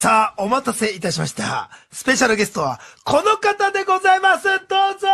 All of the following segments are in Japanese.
さあ、お待たせいたしました。スペシャルゲストは、この方でございます。どうぞ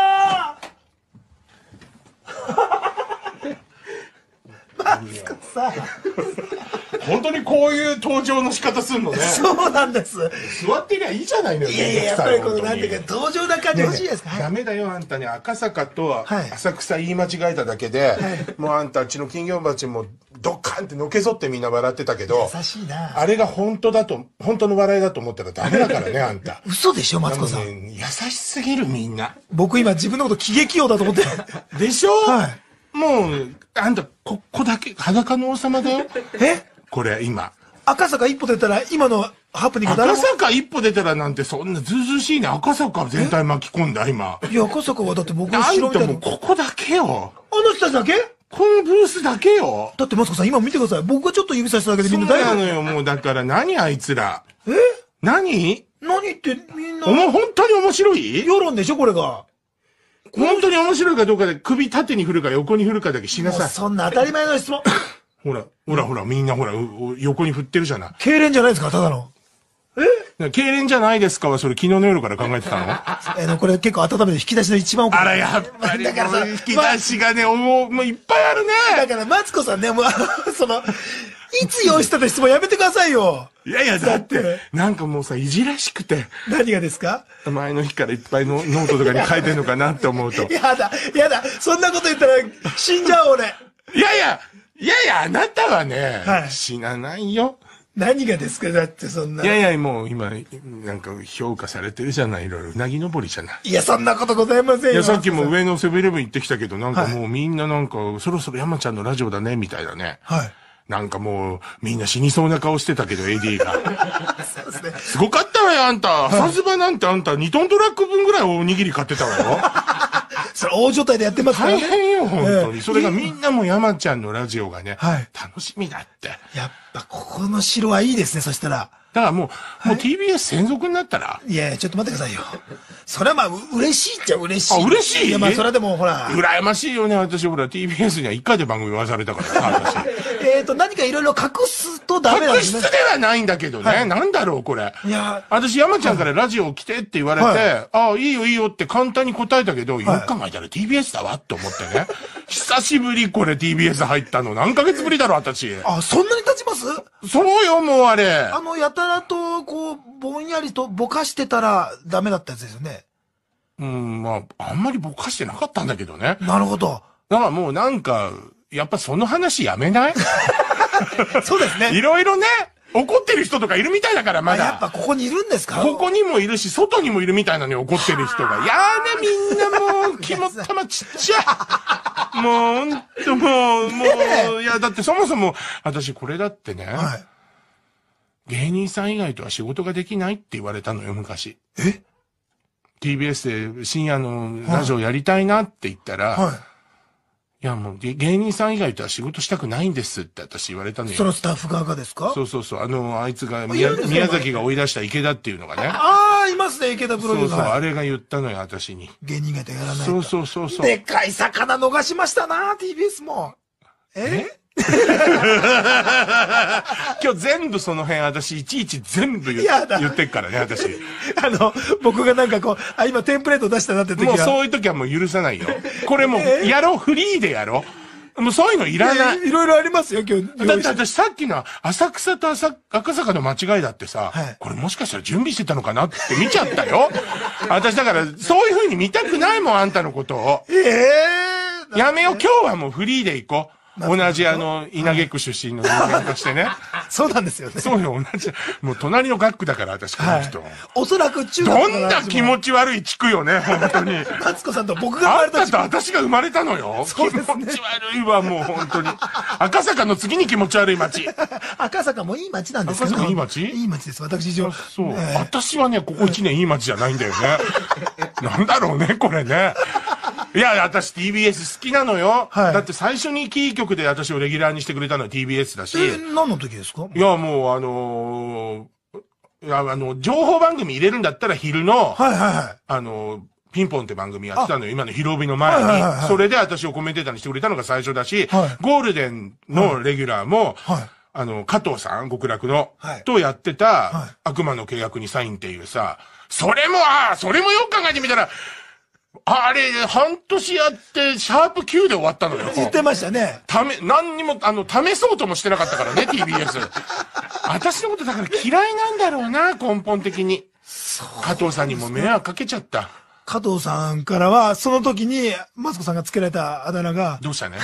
マツコさん。 本当にこういう登場の仕方すんのね。 そうなんです。 座ってりゃいいじゃないのよ。 いやいや、やっぱりこのなんていうか、登場な感じ欲しいですか。 ダメだよ、あんたね、赤坂と浅草言い間違えただけで、もうあんた、うちの金魚鉢もドッカンってのけぞってみんな笑ってたけど、 優しいな。 あれが本当の笑いだと思ったらダメだからね、あんた。 嘘でしょ、マツコさん。 優しすぎる、みんな。 僕今自分のこと喜劇王だと思って。 でしょ？ はい。 もう、あんた、こだけ、裸の王様だよ。これ、今。 赤坂一歩出たら、今のハプニングだろ。 赤坂一歩出たらなんて、そんなずうずうしいね。赤坂全体巻き込んだ、今。 いや、赤坂はだって僕の城みたいな。 あんたもうここだけよ。 あの人たちだけ？ このブースだけよ。 だってマツコさん、今見てください。僕がちょっと指さしただけでみんな大丈夫なのよ、もうだから何あいつら。何ってみんな。 本当に面白い？ 世論でしょ、これが。 本当に面白いかどうかで首縦に振るか横に振るかだけしなさい。 そんな当たり前の質問。 ほら、みんなほら、横に振ってるじゃない。 痙攣じゃないですか、ただの。 痙攣じゃないですかは、それ昨日の夜から考えてたの？ これ結構温めて引き出しの一番奥。 あら、やっぱり。だからさ、引き出しがね、もういっぱいあるね。 だから、マツコさんね、もう、いつ用意したって質問やめてくださいよ。 いやいや、だって、なんかもうさ、いじらしくて。 何がですか？ 前の日からいっぱいのノートとかに書いてんのかなって思うと。 やだ。そんなこと言ったら死んじゃう俺。 いやいや、あなたはね、死なないよ。 何がですか？だってそんな。 いや、もう今、なんか評価されてるじゃない、いろいろ。うなぎ登りじゃない。 いや、そんなことございませんよ。 いや、さっきも上のセブンイレブン行ってきたけど、なんかもうみんななんか、そろそろ山ちゃんのラジオだね、みたいだね。 はい。 なんかもう、みんな死にそうな顔してたけど、AD が。 そうですね。 すごかったわよ、あんた。さすばなんてあんた2トントラック分ぐらいおにぎり買ってたわよ。 それ大所帯でやってますからね。 大変よ、本当に。それがみんなも山ちゃんのラジオがね、楽しみだって。 やっぱここの城はいいですね、そしたら。 だからもう TBS 専属になったら？ いやちょっと待ってくださいよ。それはまあ、嬉しいっちゃ嬉しい。 嬉しい？ いや、まあ、それでもほら。 羨ましいよね、私ほら、TBS には1回で番組回されたからさ、私。 何かいろいろ隠すとダメなんですね。 隠すではないんだけどね。なんだろう、これ。 いや、 私、山ちゃんからラジオ来てって言われて、ああ、いいよって簡単に答えたけど、よく考えたら TBS だわって思ってね。久しぶりこれ TBS 入ったの。何ヶ月ぶりだろ、私。 あ、そんなに経ちます？ そうよ、もうあれ。 やたらと、ぼんやりとぼかしてたらダメだったやつですよね。 まあ、あんまりぼかしてなかったんだけどね。 なるほど。 だからもうなんか、やっぱその話やめない？ そうですね。 いろいろね、怒ってる人とかいるみたいだから、まだ。 やっぱここにいるんですか？ ここにもいるし、外にもいるみたいなのに怒ってる人が。やだ、みんなもう、肝っ玉ちっちゃい。もう、ほんともう、いや、だってそもそも、私これだってね、芸人さん以外とは仕事ができないって言われたのよ、昔。TBS で深夜のラジオやりたいなって言ったら、いやもう芸人さん以外とは仕事したくないんですって私言われたのよ。 そのスタッフ側がですか？ そう。あいつが宮崎が追い出した池田っていうのがね。 ああ、いますね、池田プロデューサー。 そう、あれが言ったのよ、私に。 芸人がとやらないと。 そう。 でかい魚逃しましたな、TBS も。 今日全部その辺私いちいち全部言ってっからね、私。 僕がなんか今テンプレート出したなって時は。 もうそういう時はもう許さないよ。これもうやろう、フリーでやろう。もうそういうのいらない。 いろいろありますよ、今日。 だって私さっきの浅草と赤坂の間違いだってさ、これもしかしたら準備してたのかなって見ちゃったよ。私だからそういう風に見たくないもん、あんたのことを。やめよう、今日はもうフリーで行こう。同じ稲毛区出身の人間としてね。 そうなんですよね。 そうよ、同じ。もう隣の学区だから、私、この人。 おそらく中学どんな気持ち悪い地区よね、本当に。 マツコさんと僕が生まれた地区。あんたと私が生まれたのよ。 そうですね。 気持ち悪いわ、もう本当に。赤坂の次に気持ち悪い街。 赤坂もいい街なんですけど。 赤坂いい街？ いい街です、私以上。 そう。私はね、ここ1年いい街じゃないんだよね。なんだろうね、これね。いや、私 TBS 好きなのよ。だって最初にキー局で私をレギュラーにしてくれたのは TBS だし。 何の時ですか？ いや、もう情報番組入れるんだったら昼の、ピンポンって番組やってたのよ。今の昼帯の前に。それで私をコメンテーターにしてくれたのが最初だし、ゴールデンのレギュラーも、 加藤さん、極楽の、 はいとやってた、 はい、 悪魔の契約にサインっていうさ、それもよく考えてみたら、あれ、半年やって、シャープ9で終わったのよ。 言ってましたね。 何にも、試そうともしてなかったからね、TBS。私のことだから嫌いなんだろうな、根本的に。加藤さんにも迷惑かけちゃった。 加藤さんからは、その時に、マツコさんがつけられたあだ名が。 どうしたね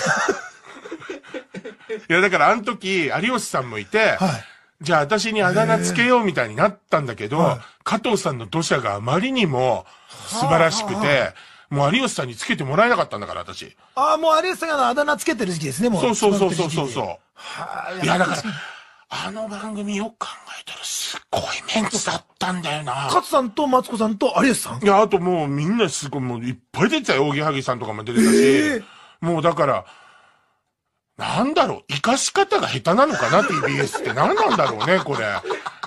いや、だからあの時、有吉さんもいて、 はい。 じゃあ私にあだ名つけようみたいになったんだけど、 はい、 加藤さんの土砂があまりにも素晴らしくて、もう有吉さんにつけてもらえなかったんだから、私。 ああ、もう有吉さんがあだ名つけてる時期ですね、もう。 そう。 はい。 いや、だから、あの番組よく考えたらすっごいメンツだったんだよな。 勝さんとマツコさんと有吉さん。 いや、あともうみんなすごい、もういっぱい出てたよ。大木萩さんとかも出てたし。もうだから、なんだろう、生かし方が下手なのかな、TBS って何なんだろうね、これ。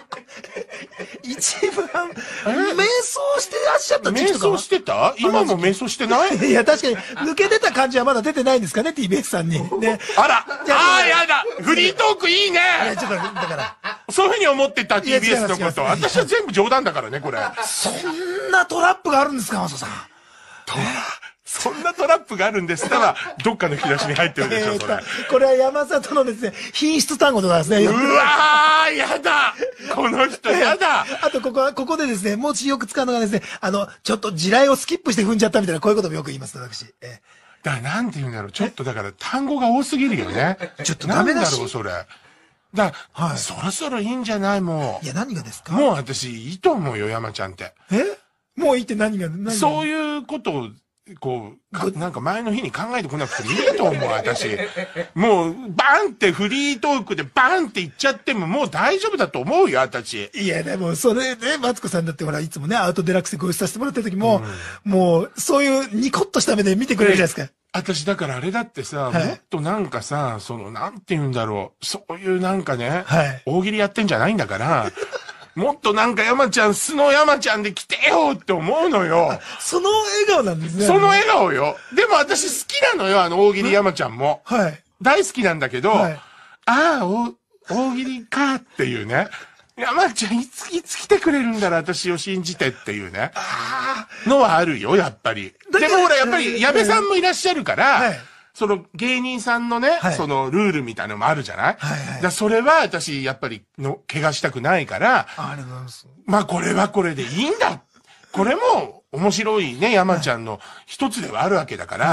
一番、瞑想してらっしゃった時期とか。 瞑想してた？今も瞑想してない？ いや、確かに、抜け出た感じはまだ出てないんですかね、TBS さんに。ね。 あら、やだフリートークいいねいや、ちょっと、だから。 そういうふうに思ってた TBS のこと。私は全部冗談だからね、これ。 そんなトラップがあるんですか、マソさん。 そんなトラップがあるんですたら、どっかの引き出しに入ってるでしょ、それ。 これは山里のですね、品質単語でございますね。 うわー、やだこの人やだあと、ここでですね、もしよく使うのがですね、ちょっと地雷をスキップして踏んじゃったみたいな、こういうこともよく言います、私。 だから、なんて言うんだろう。ちょっとだから、単語が多すぎるよね。 ちょっとダメだし。 なんだろう、それ。はい、そろそろいいんじゃないもう。 いや、何がですか？ もう私、いいと思うよ、山ちゃんって。 もういいって何がそういうことを、なんか前の日に考えてこなくてもいいと思う、私。もう、バンってフリートークでバンって言っちゃってももう大丈夫だと思うよ、私。 いや、でも、それね、マツコさんだってほら、いつもね、アウトデラックスでご一緒させてもらった時も、もう、そういうニコッとした目で見てくれるじゃないですか。 私、だからあれだってさ、もっとなんかさ、なんて言うんだろう、そういうなんかね、大喜利やってんじゃないんだから、もっとなんか山ちゃん、素の山ちゃんで来てよって思うのよ。 その笑顔なんですね。 その笑顔よ。でも私好きなのよ、大喜利山ちゃんも。 はい。 大好きなんだけど、大喜利かっていうね。山ちゃんいつ来てくれるんだろ、私を信じてっていうね。のはあるよ、やっぱり。でもほら、やっぱり矢部さんもいらっしゃるから、芸人さんのね、ルールみたいなのもあるじゃないだそれは私、やっぱり怪我したくないから、 ありがとうございます。 まあこれはこれでいいんだ。これも面白いね、山ちゃんの一つではあるわけだから、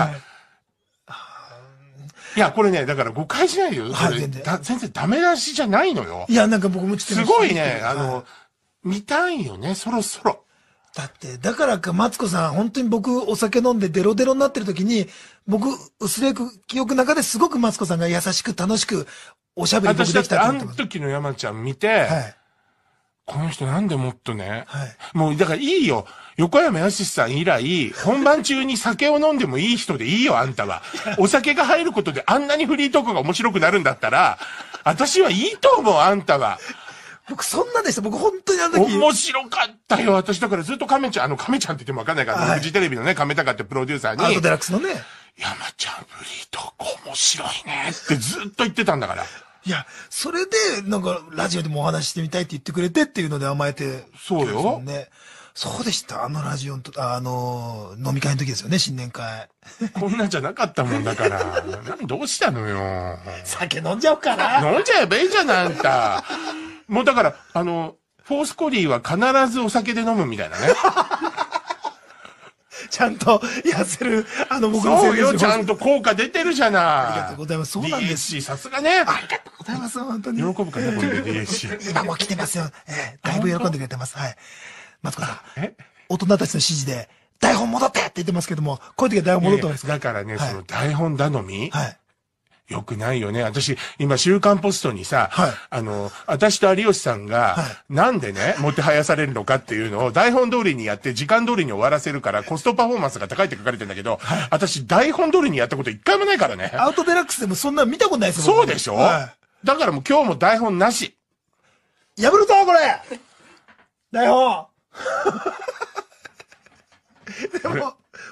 いや、これね、だから誤解しないよ。全然ダメ出しじゃないのよ。 いや、なんか僕もすごいね、見たいよね、そろそろ。 だって、だからか、マツコさん、本当に僕、お酒飲んでデロデロになってる時に、僕、薄れく記憶の中ですごくマツコさんが優しく楽しく、おしゃべり僕できたってあの時の山ちゃん見て、この人なんでもっとね、もう、だからいいよ。横山やすしさん以来、本番中に酒を飲んでもいい人でいいよ、あんたは。お酒が入ることであんなにフリートークが面白くなるんだったら、私はいいと思う、あんたは。 僕そんなでした。僕本当にあの時。 面白かったよ。私だからずっと亀ちゃんって言ってもわかんないから、フジテレビのね、亀高ってプロデューサーに。 アウトデラックスのね。 山ちゃんフリートーク面白いねってずっと言ってたんだから。 いや、それで、なんか、ラジオでもお話ししてみたいって言ってくれてっていうので甘えて。 そうよ。 ね。そうでした。ラジオ飲み会の時ですよね、新年会。 こんなんじゃなかったもんだから。どうしたのよ。 酒飲んじゃおうかな。 飲んじゃえばいいじゃない、あんた。もうだから、フォースコリーは必ずお酒で飲むみたいなね。 ちゃんと痩せる、僕のそうよ、ちゃんと効果出てるじゃない。 ありがとうございます。そうなんです。 DSC、さすがね。 ありがとうございます、本当に。 喜ぶかね、これで DSC。 今も来てますよ。だいぶ喜んでくれてます。はい。マツコさん。大人たちの指示で、台本戻ってって言ってますけども、こういう時は台本戻ってますか？ だからね、その台本頼み。よくないよね。私、今、週刊ポストにさ、私と有吉さんが、なんでね、もてはやされるのかっていうのを台本通りにやって、時間通りに終わらせるから、コストパフォーマンスが高いって書かれてんだけど、私、台本通りにやったこと一回もないからね。 アウトデラックスでもそんな見たことないですもんね。 そうでしょ？だからもう今日も台本なし。 破るぞ、これ台本でも、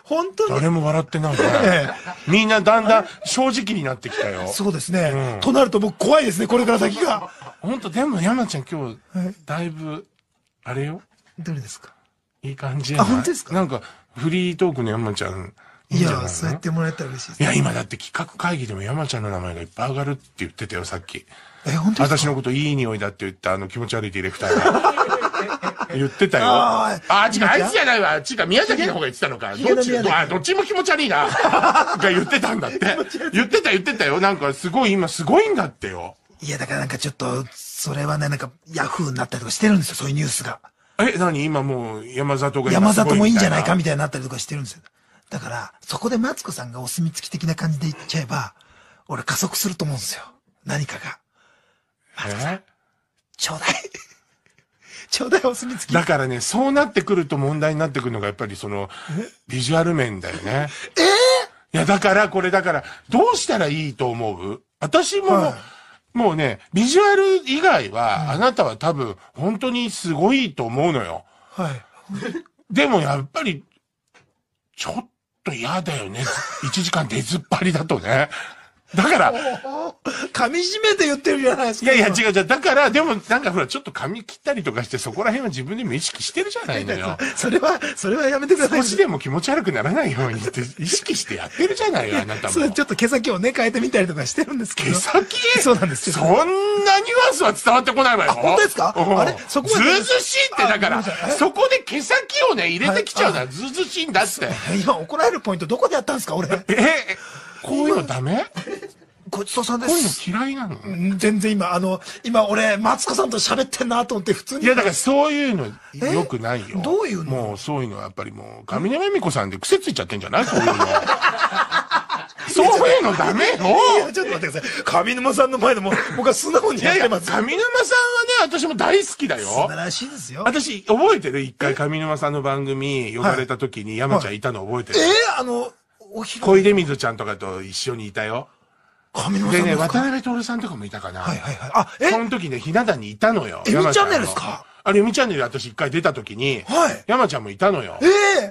本当に。 誰も笑ってないね。みんなだんだん正直になってきたよ。 そうですね。となると僕怖いですね、これから先が。 本当でも山ちゃん今日、だいぶ、あれよ。 どれですか？ いい感じや。 あ、本当ですか？ なんか、フリートークの山ちゃん、 いや、そうやってもらえたら嬉しいです。 いや、今だって企画会議でも山ちゃんの名前がいっぱい上がるって言ってたよ、さっき。 本当ですか？ 私のこといい匂いだって言った気持ち悪いディレクターが。言ってたよ。あいつじゃないわ。宮崎の方が言ってたのか。どっちも気持ち悪いな。が言ってたんだって。言ってたよ。なんかすごい今すごいんだってよ。 いや、だからなんかちょっと、それはね、なんかヤフーになったりとかしてるんですよ、そういうニュースが。 何今もう山里が山里もいいんじゃないかみたいになったりとかしてるんですよ。だから、そこでマツコさんがお墨付き的な感じで言っちゃえば、俺加速すると思うんですよ。何かが。マツコさん、ちょうだい。ちょうだいお墨付き。 だからね、そうなってくると問題になってくるのがやっぱりビジュアル面だよね。いや、だから、どうしたらいいと思う？私も、もうね、ビジュアル以外は、あなたは多分、本当にすごいと思うのよ。 はい。 でもやっぱり、ちょっと嫌だよね。1時間出ずっぱりだとね。だから、 噛み締めて言ってるじゃないですか。 いや違う。だから、でもなんかほら、ちょっと髪切ったりとかして、そこら辺は自分でも意識してるじゃないのよ。 それはやめてください。 少しでも気持ち悪くならないようにって意識してやってるじゃないよ、あなたも。 それちょっと毛先をね、変えてみたりとかしてるんですけど。 毛先？ そうなんですよ。 そんなニュアンスは伝わってこないわよ。 本当ですか？あれそこずうずしいってだから、そこで毛先をね、入れてきちゃうのはずうずしいんだって。 今怒られるポイントどこでやったんですか、俺。 こういうのダメ？ ごちそうさんです。 こういうの嫌いなの？ 全然今俺、マツコさんと喋ってんなと思って普通に。 いや、だからそういうの良くないよ。 どういうの？ もうそういうのはやっぱりもう、上沼恵美子さんで癖ついちゃってんじゃない？こういうの。そういうのダメよ。 いや、ちょっと待ってください。上沼さんの前でも僕は素直にやってます。 上沼さんはね、私も大好きだよ。 素晴らしいですよ。 私、覚えてる？一回上沼さんの番組呼ばれた時に山ちゃんいたの覚えてる？小出水ちゃんとかと一緒にいたよ。でね、渡辺徹さんとかもいたかな。その時ね、ひな壇にいたのよ。 みチャンネルですか？ みチャンネル私一回出た時に、山ちゃんもいたのよ。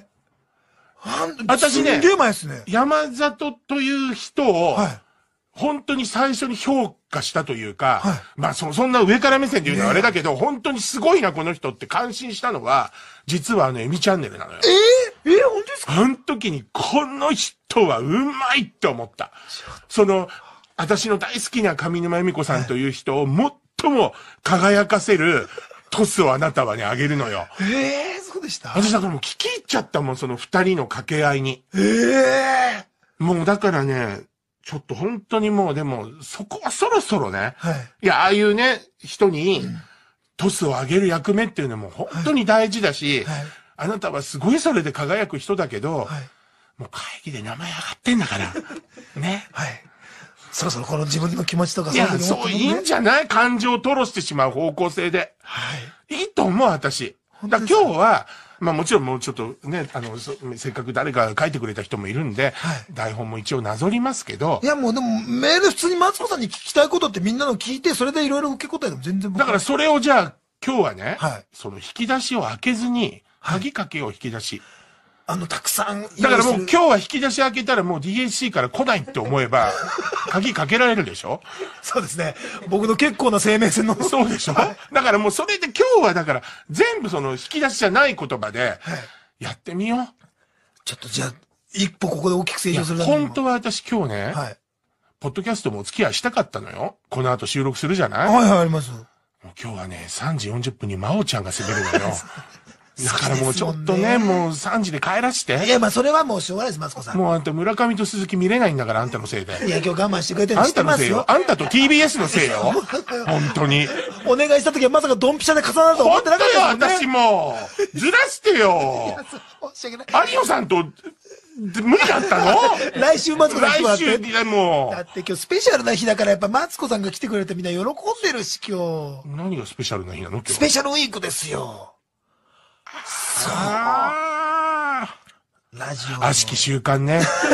私ね、山里という人を、本当に最初に評価したというか、まあそんな上から目線で言うのはあれだけど、本当にすごいなこの人って感心したのは、実はみチャンネルなのよ。 本当ですか？ あの時にこの人はうまいって思った。私の大好きな上沼恵美子さんという人を最も輝かせるトスをあなたはね、あげるのよ。 そうでした？ 私だからもう聞き入っちゃったもん、その二人の掛け合いに。もうだからね、ちょっと本当にもうでも、そこはそろそろね。いや、ああいうね、人にトスをあげる役目っていうのも本当に大事だし、あなたはすごいそれで輝く人だけど、もう会議で名前上がってんだから。ね。そろそろこの自分の気持ちとかそういいんじゃない？感情を吐露してしまう方向性で。いいと思う、私。だ今日は、まあもちろんもうちょっとね、せっかく誰か書いてくれた人もいるんで、台本も一応なぞりますけど。 いやもうでもメール普通にマツコさんに聞きたいことってみんなの聞いて、それでいろいろ受け答えでも全然だからそれをじゃあ今日はね、その引き出しを開けずに、鍵かけよう引き出し。 たくさん。 だからもう今日は引き出し開けたらもう DHC から来ないって思えば、鍵かけられるでしょ？ そうですね。僕の結構な生命線の。 そうでしょ？だからもうそれで今日はだから全部その引き出しじゃない言葉で、やってみよう。 ちょっとじゃあ、一歩ここで大きく成長する。 本当は私今日ね、ポッドキャストもお付き合いしたかったのよ。この後収録するじゃない？ あります。 今日はね、3時40分に真央ちゃんが滑るのよ。だからもうちょっとね、もう3時で帰らして。 いや、まあそれはもうしょうがないです、マツコさん。 もうあんた村上と鈴木見れないんだから、あんたのせいで。 いや、今日我慢してくれてるの知ってますよ。 あんたと TBS のせいよ。本当に。 お願いした時はまさかドンピシャで重なると思ってなかったですよ、私も。ずらしてよ。有野さんと、無理だったの？ 来週マツコさん来てもらって。 来週でも。 だって今日スペシャルな日だからやっぱマツコさんが来てくれてみんな喜んでるし今日。 何がスペシャルな日なの？今日。 スペシャルウィークですよ。そう。ラジオ。 悪しき習慣ね。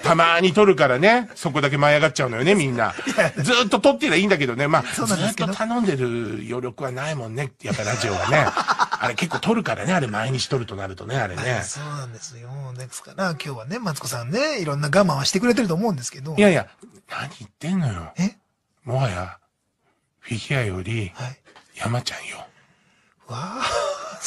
たまに撮るからね、そこだけ舞い上がっちゃうのよね、みんな。ずーっと撮ってりゃいいんだけどね、まあ、ずーっと頼んでる余力はないもんね、やっぱラジオはね。あれ結構撮るからね、あれ毎日撮るとなるとね、あれね。 そうなんですよ。ですから、今日はね、マツコさんね、いろんな我慢はしてくれてると思うんですけど。 いやいや、何言ってんのよ。もはや、フィギュアより、山ちゃんよ。 わあ、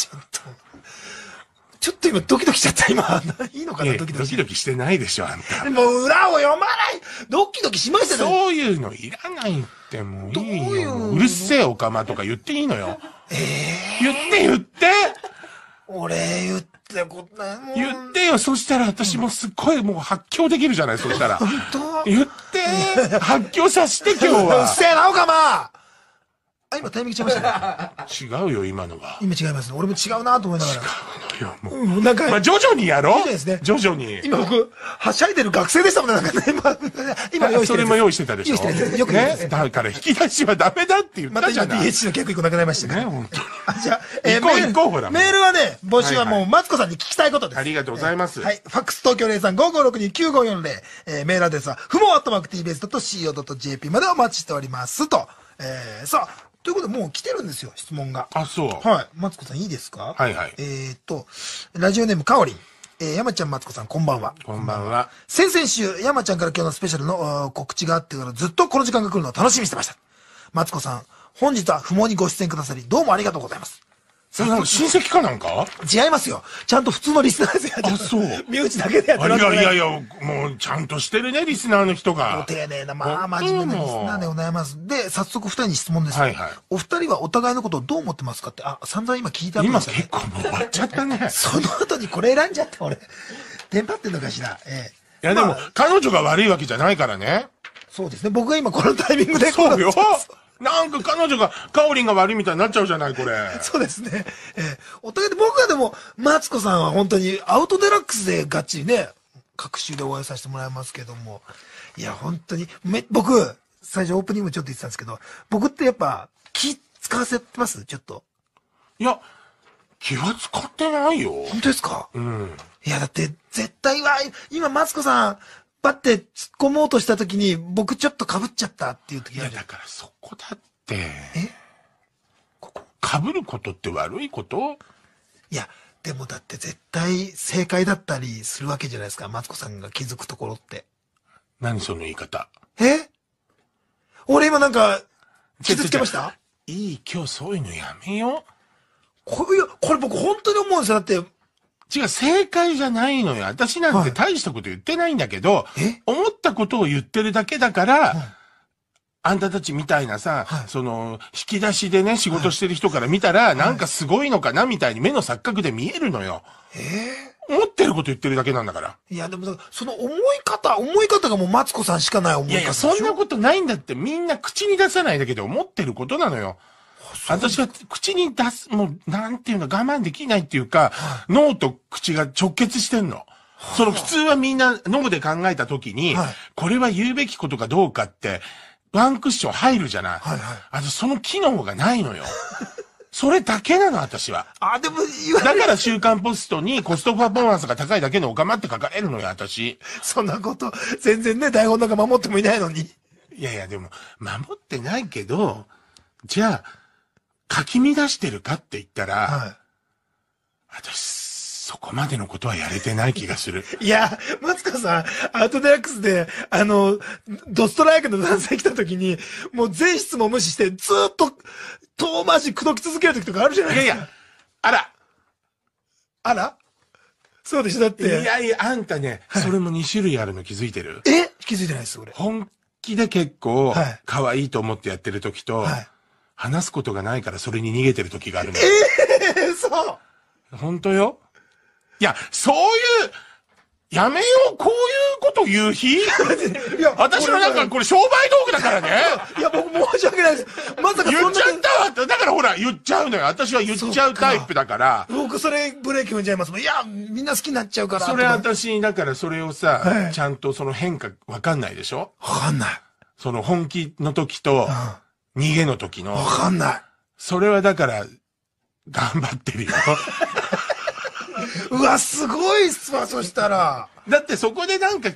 ちょっと今ドキドキしちゃった、今。いいのかな、ドキドキ。 ドキドキしてないでしょ、あんた。 もう裏を読まないドキドキしましたね。 そういうのいらないってもういいよ。うるせえおかまとか言っていいのよ。言って俺言ってことないもん。 言ってよ、そしたら私もすっごいもう発狂できるじゃない、そしたら。 本当言って発狂させて今日は。 うるせえな、おかま今タイミング違いましたね。違うよ、今のは。 今違いますね。俺も違うなと思いながら。 違うのよ、もう。なんか。まあ、徐々にやろう。いいですね。徐々に。 今僕、はしゃいでる学生でしたもんね、なんかね。今用意してる。 それも用意してたでしょ。 用意してる。よくね。 だから引き出しはダメだって言ったじゃない。 また今 DHC の客一個なくなりましたね。 本当に。 じゃあ、 行こう、ほら。 メールはね、募集はもう、マツコさんに聞きたいことです。 ありがとうございます。 はい。ファックス東京03-5562-9540。メールアドレスは、fumo@tbs.co.jp までお待ちしておりますと。さあ、ということで、もう来てるんですよ、質問が。 あ、そう。 はい。マツコさんいいですか？ はいはい。 ラジオネームかおりん。山ちゃん、マツコさん、こんばんは。 こんばんは。 先々週、山ちゃんから今日のスペシャルの告知があってからずっとこの時間が来るのを楽しみにしてました。マツコさん、本日は不毛にご出演くださり、どうもありがとうございます。 それなんか親戚かなんか？ 違いますよ。ちゃんと普通のリスナーですよ。 あ、そう。 身内だけでやってる。 いや、もうちゃんとしてるね、リスナーの人が。 丁寧な、まあ、真面目なリスナーでございます。で、早速二人に質問です。はいはい。お二人はお互いのことをどう思ってますかって、散々今聞いたんですよ、 今結構もう終わっちゃったね。 その後にこれ選んじゃって、俺。テンパってんのかしら。 いやでも、彼女が悪いわけじゃないからね。 そうですね。僕が今このタイミングで。 そうよ。なんか彼女が、かおりんが悪いみたいになっちゃうじゃない、これ。 そうですね。お互いで僕はでも、マツコさんは本当にアウトデラックスでがっちりね、各週でお会いさせてもらいますけども。いや、本当に、僕、最初オープニングちょっと言ってたんですけど、僕ってやっぱ、気使わせてますちょっと。 いや、気は使ってないよ。 本当ですか？ うん。 いや、だって、絶対は、今マツコさん、パって突っ込もうとした時に、僕ちょっと被っちゃったっていう時ある。いや、だからそこだって。被ることって悪いこと？ いや、でもだって絶対正解だったりするわけじゃないですか、マツコさんが気づくところって。 何その言い方？ 俺今なんか、傷つけました？ いい、今日そういうのやめよう。 いや、これ僕本当に思うんですよ。だって、 違う、正解じゃないのよ。私なんて大したこと言ってないんだけど、思ったことを言ってるだけだから、あんたたちみたいなさ、その、引き出しでね、仕事してる人から見たら、なんかすごいのかなみたいに目の錯覚で見えるのよ。思ってること言ってるだけなんだから。 いや、でも、その思い方がもうマツコさんしかない思い方。 いやいや、そんなことないんだって、みんな口に出さないだけで思ってることなのよ。私は口に出す、もう、なんていうの、我慢できないっていうか、脳と口が直結してんの。その普通はみんな脳で考えたときに、これは言うべきことかどうかって、ワンクッション入るじゃない。その機能がないのよ。それだけなの、私は。 でもだから週刊ポストにコストパフォーマンスが高いだけのおかまって書かれるのよ、私。 そんなこと、全然ね、台本なんか守ってもいないのに。 いやいや、でも、守ってないけど、じゃあ、かき乱してるかって言ったら、私、そこまでのことはやれてない気がする。 いや、マツコさん、アウトデラックスで、ドストライクの男性来た時に、もう全質問無視して、ずーっと、遠回し口説き続ける時とかあるじゃないですか。 いやいや、あらそうでしょ、だって。 いやいや、あんたね、それも2種類あるの気づいてる？ 気づいてないです、俺。 本気で結構、可愛いと思ってやってる時と、話すことがないからそれに逃げてる時があるの。 そう。 本当よ。いや、そういう、やめよう、こういうこと言う日？いや、私のなんかこれ商売道具だからね。 いや、僕申し訳ないです。まさかそんな。 言っちゃったわって。だからほら、言っちゃうのよ。私は言っちゃうタイプだから。 僕それブレーキ踏んじゃいますもん。いや、みんな好きになっちゃうから。 それ私、だからそれをさ、ちゃんとその変化わかんないでしょ？ わかんない。 その本気の時と、逃げの時の。 わかんない。 それはだから、頑張ってるよ。 うわ、すごいっすわ、そしたら。 だってそこでなんか、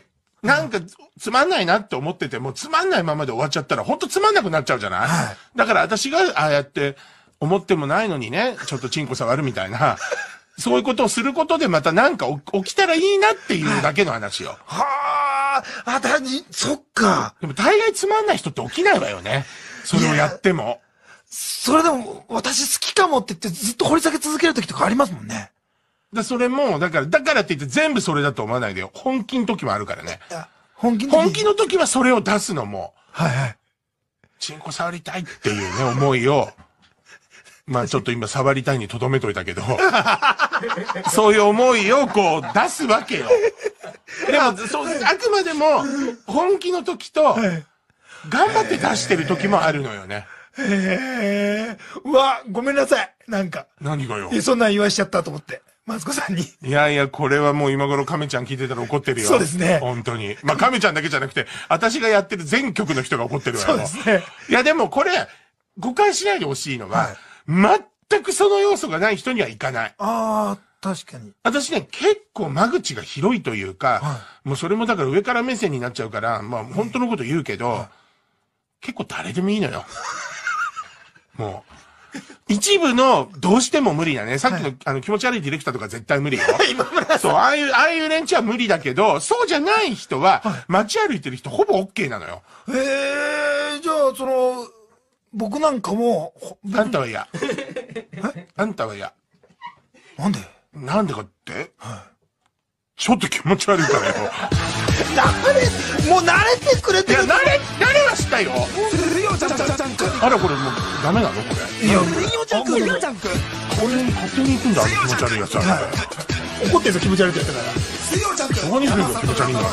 なんか、つまんないなって思ってても、つまんないままで終わっちゃったら、ほんとつまんなくなっちゃうじゃない、だから私が、ああやって、思ってもないのにね、ちょっとチンコ触るみたいな、そういうことをすることでまたなんか起きたらいいなっていうだけの話よ。 はあ、そっか。 でも大概つまんない人って起きないわよね。それをやっても。 それでも、私好きかもって言ってずっと掘り下げ続ける時とかありますもんね。 それも、だからって言って全部それだと思わないでよ。本気の時もあるからね。 本気の時はそれを出すのも。 はいはい。 チンコ触りたいっていうね、思いを。まあちょっと今触りたいに留めといたけど。そういう思いをこう出すわけよ。でも、あくまでも、本気の時と、頑張って出してる時もあるのよね。 うわ、ごめんなさい。なんか。 何がよ。 そんなん言わしちゃったと思って。マツコさんに。 いやいや、これはもう今頃亀ちゃん聞いてたら怒ってるよ。 そうですね。 本当に。まあ亀ちゃんだけじゃなくて、私がやってる全局の人が怒ってるわよ。 そうですね。 いやでもこれ、誤解しないでほしいのは、全くその要素がない人にはいかない。 ああ、確かに。 私ね、結構間口が広いというか、もうそれもだから上から目線になっちゃうから、まあ本当のこと言うけど、結構誰でもいいのよ。もう。一部の、どうしても無理なね。さっきの、気持ち悪いディレクターとか絶対無理よ。そう、ああいう連中は無理だけど、そうじゃない人は、街歩いてる人ほぼ OK なのよ。 じゃあ、僕なんかも、 あんたは嫌。あんたは嫌。なんでかって、ちょっと気持ち悪いからよ。 もう慣れてくれてる。 いや、慣れはしたよ。あら、これもうダメなのこれ。 いや、 これに勝手に行くんだ、気持ち悪いやつは。 怒ってんぞ、気持ち悪いってやったから。 そこに来るの気持ち悪いんだよ。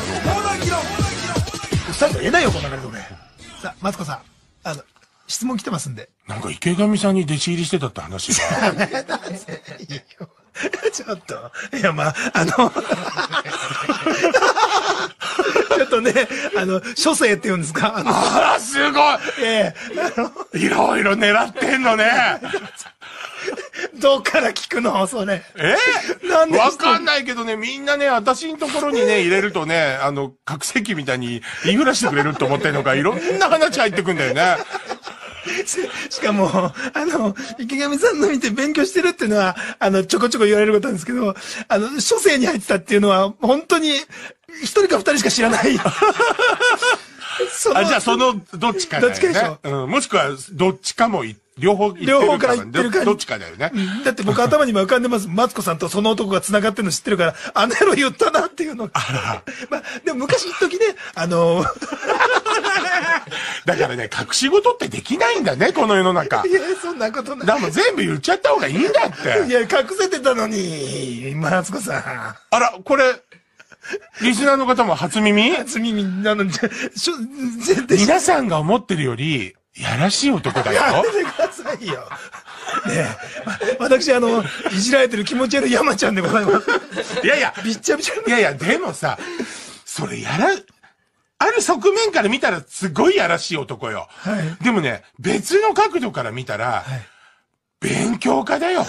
さっき言えないよ、こんな感じで。さあ、マツコさん、質問来てますんで。 なんか池上さんに弟子入りしてたって話が。 ちょっと。いや、まあ、ちょっとね、書生って言うんですかあら、すごいいろいろ狙ってんのね。 どっから聞くのそれ。 なんでわかんないけどね、みんなね、私のところにね、入れるとね、覚醒器みたいに言いふらしてくれると思ってんのか、いろんな話入ってくんだよね。 しかも、池上さんの見て勉強してるっていうのは、ちょこちょこ言われることなんですけど、書生に入ってたっていうのは、本当に、一人か二人しか知らない。じゃあどっちかだよね。どっちかでしょ。もしくは、どっちかも両方から言ってるから。 どっちかだよね。 だって僕頭にも浮かんでます。マツコさんとその男が繋がってるの知ってるから、あの野郎言ったなっていうの。まあ、でも昔一時ね、 だからね、隠し事ってできないんだね、この世の中。 いや、そんなことない。 だからもう全部言っちゃった方がいいんだって。 いや、隠せてたのに、マツコさん。 あら、これ、リスナーの方も初耳なのに、 皆さんが思ってるより、やらしい男だよ。 やめてくださいよ。ねえ、私、いじられてる気持ち悪い山ちゃんでございます。 いやいや、 びっちゃびちゃ。 いやいや、でもさ、それある側面から見たらすごいやらしい男よ。でもね、別の角度から見たら、勉強家だよ。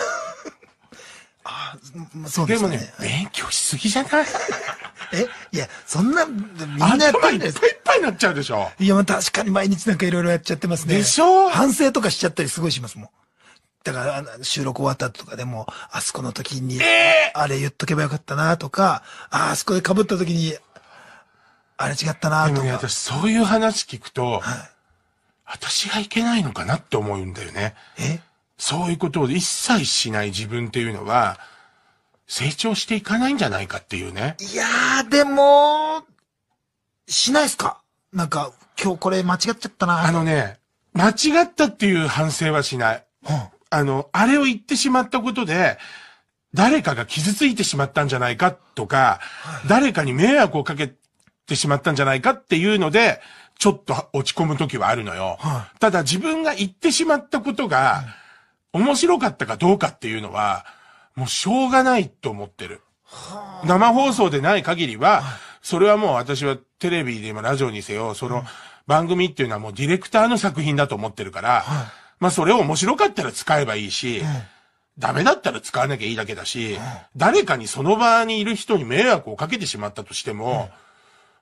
そうですね。 でもね、勉強しすぎじゃない？ いや、そんな、みんなやっぱりね。 いっぱいになっちゃうでしょ。 いや、まあ確かに毎日なんかいろいろやっちゃってますね。 でしょ？ 反省とかしちゃったりすごいしますもん。だから、収録終わったとかでも、あそこの時に、あれ言っとけばよかったなとか、あそこで被った時に、あれ違ったなとか。 でもね、私そういう話聞くと、私がいけないのかなって思うんだよね。そういうことを一切しない自分っていうのは、成長していかないんじゃないかっていうね。 いやー、でも、しないっすか？なんか、今日これ間違っちゃったな。 間違ったっていう反省はしない。あれを言ってしまったことで、誰かが傷ついてしまったんじゃないかとか、誰かに迷惑をかけてしまったんじゃないかっていうので、ちょっと落ち込む時はあるのよ。ただ自分が言ってしまったことが、面白かったかどうかっていうのは、もうしょうがないと思ってる。生放送でない限りは、それはもう私はテレビでもラジオにせよ、その番組っていうのはもうディレクターの作品だと思ってるから、まあそれを面白かったら使えばいいし、ダメだったら使わなきゃいいだけだし、誰かにその場にいる人に迷惑をかけてしまったとしても、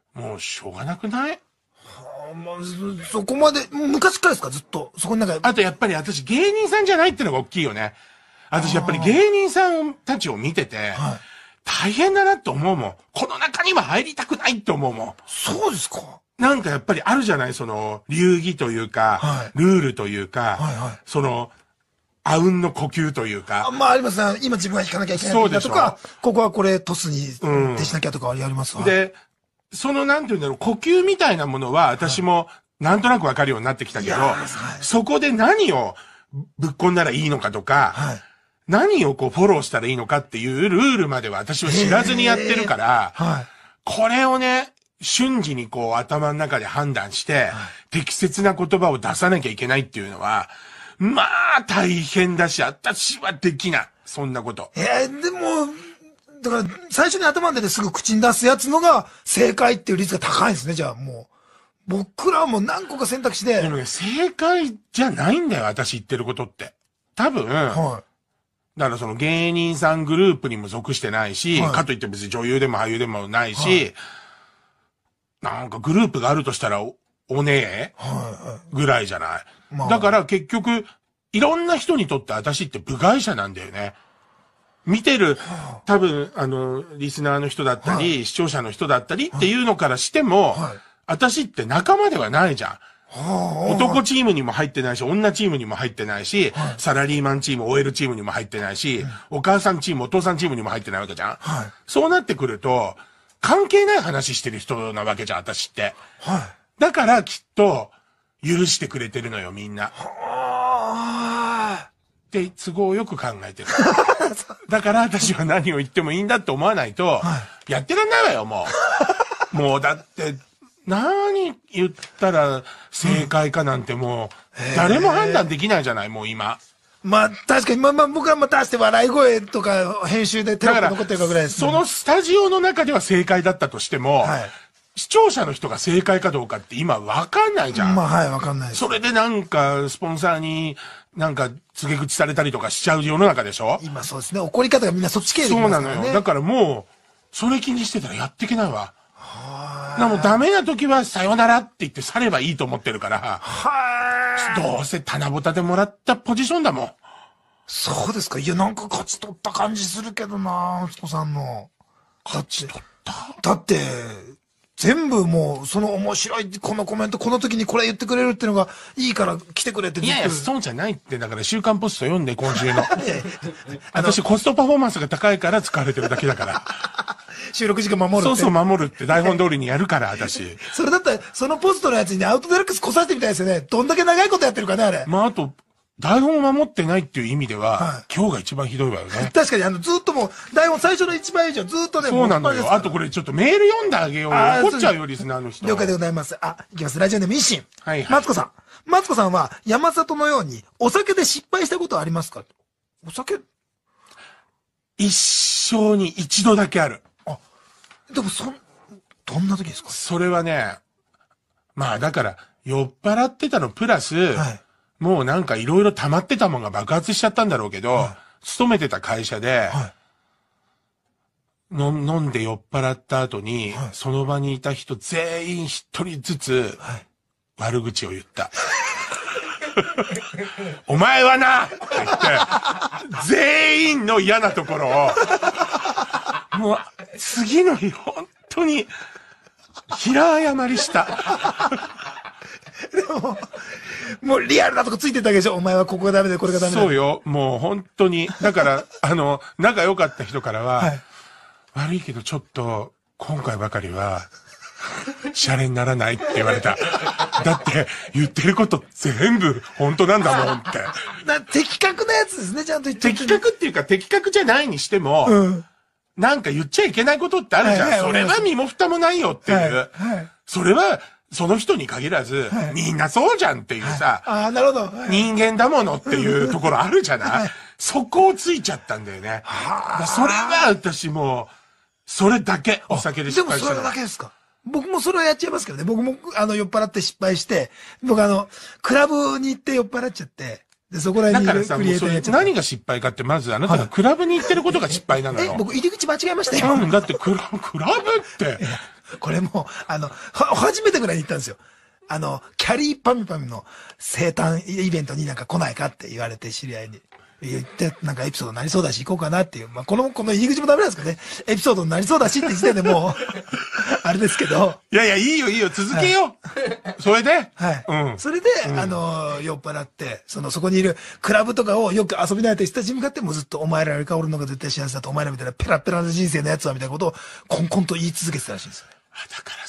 もうしょうがなくない？ まあ、そこまで、昔からですか、ずっと。そこにあとやっぱり私芸人さんじゃないってのが大きいよね。私やっぱり芸人さんたちを見てて、大変だなって思うもん。この中には入りたくないって思うもん。 そうですか。 なんかやっぱりあるじゃない、その、流儀というか、ルールというか、その、あうんの呼吸というか。 まあありますね。今自分が弾かなきゃいけないとか、ここはこれトスに徹しなきゃとかありますわ。 で、そのなんていうんだろう、呼吸みたいなものは私もなんとなくわかるようになってきたけど、そこで何をぶっ込んだらいいのかとか、何をこうフォローしたらいいのかっていうルールまでは私は知らずにやってるから、これをね、瞬時にこう頭の中で判断して、適切な言葉を出さなきゃいけないっていうのは、まあ大変だし、私はできない。そんなこと。 でも、だから最初に頭に出てすぐ口に出すやつのが正解っていう率が高いんですね、じゃあもう。僕らはもう何個か選択肢で。 でもね、正解じゃないんだよ、私言ってることって。多分、だからその芸人さんグループにも属してないし、かといって別に女優でも俳優でもないし、なんかグループがあるとしたらおねえぐらいじゃない。だから結局、いろんな人にとって私って部外者なんだよね。見てる、多分、リスナーの人だったり、視聴者の人だったりっていうのからしても、私って仲間ではないじゃん。男チームにも入ってないし、女チームにも入ってないし、サラリーマンチーム、OL チームにも入ってないし、お母さんチーム、お父さんチームにも入ってないわけじゃん。そうなってくると、関係ない話してる人なわけじゃん、私って。だからきっと、許してくれてるのよ、みんな。って都合よく考えてる。だから私は何を言ってもいいんだって思わないと、やってらんないわよ、もう。もうだって、何言ったら正解かなんてもう、誰も判断できないじゃない、もう今。 まあ確かに、まあ僕らも出して笑い声とか編集でテロップ残ってるかぐらいです、 ね。そのスタジオの中では正解だったとしても、視聴者の人が正解かどうかって今わかんないじゃん。 わかんないです。 それでなんか、スポンサーになんか告げ口されたりとかしちゃう世の中でしょ？ 今そうですね。怒り方がみんなそっち系でそうなのよ。だからもう、それ気にしてたらやっていけないわ。もうダメな時はさよならって言って去ればいいと思ってるから、どうせ棚ぼたでもらったポジションだもん。 そうですか。いや、なんか勝ち取った感じするけどな、息子さんの。 勝ち取った？ だって、全部もう、その面白い、このコメント、この時にこれ言ってくれるっていうのがいいから来てくれって。 いやいや、そうじゃないって、だから週刊ポスト読んで、今週の。私コストパフォーマンスが高いから使われてるだけだから。 収録時間守るって。 そうそう、守るって台本通りにやるから、私。 それだったら、そのポストのやつにアウトデラックス来させてみたいですよね。どんだけ長いことやってるかね、あれ。 まあ、あと、台本を守ってないっていう意味では、今日が一番ひどいわよね。 確かに、ずっともう、台本最初の一番以上、ずっとね、 そうなのよ。あとこれちょっとメール読んであげようよ。怒っちゃうよ、リスナーの人。 了解でございます。いきます。ラジオネーム一心。マツコさん。マツコさんは、山里のように、お酒で失敗したことはありますか？お酒？ 一生に一度だけある。 でもどんな時ですか？ それはね、まあだから、酔っ払ってたのプラス、もうなんかいろいろ溜まってたもんが爆発しちゃったんだろうけど、勤めてた会社で、飲んで酔っ払った後に、その場にいた人全員一人ずつ、悪口を言った。お前はなって言って、全員の嫌なところを、もう次の日本当に、平謝りした。 でも、もうリアルなとこついてたわけでしょ？お前はここがダメでこれがダメだ。 そうよ。もう本当に。だから、仲良かった人からは、悪いけどちょっと、今回ばかりは、シャレにならないって言われた。だって、言ってること全部本当なんだもんって。 的確なやつですね、ちゃんと言って。 的確っていうか、的確じゃないにしても、なんか言っちゃいけないことってあるじゃん。それは身も蓋もないよっていう。それは、その人に限らず、みんなそうじゃんっていうさ、 なるほど。 人間だものっていうところあるじゃない？そこをついちゃったんだよね。それは私もう、それだけお酒で失敗した。 でもそれだけですか？僕もそれはやっちゃいますけどね。僕も酔っ払って失敗して、僕クラブに行って酔っ払っちゃって、で、そこら辺にだからさ、もうそれ何が失敗かってまずあなたがクラブに行ってることが失敗なのよ。 僕入り口間違えましたよ。 だってクラブって、 これも、初めてぐらいに行ったんですよ。キャリーパミュパミュの生誕イベントになんか来ないかって言われて、知り合いに。言って、なんかエピソードになりそうだし行こうかなっていう。まあ、この入り口もダメなんですけどね。エピソードになりそうだしって時点でもう、あれですけど。 いやいや、いいよ、続けよう。それではい。うん。それで、酔っ払って、そこにいるクラブとかをよく遊び慣れてる人たちに向かってもうずっとお前らよりか俺の方が絶対幸せだと、お前らみたいなペラペラな人生のやつはみたいなことをコンコンと言い続けてたらしいんですよね。 だから、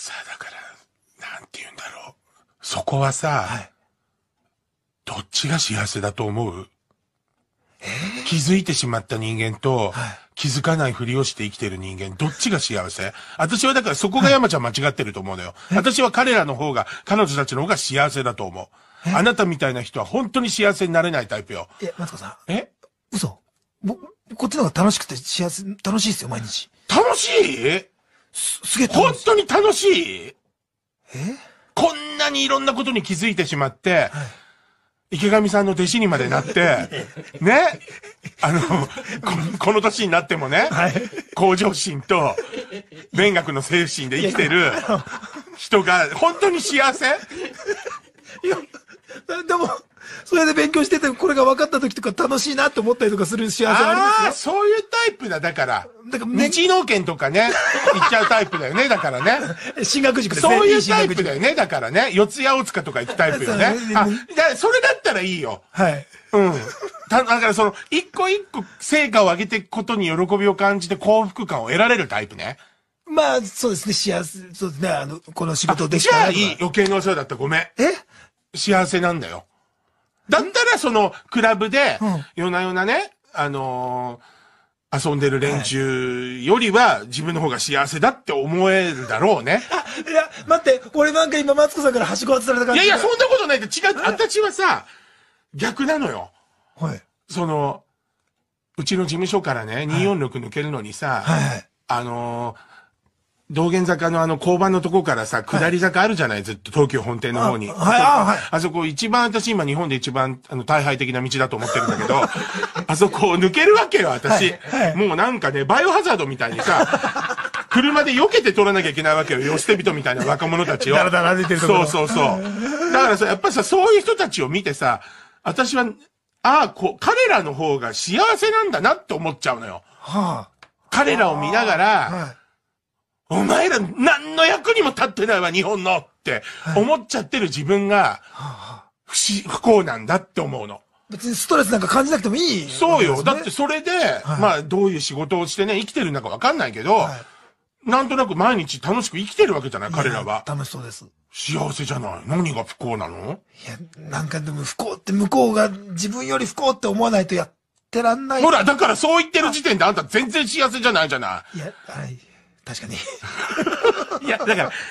なんて言うんだろう。そこはさ、はい、どっちが幸せだと思う？気づいてしまった人間と、はい、気づかないふりをして生きてる人間、どっちが幸せ？私はだからそこが山ちゃん間違ってると思うのよ。私は彼らの方が、彼女たちの方が幸せだと思う。あなたみたいな人は本当に幸せになれないタイプよ。 マツコさん。嘘？こっちの方が楽しくて幸せ、楽しいですよ、毎日。 楽しい？すげえ本当に楽しい？こんなにいろんなことに気づいてしまって、はい、池上さんの弟子にまでなって、ね、この年になってもね、はい、向上心と勉学の精神で生きてる人が本当に幸せ？いや、でも、それで勉強してて、これが分かった時とか楽しいなって思ったりとかする幸せがありますよ。そういうタイプだ、だから。日農研とかね、行っちゃうタイプだよね、だからね。 進学塾ですね。 そういうタイプだよね、だからね。四谷大塚とか行くタイプよね。それだったらいいよ。 はい。 うん。だから一個一個成果を上げていくことに喜びを感じて幸福感を得られるタイプね。 まあ、そうですね、幸せ、そうですね、この仕事できたら。じゃあいい、余計なお世話だった、ごめん。幸せなんだよ。だったらクラブで、夜な夜なね、遊んでる連中よりは自分の方が幸せだって思えるだろうね。 いや、待って、俺なんか今マツコさんからはしご外された感じ。 いや、そんなことないって違う。私はさ、逆なのよ。 はい。 うちの事務所からね、246抜けるのにさ、 はい。 道玄坂の交番のとこからさ、下り坂あるじゃない、ずっと東急本店の方に。 はい。 あそこ一番私今日本で一番大敗的な道だと思ってるんだけど、あそこを抜けるわけよ、私。もうなんかね、バイオハザードみたいにさ、車で避けて通らなきゃいけないわけよ、寄捨て人みたいな若者たちを。 だらだら歩いてるところ。 そう。だからさ、やっぱりさ、そういう人たちを見てさ、私は、彼らの方が幸せなんだなって思っちゃうのよ。彼らを見ながら、お前ら何の役にも立ってないわ、日本のって思っちゃってる自分が不幸なんだって思うの。 別にストレスなんか感じなくてもいい。 そうよ。だってそれで、まあどういう仕事をしてね、生きてるのかわかんないけど、なんとなく毎日楽しく生きてるわけじゃない、彼らは。 楽しそうです。 幸せじゃない。何が不幸なの？ いや、なんかでも不幸って向こうが自分より不幸って思わないとやってらんない。 ほら、だからそう言ってる時点であんた全然幸せじゃないじゃない。 いや、はい。確かに。 いや、だから、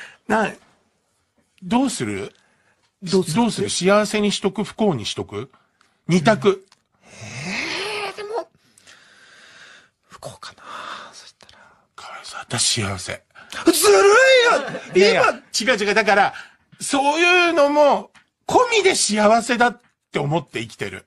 どうする幸せにしとく不幸にしとく二択。 でも、不幸かなそしたら。 かわいそう。私幸せ。 ずるいよ今、違う。だから、そういうのも、込みで幸せだって思って生きてる。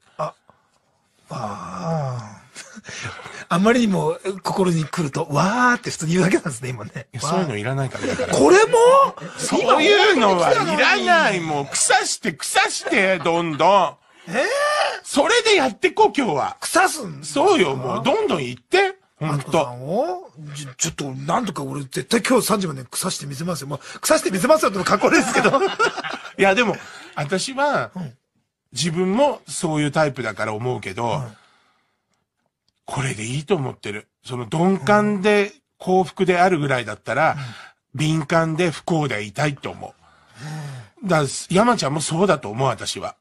あんまりにも心に来ると、わーって普通に言うだけなんですね、今ね。 そういうのいらないから、だから。 これもそういうのはいらない。もう、腐して、どんどん。それでやってこう、今日は。 腐すんそうよ、もう、どんどん言って。 ほんと。ちょっと、なんとか俺、絶対今日3時まで腐してみせますよ。もう、腐してみせますよってかっこ悪いですけど。 いや、でも、私は、自分もそういうタイプだから思うけど、これでいいと思ってる。鈍感で幸福であるぐらいだったら、敏感で不幸でいたいと思う。だから、山ちゃんもそうだと思う、私は。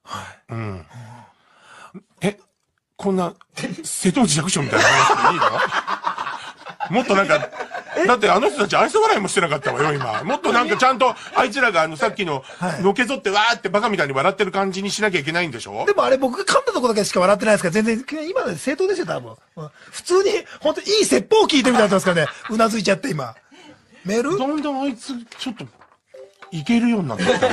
こんな、瀬戸内寂聴みたいな話でいいの？もっとなんか、だってあの人たち愛想笑いもしてなかったわよ、今。もっとなんかちゃんと、あいつらがさっきの、のけぞってわーってバカみたいに笑ってる感じにしなきゃいけないんでしょ？ でもあれ僕が噛んだとこだけしか笑ってないですから、全然、今ので正当ですよ、多分。普通に、本当にいい説法を聞いてみたいになってますからね。うなずいちゃって、今。メール？ だんだんあいつ、ちょっと、いけるようになってきた。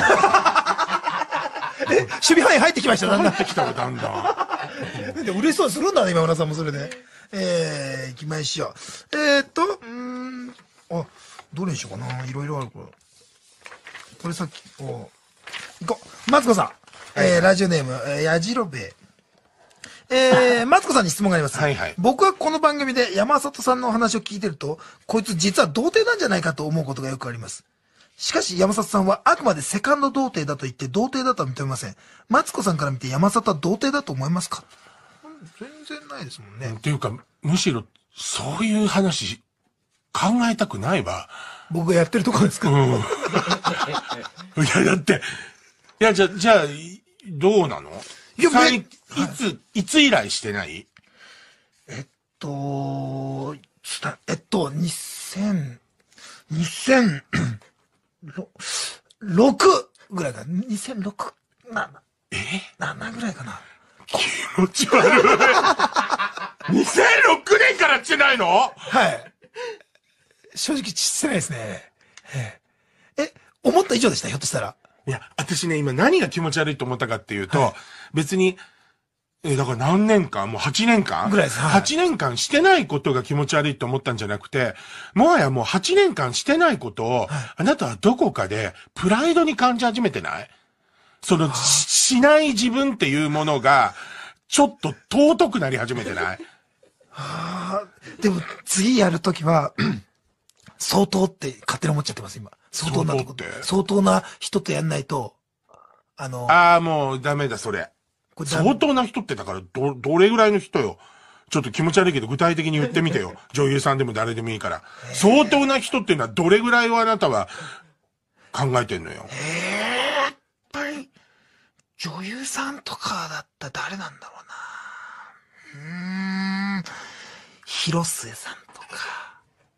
守備範囲入ってきました、だんだん。 入ってきたわ、だんだん。で、嬉しそうにするんだね、今村さんもそれで。行きましょう。どどれにしようかな。いろいろあるから。これさっき、行こう。マツコさん。ラジオネーム、やじろべえ。マツコさんに質問があります。 はいはい。 僕はこの番組で山里さんのお話を聞いてると、こいつ実は童貞なんじゃないかと思うことがよくあります。しかし山里さんはあくまでセカンド童貞だと言って童貞だとは認めません。マツコさんから見て山里は童貞だと思いますか？全然ないですもんね。 っていうか、むしろ、そういう話、考えたくないわ。 僕がやってるところですか？うん。いや、だって、いや、じゃあ、どうなの？いや、いつ以来してない？ 2006ぐらいかな。2006、7ぐらいかな。 気持ち悪い。2006年からしてないの？ はい。正直してないですね。思った以上でした、ひょっとしたら。 いや、私ね、今何が気持ち悪いと思ったかっていうと、別に、だから何年間もう8年間ぐらいです。はい、 8年間してないことが気持ち悪いと思ったんじゃなくて、もはやもう8年間してないことを、あなたはどこかでプライドに感じ始めてない？しない自分っていうものが、ちょっと尊くなり始めてない？ でも次やるときは、相当って勝手に思っちゃってます、今。相当なとこ。相当な人とやんないと、 もうダメだ、それ。相当な人ってだから、どれぐらいの人よ。ちょっと気持ち悪いけど具体的に言ってみてよ。女優さんでも誰でもいいから。相当な人っていうのはどれぐらいをあなたは考えてんのよ。 やっぱり、女優さんとかだったら誰なんだろうな。広末さんとか。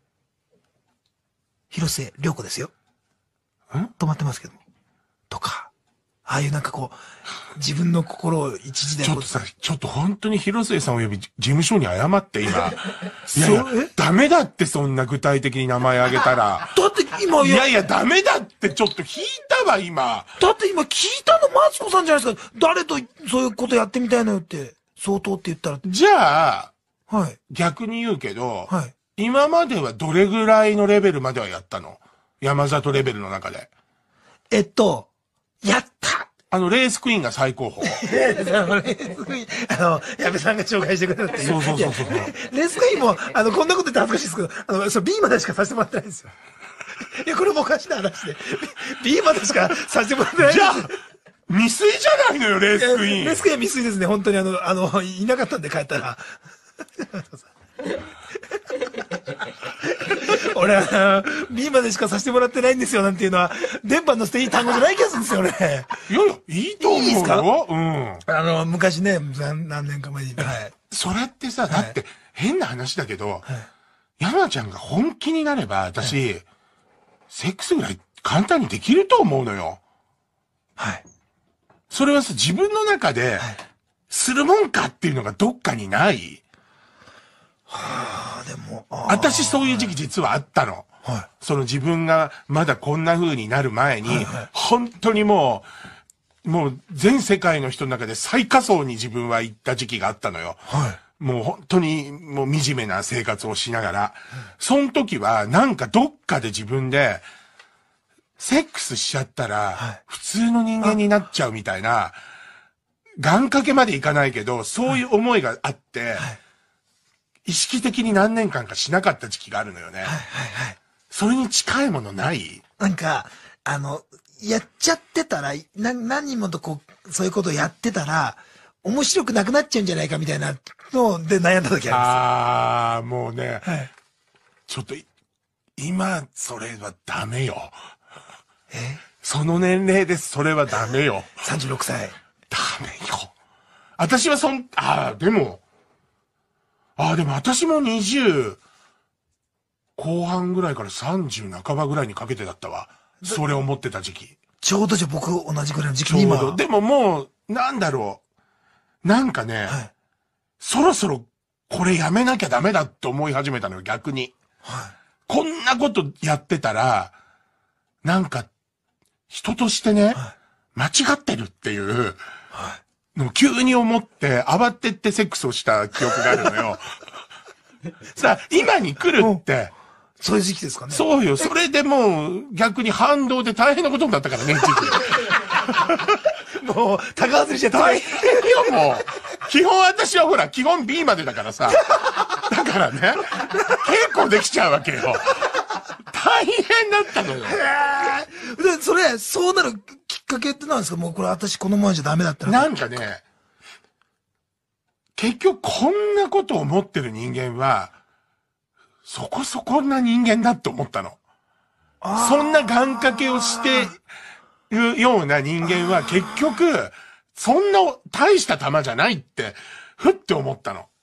広末涼子ですよ。止まってますけども。とか。ああいうなんかこう、自分の心を一時で。 ちょっと本当に広末さんを呼び、事務所に謝って今。いや、ダメだってそんな具体的に名前あげたら。 だって今、 いや、ダメだってちょっと引いたわ今。 だって今聞いたのマツコさんじゃないですか。誰とそういうことやってみたいのよって、相当って言ったら。じゃあ、はい。逆に言うけど、はい。今まではどれぐらいのレベルまではやったの？山里レベルの中で。 やったレースクイーンが最高峰。 レースクイーン、矢部さんが紹介してくれたっていう。 そう。レースクイーンも、こんなこと言って恥ずかしいですけど、B までしかさせてもらってないんですよ。いや、これもおかしな話で。B までしかさせてもらってないんですよ。 じゃあ、未遂じゃないのよ、レースクイーン。 レースクイーンは未遂ですね、本当にいなかったんで帰ったら。俺は、B までしかさせてもらってないんですよ、なんていうのは、電波に乗せていい単語じゃない気がするんですよ、俺。 いいと思うよ。いいですか？ 昔ね、何年か前に。はい。 それってさ、だって、変な話だけど、山ちゃんが本気になれば、私、セックスぐらい簡単にできると思うのよ。 はい。 それはさ、自分の中で、するもんかっていうのがどっかにない？ でも、 私そういう時期実はあったの。はい。自分がまだこんな風になる前に、本当にもう全世界の人の中で最下層に自分は行った時期があったのよ。はい。もう本当にもう惨めな生活をしながら。その時はなんかどっかで自分で、セックスしちゃったら、普通の人間になっちゃうみたいな、願掛けまでいかないけど、そういう思いがあって、意識的に何年間かしなかった時期があるのよね。それに近いものない？ なんか、やっちゃってたら、何人もとそういうことをやってたら、面白くなくなっちゃうんじゃないかみたいなので悩んだ時あります。もうね、ちょっと、今、それはダメよ。その年齢でそれはダメよ。 36歳。 ダメよ。私はでも私も20後半ぐらいから30半ばぐらいにかけてだったわ。それを思ってた時期。 ちょうどじゃ僕同じぐらいの時期に今。 でももう、なんだろう。なんかね、そろそろこれやめなきゃダメだって思い始めたのよ、逆に。こんなことやってたら、なんか、人としてね、間違ってるっていう、の急に思って慌てってセックスをした記憶があるのよ。さあ、今に来るって、 そういう時期ですかね。 そうよ。それでもう、逆に反動で大変なことになったからね、一時期。もう、高外れしちゃって。 大変よ、もう。基本私はほら、基本 B までだからさ。だからね、結構できちゃうわけよ。大変だったのよ。 で、そうなるきっかけってなんですか？もうこれ私このままじゃダメだったら。 なんかね、結局こんなことを思ってる人間は、そこそこな人間だって思ったの。そんな願掛けをしてるような人間は結局、そんな大した玉じゃないって、ふって思ったの。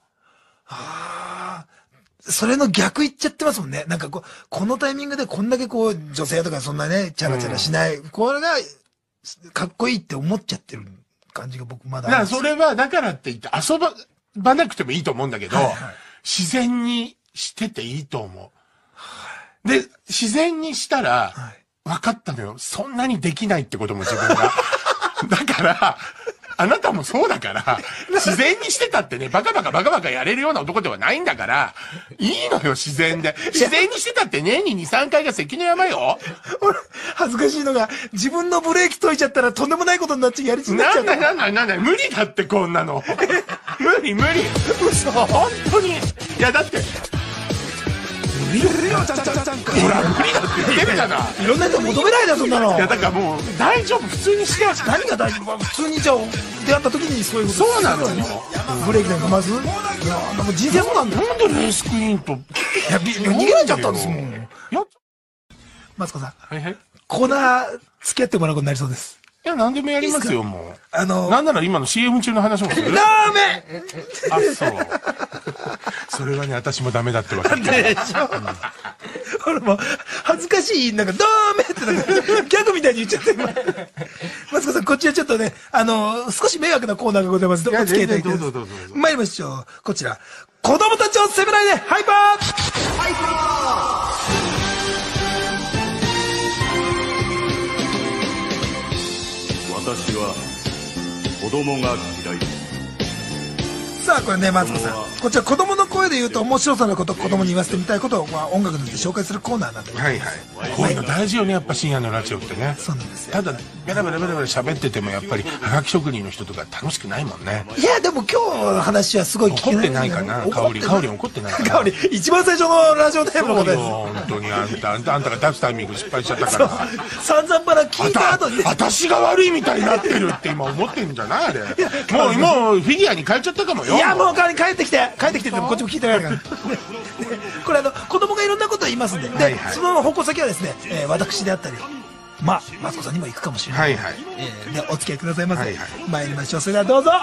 それの逆言っちゃってますもんね。なんかこのタイミングでこんだけ女性とかそんなね、チャラチャラしない。これが、かっこいいって思っちゃってる感じが僕まだ。 だからそれは、だからって言って遊ばなくてもいいと思うんだけど、自然にしてていいと思う。で、自然にしたら、分かったのよ。そんなにできないってことも自分が。だから、あなたもそうだから、自然にしてたってね、バカバカやれるような男ではないんだから、いいのよ、自然で。自然にしてたって年に2、3回が関の山よ。 俺、恥ずかしいのが、自分のブレーキ解いちゃったらとんでもないことになっちゃう、やりちになっちゃう。 なんだ、無理だってこんなの。無理。嘘。本当に。いや、だって、無理だよ、ほら、無理だって言ってるじゃない。 いろんな人求めないだ、そんなの。 いや、だからもう、大丈夫、普通にしてよ。 何が大丈夫？普通にじゃあ、出会った時にそういうこと。 そうなのよ。 ブレーキなんかまず？いや、なんか人生そうなんだよ。 なんでレースクイーンと。いや、逃げられちゃったんですもん。マツコさん。 はいはい。 コーナー付き合ってもらうことになりそうです。 いや、何でもやりますよ、もう。なんなら今の CM 中の話もする。 ダメ！ あ、そう。それはね、私もダメだってわかる。 でしょ。俺も、恥ずかしい、なんか、ダメってなんか、ギャグみたいに言っちゃって。マツコさん、こっちはちょっとね、少し迷惑なコーナーがございます。お付き合いいただきます。 どうぞ。 参りましょう。こちら。子供たちを責めないで、ハイパー！ 私は子供が嫌い。 さあこれね、マツコさん、こちら子供の声で言うと面白さのこと、子供に言わせてみたいことを、音楽によって紹介するコーナーなんで、 はい。こういうの大事よね、やっぱ深夜のラジオってね。 そうなんですよ。 ただベラベラ喋っててもやっぱりはがき職人の人とか楽しくないもんね。 いやでも今日の話はすごい聞けない。 怒ってないかな。香り怒ってないかな。 香り一番最初のラジオネームのことです。 本当にあんたが出すタイミング失敗しちゃったから。 散々から聞いた後に私が悪いみたいになってるって今思ってんじゃないあれ。もうフィギュアに変えちゃったかもよ。 いやもう帰ってきてってこっちも聞いてないから。これ子供がいろんなことを言いますんで、でその方向先はですね、私であったり。マツコさんにも行くかもしれない。で、お付き合いくださいませ。参りましょう。それではどうぞ。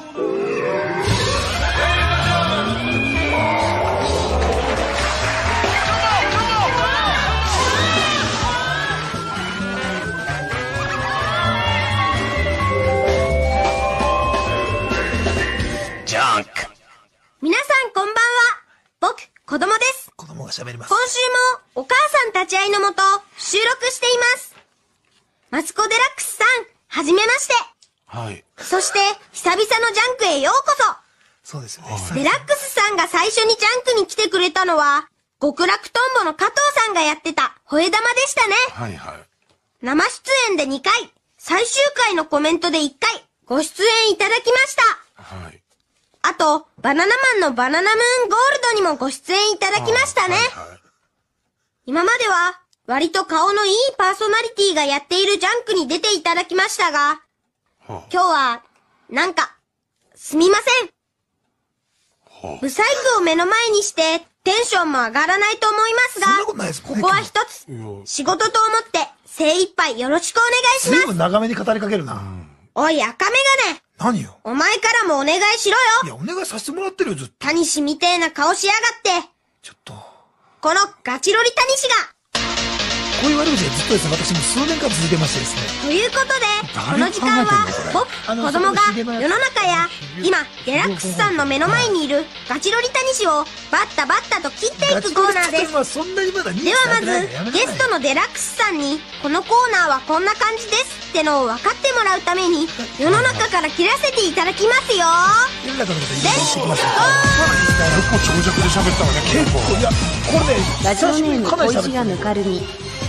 ジャンク。 皆さんこんばんは。僕、子供です。 子供が喋ります。 今週もお母さん立ち会いのもと収録しています。マツコ・デラックスさん、はじめまして。 はい。 そして、久々のジャンクへようこそ。 そうですよね。 デラックスさんが最初にジャンクに来てくれたのは、極楽とんぼの加藤さんがやってた吠え玉でしたね。生出演で2回、最終回のコメントで1回、ご出演いただきました。あと、バナナマンのバナナムーンゴールドにもご出演いただきましたね。今までは、割と顔のいいパーソナリティがやっているジャンクに出ていただきましたが、今日は、なんか、すみません。ブサイクを目の前にして、テンションも上がらないと思いますが、ここは一つ、仕事と思って精一杯よろしくお願いします。 随分長めに語りかけるな。 おい、赤メガネ。 何よ。 お前からもお願いしろよ。 いや、お願いさせてもらってるよ、ずっと。 タニシみてえな顔しやがって。 ちょっと。 このガチロリタニシが。 こういう悪口がずっとですね、私も数年間続けましてですね。 ということで、この時間は僕、子供が世の中や今デラックスさんの目の前にいるガチロリタニシをバッタバッタと切っていくコーナーです。ではまずゲストのデラックスさんにこのコーナーはこんな感じですってのを分かってもらうために世の中から切らせていただきますよ。 世の中のこと言ってきますよ。 結構長尺で喋ったわね。 結構、いやこれね、 ラジオネーム小石がぬかるみ。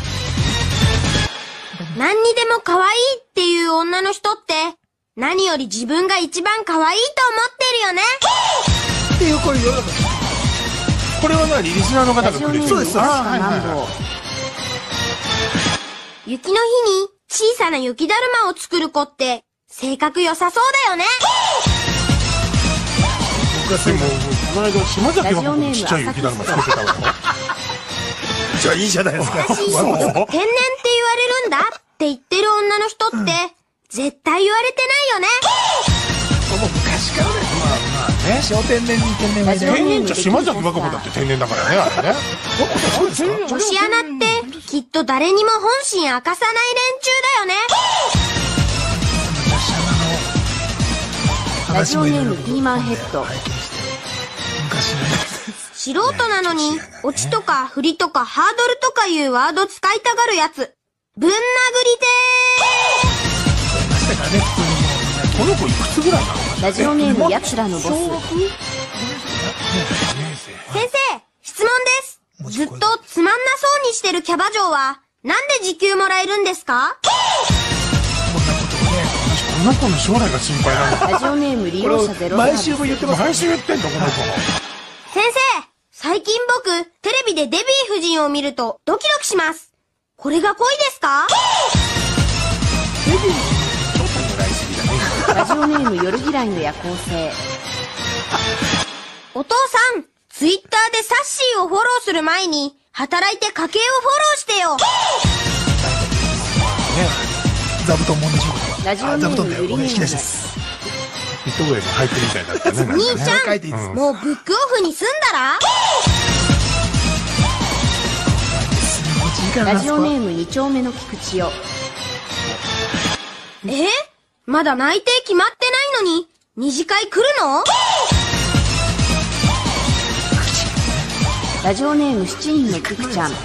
何にでも可愛いっていう女の人って何より自分が一番可愛いと思ってるよねっていうこういう世の中。 これは何、リスナーの方がくれてる。 そうです。 雪の日に小さな雪だるまを作る子って性格良さそうだよね。 僕はでもこの間島崎和歌子のちっちゃい雪だるま作ってたわよ。 じゃあいいじゃないですか。 天然って言われるんだって言ってる女の人って絶対言われてないよね。 もう昔からね。まあね。小天然に天然はいない。 天然じゃ島崎和歌子だって天然だからね、あれね。 女子アナってきっと誰にも本心明かさない連中だよね。 ラジオネームピーマンヘッド。 素人なのにオチとか振りとかハードルとかいうワード使いたがるやつぶん殴りてー。この子いくつぐらいなの？ ラジオネームやつらのボス。 先生、質問です。ずっとつまんなそうにしてるキャバ嬢はなんで時給もらえるんですか？ この子の将来が心配なの。 ラジオネーム利用者ゼロ。 毎週も言ってます。 毎週言ってんのこの子。 先生、最近僕テレビでデヴィ夫人を見るとドキドキします。これが恋ですか？ デヴィちょっと狙いすぎだね。 ラジオネーム夜嫌いの夜行性。 お父さん、ツイッターでサッシーをフォローする前に働いて家計をフォローしてよ。 座布団もんでしょうか。 ラジオネームゆりねん。 糸上の俳句みたいになってね。 兄ちゃん、もうブックオフに住んだら？ラジオネーム2丁目の菊池よ。 まだ内定決まってないのに二次会来るの？ ラジオネーム7人の菊ちゃん。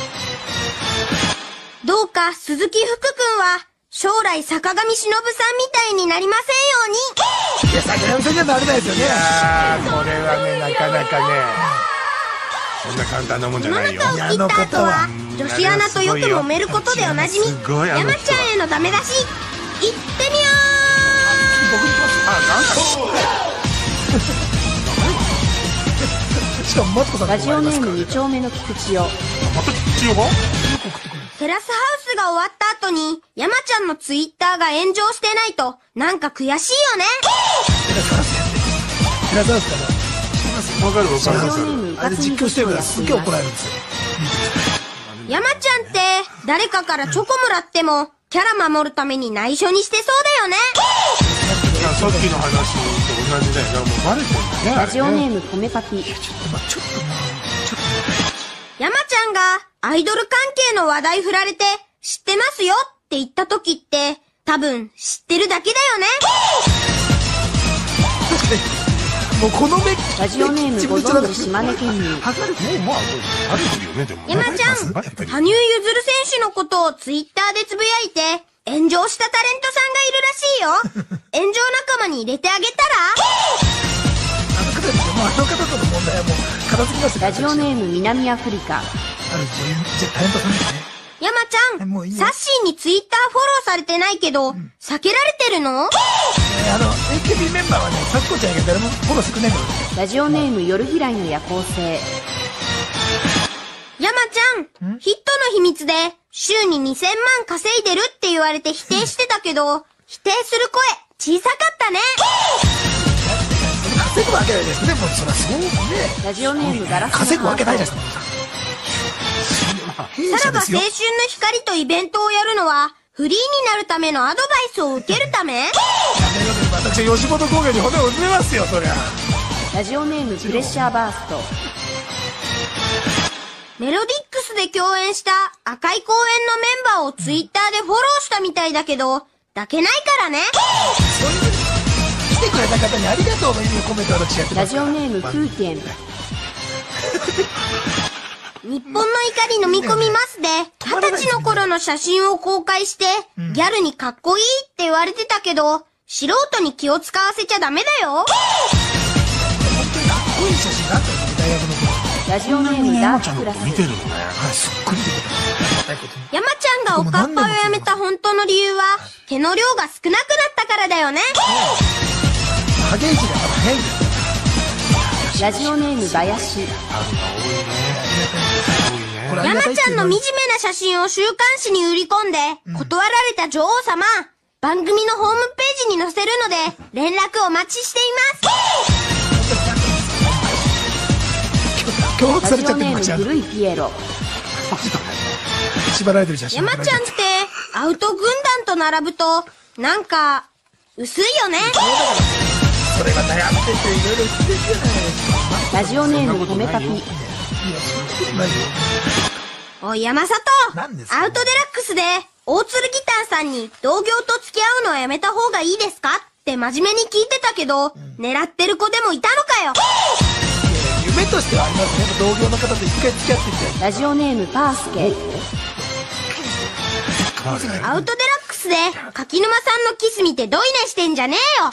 どうか鈴木福君は将来坂上忍さんみたいになりませんように。 いや、坂上さんじゃなれないですよね。 いやー、これはね、なかなかね、そんな簡単なもんじゃないよ。 世の中を切った後は女子アナとよく揉めることでおなじみ山ちゃんへのダメ出し行ってみよう。しかもマツコさんラジオネーム2丁目の菊池よ。 また菊池よがテラスハウスが終わった後に山ちゃんのツイッターが炎上してないとなんか悔しいよね。 テラスハウスからわかるわかる。 ラジオネームうかつみ実況してるからすっげえ怒られるんですよ。 山ちゃんって誰かからチョコもらってもキャラ守るために内緒にしてそうだよね。 さっきの話と同じだよな。もうバレてんだね。 ラジオネーム米パピ。 山ちゃんがアイドル関係の話題振られて知ってますよって言った時って多分知ってるだけだよね。 もうこの目。 ラジオネームご存知島根県民。 もうまあバレてるよね。でも山ちゃん、羽生結弦選手のことをツイッターでつぶやいて炎上したタレントさんがいるらしいよ。炎上仲間に入れてあげたら？ あの方との問題はもう片付きますよ。 ラジオネーム南アフリカ。 タレントさんですね。 山ちゃん、サッシーにツイッターフォローされてないけど、避けられてるの？ AKB メンバーはね、サッコちゃんやけど誰もフォローしてくれないからね。 ラジオネーム夜嫌いの夜行性。 山ちゃん、ヒットの秘密で週に2000万稼いでるって言われて否定してたけど、否定する声小さかったね。 稼ぐわけないですね。もうそらそうね。 ラジオネームガラスの稼ぐわけないじゃないですか。 さらば青春の光とイベントをやるのはフリーになるためのアドバイスを受けるため？ 私吉本興業に骨を埋めますよ、そりゃ。 ラジオネームプレッシャーバースト。 メロディックスで共演した赤い公園のメンバーをツイッターでフォローしたみたいだけど、抱けないからね。 そういう、来てくれた方にありがとうの意味のコメントを私やってます。 ラジオネーム風天。 日本の怒り飲み込みますで、20歳の頃の写真を公開して、ギャルにかっこいいって言われてたけど、素人に気を使わせちゃダメだよ。 本当にかっこいい写真があったんですよ、大学の頃。 ラジオネームダーククラス。 見てるのね。 はい、すっごい見てた。 山ちゃんがおかっぱをやめた本当の理由は、毛の量が少なくなったからだよね。 ハゲイジだから早いんだよ。 ラジオネームバヤシ。 山ちゃんの惨めな写真を週刊誌に売り込んで、断られた女王様、番組のホームページに載せるので、連絡お待ちしています。 脅迫されちゃってるラジオネーム古いピエロ。 縛られてる写真。 山ちゃんって、アウト軍団と並ぶと、なんか、薄いよね。 それが悩んでていろいろ言ってるじゃないですか。 ラジオネームコメパピ。 いや、そんなことないよ。 おい山里、アウトデラックスで、大鶴ギターさんに同業と付き合うのはやめた方がいいですかって真面目に聞いてたけど、狙ってる子でもいたのかよ。 夢としてはありますね。同業の方と一回付き合ってみたい。 ラジオネームパースケ。 アウトデラックスで柿沼さんのキス見てドイネしてんじゃねえよ。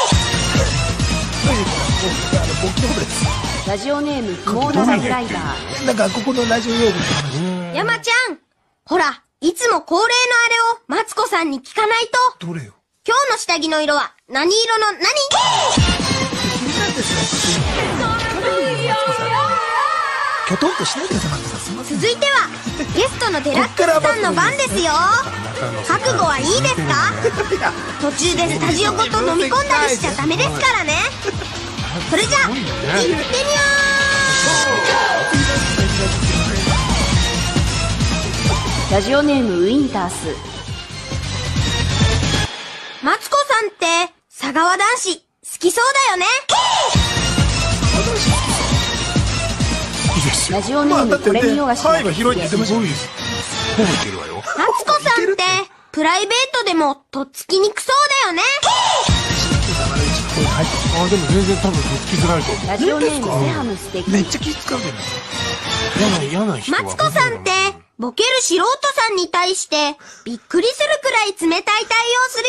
僕のことです。 ラジオネーム不毛なラブライダー。 なんかここのラジオ用語って話。 山ちゃん、ほら、いつも恒例のあれをマツコさんに聞かないと。 どれよ。 今日の下着の色は何色の何？ きょとんとしないでください、マツコさん。すみません。 続いてはゲストのデラックスさんの番ですよ。覚悟はいいですか？途中でスタジオごと飲み込んだりしちゃダメですからね。それじゃあ行ってみよラジオネームウィンタース。 マツコさんって佐川男子好きそうだよね。 ラジオネームこれ見よがしな。 範囲は広いって言ってましたね。 ほぼいけるわよ。 マツコさんってプライベートでもとっつきにくそうだよね。 あ、でも全然多分とっつきづらいと思う。 ラジオネームセハム素敵。 めっちゃ気使うけど。 嫌な人は。 マツコさんってボケる素人さんに対してびっくりするくらい冷たい対応する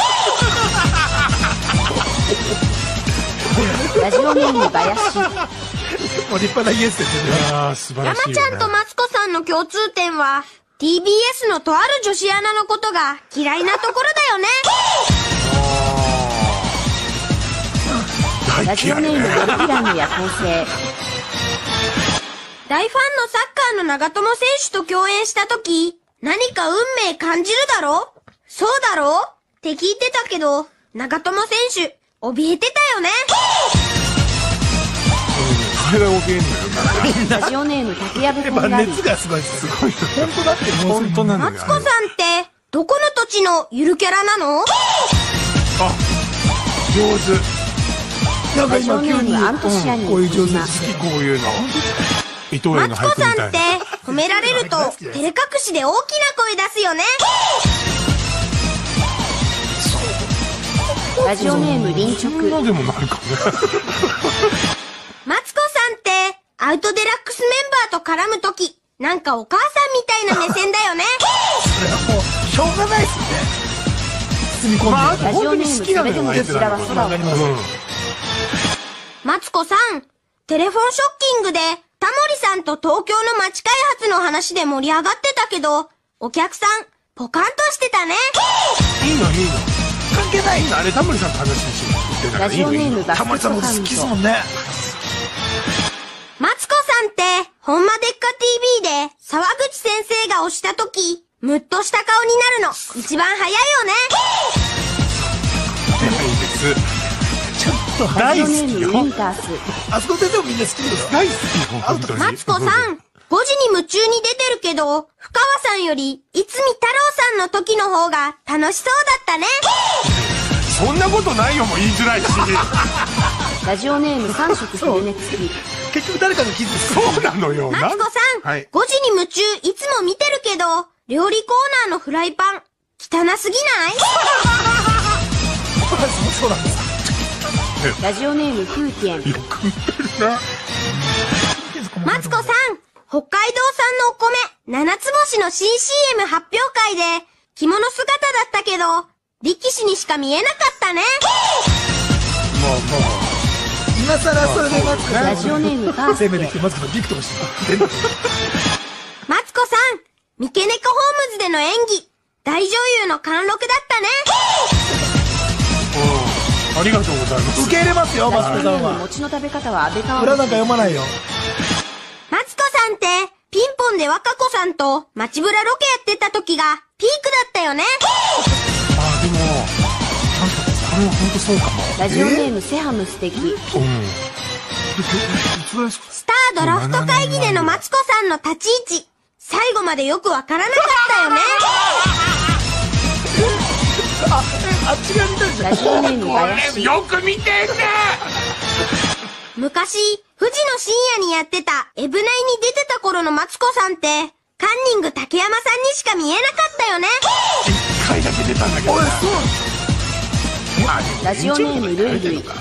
よね。 ラジオネームバヤシ。 もう立派なイエスですよね。 ああ、素晴らしい。 山ちゃんとマツコさんの共通点は TBS のとある女子アナのことが嫌いなところだよね。 ラジオネームヨルピラムや構成。 大ファンのサッカーの長友選手と共演した時、何か運命感じるだろ？そうだろ？って聞いてたけど、長友選手、怯えてたよね。 それが怯えんのよ。 ラジオネーム竹やぶこんがり。 熱がすごいです。すごい。本当だってもう。 本当なのよ。 マツコさんって、どこの土地のゆるキャラなの？ あ、上手。 なんか今急にこういう上手です。 こういうの。伊藤園のマツコ俳句みたいな。 さんって褒められると照れ隠しで大きな声出すよね。 ラジオネーム臨直。 そんなでもないかね。 マツコさんってアウトデラックスメンバーと絡むとき、なんかお母さんみたいな目線だよね。 それはもうしょうがないですよね。包み込んで。 まあ、 ラジオネームすべてのこちらは空を。 マツコさん、テレフォンショッキングでタモリさんと東京の街開発の話で盛り上がってたけど、お客さんポカンとしてたね。 いいのいいの。 関係ない。 あれタモリさんと話してる。 ラジオネームバスケットカウント。 タモリさんも好きですもんね。 マツコさんって、ほんまでっか TV で沢口先生が押したとき、ムッとした顔になるの一番早いよね。 早いです。 ちょっとラジオネームウィンタース。 あそこ先生もみんな好きですよ。 大好きよ、本当に。 マツコさん、5時に夢中に出てるけど、深川さんより、いつみ太郎さんの時の方が楽しそうだったね。 そんなことないよも言いづらいし。 ラジオネーム3色昼寝付き。 結局誰かの傷つく。 そうなのよ。 マツコさん、5時に夢中、いつも見てるけど、料理コーナーのフライパン、汚すぎないそうなんです。 ラジオネームフーティエン。 よく見てるな。 マツコさん、北海道産のお米、七つ星の新 CM 発表会で、着物姿だったけど、力士にしか見えなかったね。 もう。 今更それでマツコさん。 ラジオネームファース生命で来てマツコさんビクともしてる。 マツコさん、三毛猫ホームズでの演技、大女優の貫禄だったね。 ありがとうございます。 受け入れますよ、マツコさんは。 餅の食べ方は安倍川。 裏なんか読まないよ。 マツコさんって、ピンポンで若子さんと街ブラロケやってた時がピークだったよね。 でも、これは本当そうかも。 ラジオネームセハム素敵。 スタードラフト会議でのマツコさんの立ち位置、最後までよくわからなかったよね。 あっちが見たんじゃん。 ラジオネーム林。 よく見てんね。 昔、富士の深夜にやってたエブナイに出てた頃のマツコさんって、カンニング竹山さんにしか見えなかったよね。 1回だけ出たんだけど。 ラジオネームルイルイ。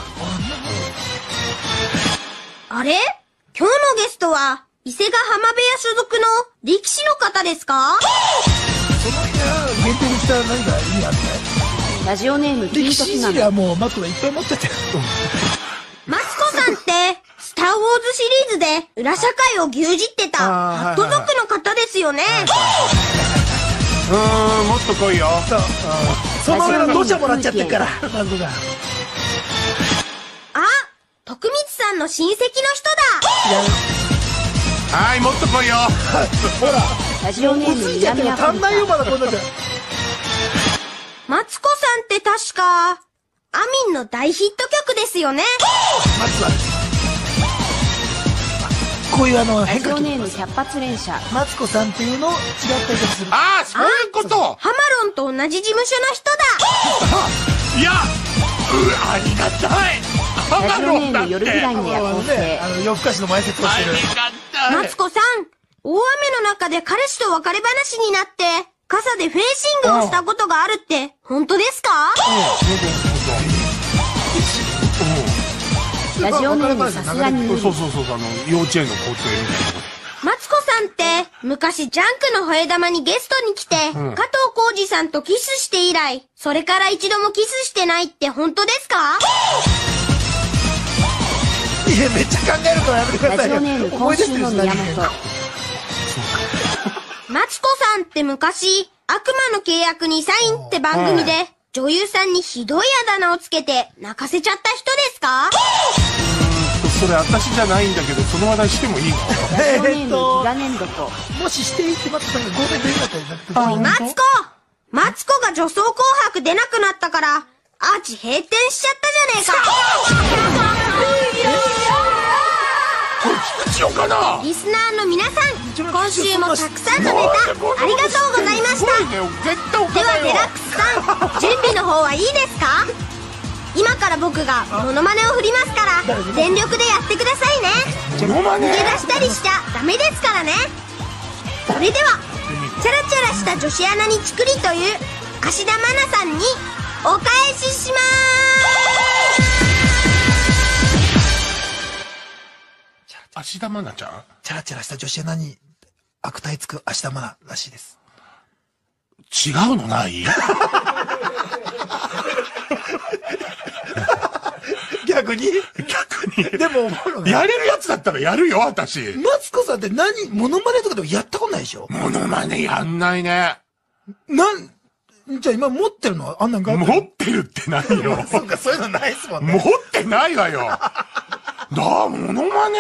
あれ？今日のゲストは、伊勢ヶ浜部屋所属の力士の方ですか？ その部屋限定にした何か意味あるね。 ラジオネームピートピマン。 はもうマツコがいっぱい持ってて。 マツコさんって、スターウォーズシリーズで裏社会を牛耳ってた、ハット族の方ですよね。 もっと来いよ。 その上の土砂もらっちゃってるから、マツコが。 あ、徳光さんの親戚の人だ。 はい、もっと来いよ。 ほら、 ラジオネーム南アフリ足んないよ、まだこんなで。 マツコさんって確か、アミンの大ヒット曲ですよね。 マツはこういう変化球。 ラジオネーム百発連射。 マツコさんっていうの違ったりする。 ああ、そういうこと。 ハマロンと同じ事務所の人だ。 いや、ありがたい。 ラジオネーム夜嫌いの夜行性。 夜更かしの前説をしてる。 マツコさん、大雨の中で彼氏と別れ話になって、傘でフェンシングをしたことがあるって、本当ですか？ ラジオネームさすがに。 そう、幼稚園の校庭みたいなとこマツコさんって、昔ジャンクの吠え玉にゲストに来て、加藤浩次さんとキスして以来、それから一度もキスしてないって本当ですか？ いや、めっちゃ考えるからやめてくださいよ。 ラジオネーム今週の宮本。 マツコさんって昔、悪魔の契約にサインって番組で、女優さんにひどいあだ名をつけて泣かせちゃった人ですか？ それ私じゃないんだけど、その話題してもいいの？ ラジオネームギガ粘土と。 もししていいってマツコさんが5年でいいんだったらなくて。 マツコが女装紅白出なくなったから、アーチ閉店しちゃったじゃねえか。 これ菊池よかな。 リスナーの皆さん、今週もたくさんのネタ、ありがとうございました。ではデラックスさん、準備の方はいいですか？今から僕がモノマネを振りますから、全力でやってくださいね。逃げ出したりしちゃダメですからね。それでは、チャラチャラした女子アナにチクリという芦田愛菜さんにお返ししまーす。 芦田愛菜ちゃん？ チャラチャラした女子アナに悪態つく芦田愛菜らしいです。 違うのない？ 逆にでも、 やれるやつだったらやるよ、私。 マツコさんってモノマネとかでもやったことないでしょ？ モノマネやんないね。 じゃあ今持ってるのはあんなんか持ってるってないよ。 そうか、そういうのないっすもんね。 持ってないわよ。モノマネ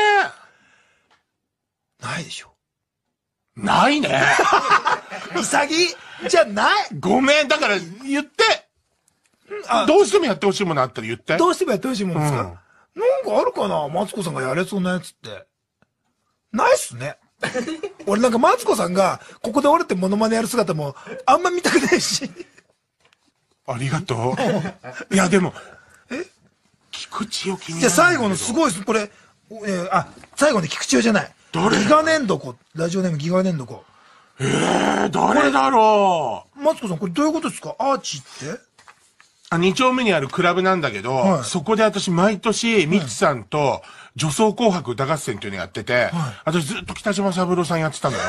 ないでしょ？ ないね。 潔じゃない。 ごめん、だから言って。どうしてもやってほしいものあったら言って。 どうしてもやってほしいものですか？なんかあるかな、マツコさんがやれそうなやつって。ないっすね。俺なんかマツコさんがここで折れてモノマネやる姿もあんま見たくないし。 ありがとう。いやでも、菊池よ気になる。 じゃあ最後のすごいです。これ、 最後に菊池雄じゃない。 誰？ ギガ粘土子。ラジオネームギガ粘土子。 誰だろう。マツコさん、これどういうことですか？アーチって？ 2丁目にあるクラブなんだけど、そこで私毎年、ミツさんと女装紅白歌合戦っていうのやってて、私ずっと北島三郎さんやってたのよ。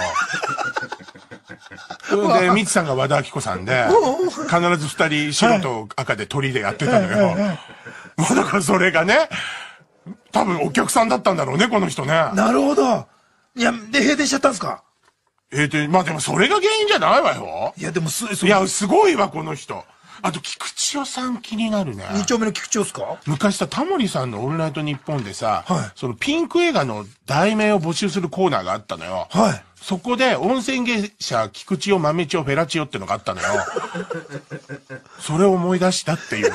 で、ミツさんが和田アキ子さんで、必ず2人白と赤で鳥でやってたのよ。まあだからそれがね、多分お客さんだったんだろうね、この人ね。 なるほど。いや、で、閉店しちゃったんですか？ 閉店、まあでもそれが原因じゃないわよ。 いや、でもいや、すごいわ、この人。あと、菊池雄さん気になるね。 2丁目の菊池雄っすか？ 昔さ、タモリさんのオールナイトニッポンでさ、そのピンク映画の題名を募集するコーナーがあったのよ。そこで、温泉芸者、菊池雄、豆千代、フェラチオってのがあったのよ。それを思い出したっていうね。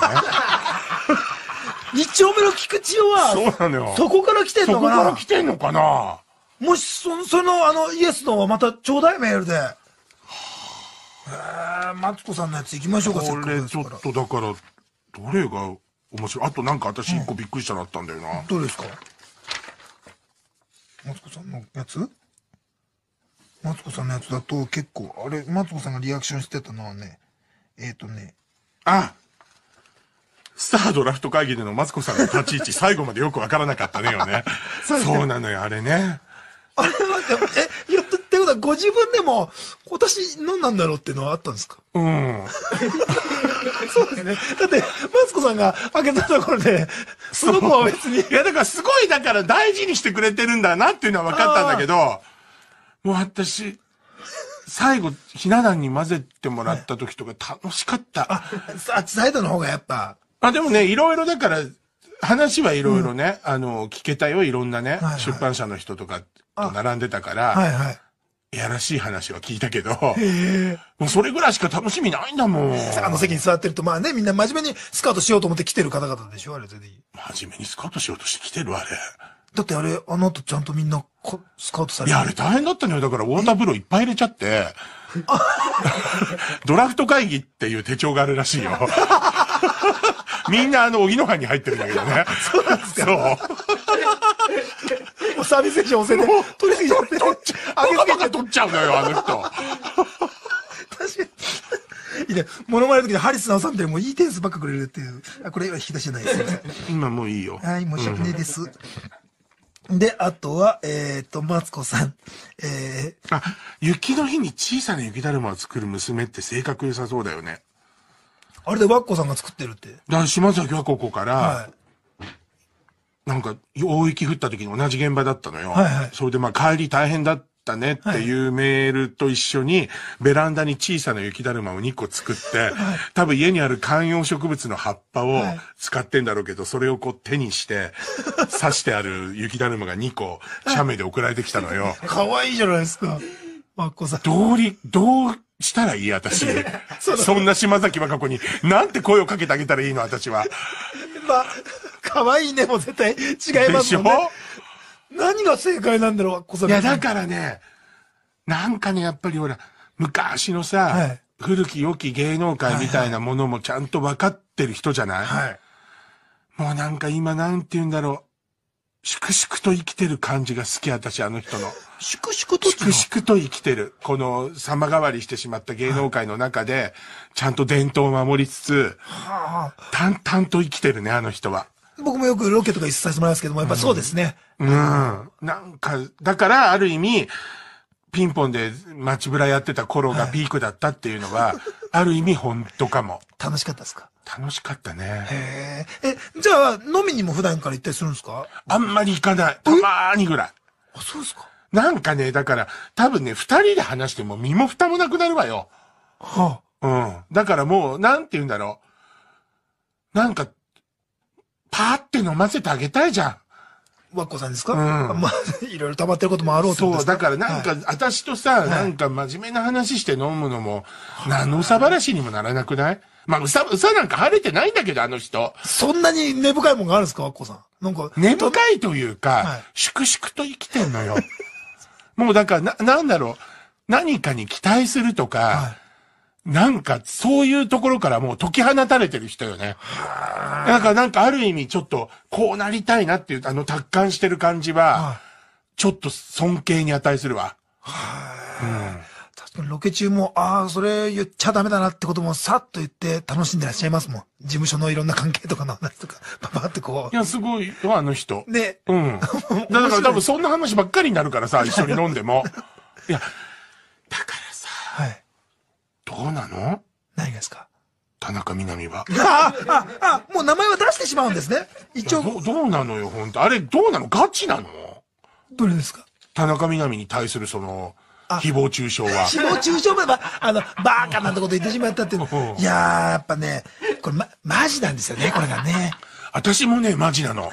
2丁目の菊池雄は、 そうなのよ。 そこから来てんのかな？ そこから来てんのかな？ もし、その、イエスのまたちょうだいメールで。マツコさんのやつ行きましょうか。 これちょっとだから、どれが面白い？あとなんか私一個びっくりしたのあったんだよな。 どれですか？マツコさんのやつ？マツコさんのやつだと結構、あれ、マツコさんがリアクションしてたのはね、 スタードラフト会議でのマツコさんの立ち位置、最後までよくわからなかったねよね。そうなのよ、あれね。 あれは、ってことはご自分でも、今年何なんだろうっていうのはあったんですか？そうですね。だって、マツコさんが開けたところで、その子は別に。 いや、だからすごい、だから大事にしてくれてるんだなっていうのは分かったんだけど、もう私、最後、ひな壇に混ぜてもらった時とか楽しかった。 あっちサイドの方がやっぱ。 でもね、いろいろだから、話はいろいろね、聞けたよ、いろんなね、出版社の人とかと並んでたから、いやらしい話は聞いたけど、もうそれぐらいしか楽しみないんだもん。 席に座ってると、まあね、みんな真面目にスカウトしようと思って来てる方々でしょ、あれ全然。 真面目にスカウトしようとして来てるあれ。 だってあれ、あの後ちゃんとみんなスカウトされて。 いや、あれ大変だったのよ。だからウォーター風呂いっぱい入れちゃって、ドラフト会議っていう手帳があるらしいよ。みんな荻野藩に入ってるんだけどね。 そうなんですか？そう。もうサービス精神旺盛で、取りすぎちゃって。 あげが取っちゃうのよ、あの人。確かに。いいね。物まねの時にハリス直さんみたいにもういい点数ばっかくれるっていう。これは引き出しじゃないです。 今もういいよ。 はい、申し訳ないです。で、あとは、マツコさん。 雪の日に小さな雪だるまを作る娘って性格良さそうだよね。 あれでワッコさんが作ってるって。 だから島崎和子から、なんか大雪降った時に同じ現場だったのよ。それで帰り大変だったねっていうメールと一緒に、ベランダに小さな雪だるまを2個作って、多分家にある観葉植物の葉っぱを使ってんだろうけど、それをこう手にして、刺してある雪だるまが2個、写メで送られてきたのよ。 かわいいじゃないですか。マッコさん。 どうしたらいい私。そんな島崎和歌子に、なんて声をかけてあげたらいいの私は。 かわいいねも絶対違いますもんね。でしょ？何が正解なんだろう、マッコさん。 いや、だからね、なんかね、やっぱりほら、昔のさ、古き良き芸能界みたいなものもちゃんと分かってる人じゃない？もうなんか今なんて言うんだろう。粛々と生きてる感じが好き、私、あの人の。 粛々と生きてる。この様変わりしてしまった芸能界の中で、ちゃんと伝統を守りつつ、淡々と生きてるね、あの人は。 僕もよくロケとか一緒させてもらいますけども、やっぱそうですね。 なんか、だから、ある意味、ピンポンで街ブラやってた頃がピークだったっていうのは、ある意味本当かも。 楽しかったですか？ 楽しかったね。 じゃあ、飲みにも普段から行ったりするんですか？ あんまり行かない。たまーにぐらい。 あ、そうですか。 なんかね、だから、多分ね、二人で話しても身も蓋もなくなるわよ。だからもう、なんて言うんだろう。なんか、パーって飲ませてあげたいじゃん。 ワッコさんですか？まあ、いろいろ溜まってることもあろうと。 そう、だからなんか、私とさ、なんか真面目な話して飲むのも、何のうさばらしにもならなくない？まあ、うさなんか晴れてないんだけど、あの人。 そんなに根深いもんがあるんですか、ワッコさん。なんか。 根深いというか、粛々と生きてんのよ。もうだから、なんだろう。何かに期待するとか、 なんか、そういうところからもう解き放たれてる人よね。なんかある意味ちょっと、こうなりたいなっていう、達観してる感じは、ちょっと尊敬に値するわ。 確かにロケ中も、それ言っちゃダメだなってこともさっと言って楽しんでらっしゃいますもん。事務所のいろんな関係とかの話とか、パパってこう。 いや、すごいよ、あの人。 ね。 だから多分そんな話ばっかりになるからさ、一緒に飲んでも。いや、だからさ、どうなの？ 何がですか？ 田中みな実は。 もう名前は出してしまうんですね。一応。 どうなのよ、ほんと。あれ、どうなの？ガチなの？ どれですか？ 田中みな実に対する誹謗中傷は。 誹謗中傷までバーカなんてこと言ってしまったっていう。いやー、やっぱね、これマジなんですよね、これがね。 私もね、マジなの。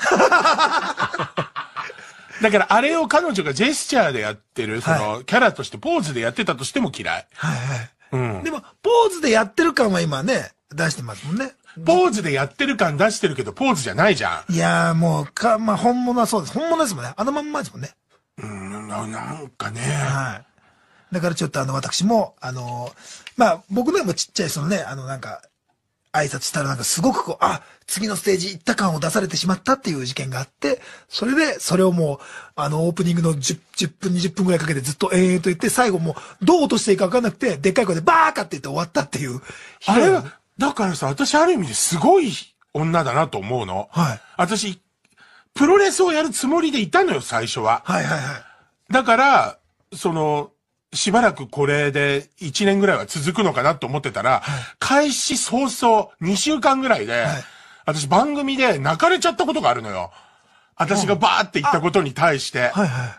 だからあれを彼女がジェスチャーでやってる、キャラとしてポーズでやってたとしても嫌い。 でも、ポーズでやってる感は今ね、出してますもんね。 ポーズでやってる感出してるけど、ポーズじゃないじゃん。 いやーもう、本物はそうです。本物ですもんね。あのまんまですもんね。 なんかね。 だからちょっと私も、僕ねもちっちゃい挨拶したらなんかすごく次のステージ行った感を出されてしまったっていう事件があって、それをもう、オープニングの10分、20分くらいかけてずっと延々と言って、最後もう、どう落としていいか分かんなくて、でっかい声でバーカって言って終わったっていう。 あれは、だからさ、私ある意味ですごい女だなと思うの。私、プロレスをやるつもりでいたのよ、最初は。だから、しばらくこれで1年ぐらいは続くのかなと思ってたら、開始早々2週間ぐらいで、私番組で泣かれちゃったことがあるのよ。私がバーって言ったことに対して。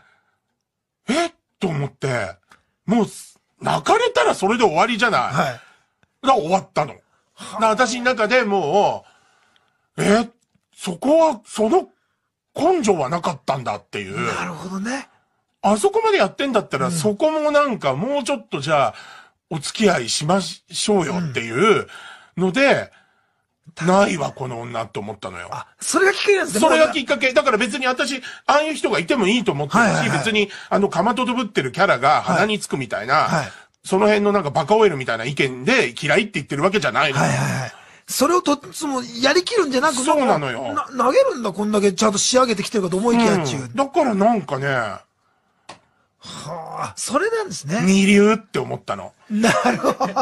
と思って、もう、泣かれたらそれで終わりじゃない。だから終わったの。私の中でもう、そこは、その根性はなかったんだっていう。 なるほどね。 あそこまでやってんだったら、そこもなんかもうちょっとじゃあ、お付き合いしましょうよっていうので、ないわ、この女って思ったのよ。 それがきっかけなんですね。 それがきっかけ。だから別に私、ああいう人がいてもいいと思ってるし、別に、かまとどぶってるキャラが鼻につくみたいな、その辺のなんかバカオエルみたいな意見で嫌いって言ってるわけじゃないの。 それをやりきるんじゃなくて、 そうなのよ。 投げるんだ、こんだけちゃんと仕上げてきてるかと思いきやっちゅう。 だからなんかね、 それなんですね。 二流って思ったの。 なるほど。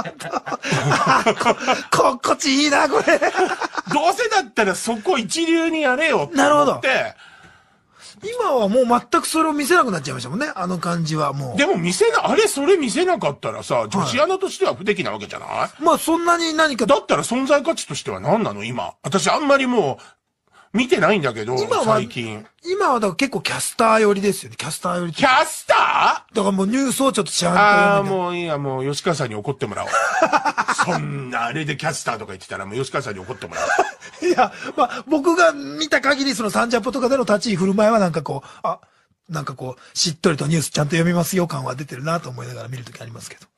心地いいな、これ。 どうせだったらそこ一流にやれよって思って。 なるほど。今はもう全くそれを見せなくなっちゃいましたもんね、あの感じはもう。 でもそれ見せなかったらさ、女子アナとしては不出来なわけじゃない？ そんなに何か。 だったら存在価値としては何なの今。私あんまりもう、見てないんだけど、最近。 今はだから結構キャスター寄りですよね。キャスター寄り。 キャスター？ だからもうニュースをちょっとちゃんと読んで。 もういいや、もう吉川さんに怒ってもらおう。そんなあれでキャスターとか言ってたらもう吉川さんに怒ってもらおう。 いや、僕が見た限りサンジャポとかでの立ち居振る舞いはなんかこう、しっとりとニュースちゃんと読みますよ感は出てるなと思いながら見るときありますけど。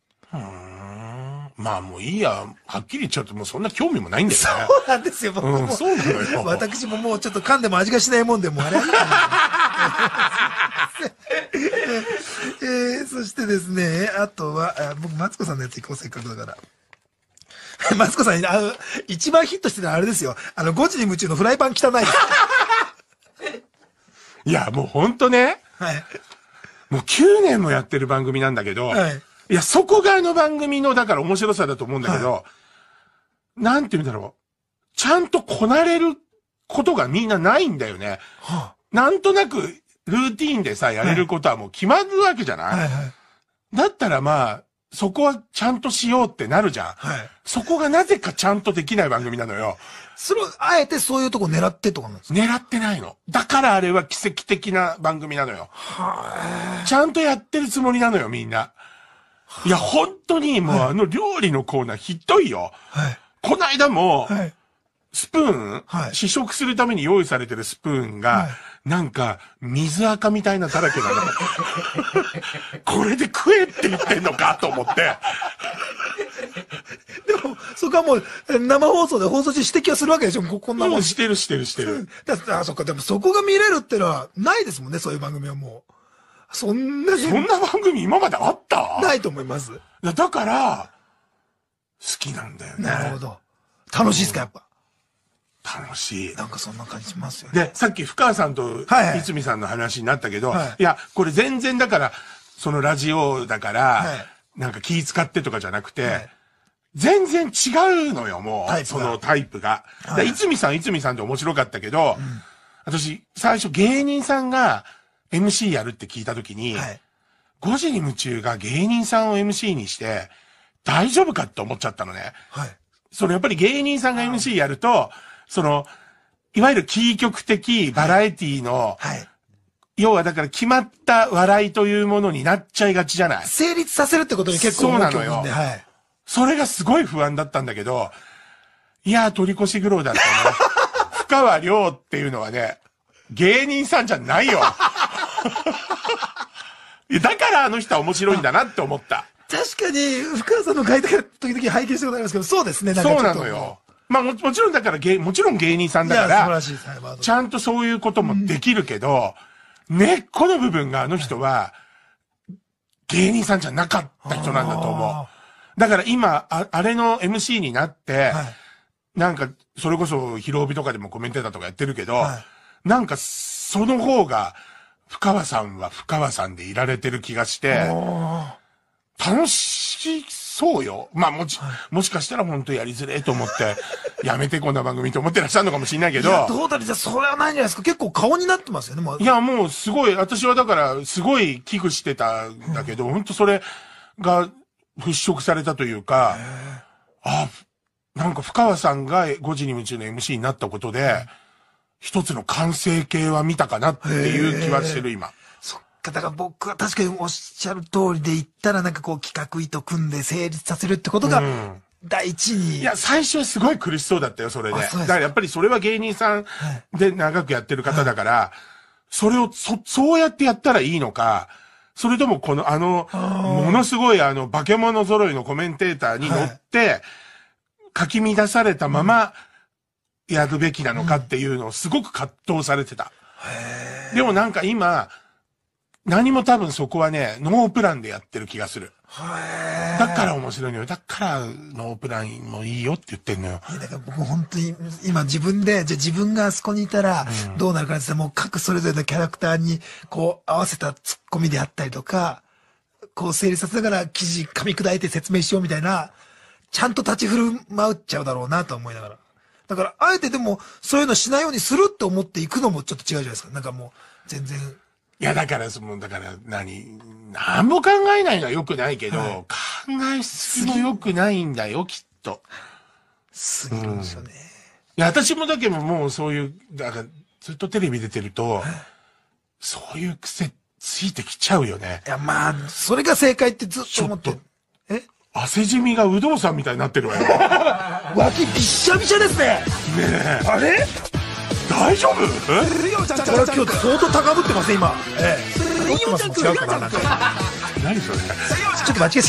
もういいや。はっきり言っちゃうともうそんな興味もないんだよね。 そうなんですよ、僕も。 そうなのよ。 私ももうちょっと噛んでも味がしないもんで、もうあれ。そしてですね、あとは、僕、マツコさんのやつ行こう、せっかくだから。マツコさんに、一番ヒットしてたのはあれですよ。5時に夢中のフライパン汚いです。 いや、もうほんとね。もう9年もやってる番組なんだけど、いや、そこがあの番組の、だから面白さだと思うんだけど、なんて言うんだろう。ちゃんとこなれることがみんなないんだよね。なんとなく、ルーティーンでさ、やれることはもう決まるわけじゃない？だったらそこはちゃんとしようってなるじゃん。そこがなぜかちゃんとできない番組なのよ。 あえてそういうとこ狙ってとかなんですか？ 狙ってないの。だからあれは奇跡的な番組なのよ。ちゃんとやってるつもりなのよ、みんな。いや、本当にもう料理のコーナーひどいよ。こないだも、スプーン、試食するために用意されてるスプーンが、なんか、水垢みたいなだらけなの。これで食えって言ってんのかと思って。 でも、そこはもう、生放送で放送中指摘はするわけでしょ、こんなもん。 してる。 そっか、でもそこが見れるってのはないですもんね、そういう番組はもう。そんな番組今まであった？ ないと思います。 だから、 きなんだよね。 なるほど。楽しいですか、やっぱ。 楽しい。 なんかそんな感じしますよね。 で、さっき深川さんといつみさんの話になったけど、いや、これ全然だから、そのラジオだから、なんか気使ってとかじゃなくて、全然違うのよ、もう。そのタイプが。いつみさんって面白かったけど、私、最初芸人さんが MC やるって聞いたときに、5時に夢中が芸人さんを MC にして、大丈夫かって思っちゃったのね。そのやっぱり芸人さんが MC やると、その、いわゆるキー局的バラエティの、要はだから決まった笑いというものになっちゃいがちじゃない。 成立させるってことに結構そうなのよ。それがすごい不安だったんだけど、いやー、取り越し苦労だったね。深川亮っていうのはね、芸人さんじゃないよ。だからあの人は面白いんだなって思った。 確かに、深川さんの書いたから時々拝見したことありますけど、そうですね、なんかそうなのよ。まあもちろんだからもちろん芸人さんだから、ちゃんとそういうこともできるけど、根っこの部分があの人は、芸人さんじゃなかった人なんだと思う。だから今、あれの MC になって、なんか、それこそ、ひろおびとかでもコメンテーターとかやってるけど、なんか、その方が、深川さんは深川さんでいられてる気がして、楽しそうよ。まあもしかしたら本当やりづれえと思って、やめてこんな番組と思ってらっしゃるのかもしれないけど。いや、 どうだろう、じゃあそれはないんじゃないですか。結構顔になってますよね、もう。 いや、もうすごい、私はだから、すごい危惧してたんだけど、本当それが払拭されたというか、なんか深川さんが5時に夢中の MC になったことで、一つの完成形は見たかなっていう気はしてる、今。 そっか、だから僕は確かにおっしゃる通りで言ったらなんかこう企画意図組んで成立させるってことが、第一に。 いや、最初はすごい苦しそうだったよ、それで。だからやっぱりそれは芸人さんで長くやってる方だから、それをそうやってやったらいいのか、それともものすごい化け物揃いのコメンテーターに乗って、かき乱されたまま、やるべきなのかっていうのをすごく葛藤されてた。でもなんか今、何も多分そこはね、ノープランでやってる気がする。だから面白いのよ。だからノープランもいいよって言ってんのよ。 だから僕本当に今自分で、じゃあ自分があそこにいたらどうなるかって言ったらもう各それぞれのキャラクターにこう合わせたツッコミであったりとか、こう整理させながら記事噛み砕いて説明しようみたいな、ちゃんと立ち振る舞っちゃうだろうなと思いながら。だから、あえてでも、そういうのしないようにするって思っていくのもちょっと違うじゃないですか。なんかもう、全然。 いや、だから何も考えないのは良くないけど、考えすぎも良くないんだよ、きっと。 すぎるんですよね。 いや、私もだけどもうそういう、だから、ずっとテレビ出てると、そういう癖ついてきちゃうよね。 いや、まあ、それが正解ってずっと思って。 汗じみが有働さんみたいになってるわよ。 脇びっしゃびしゃですね。 ねえ。 あれ大丈夫？ これ今日相当高ぶってますね、今。ロックマスも違うかな、なんか。 何それ？ちょっと間違えちゃった。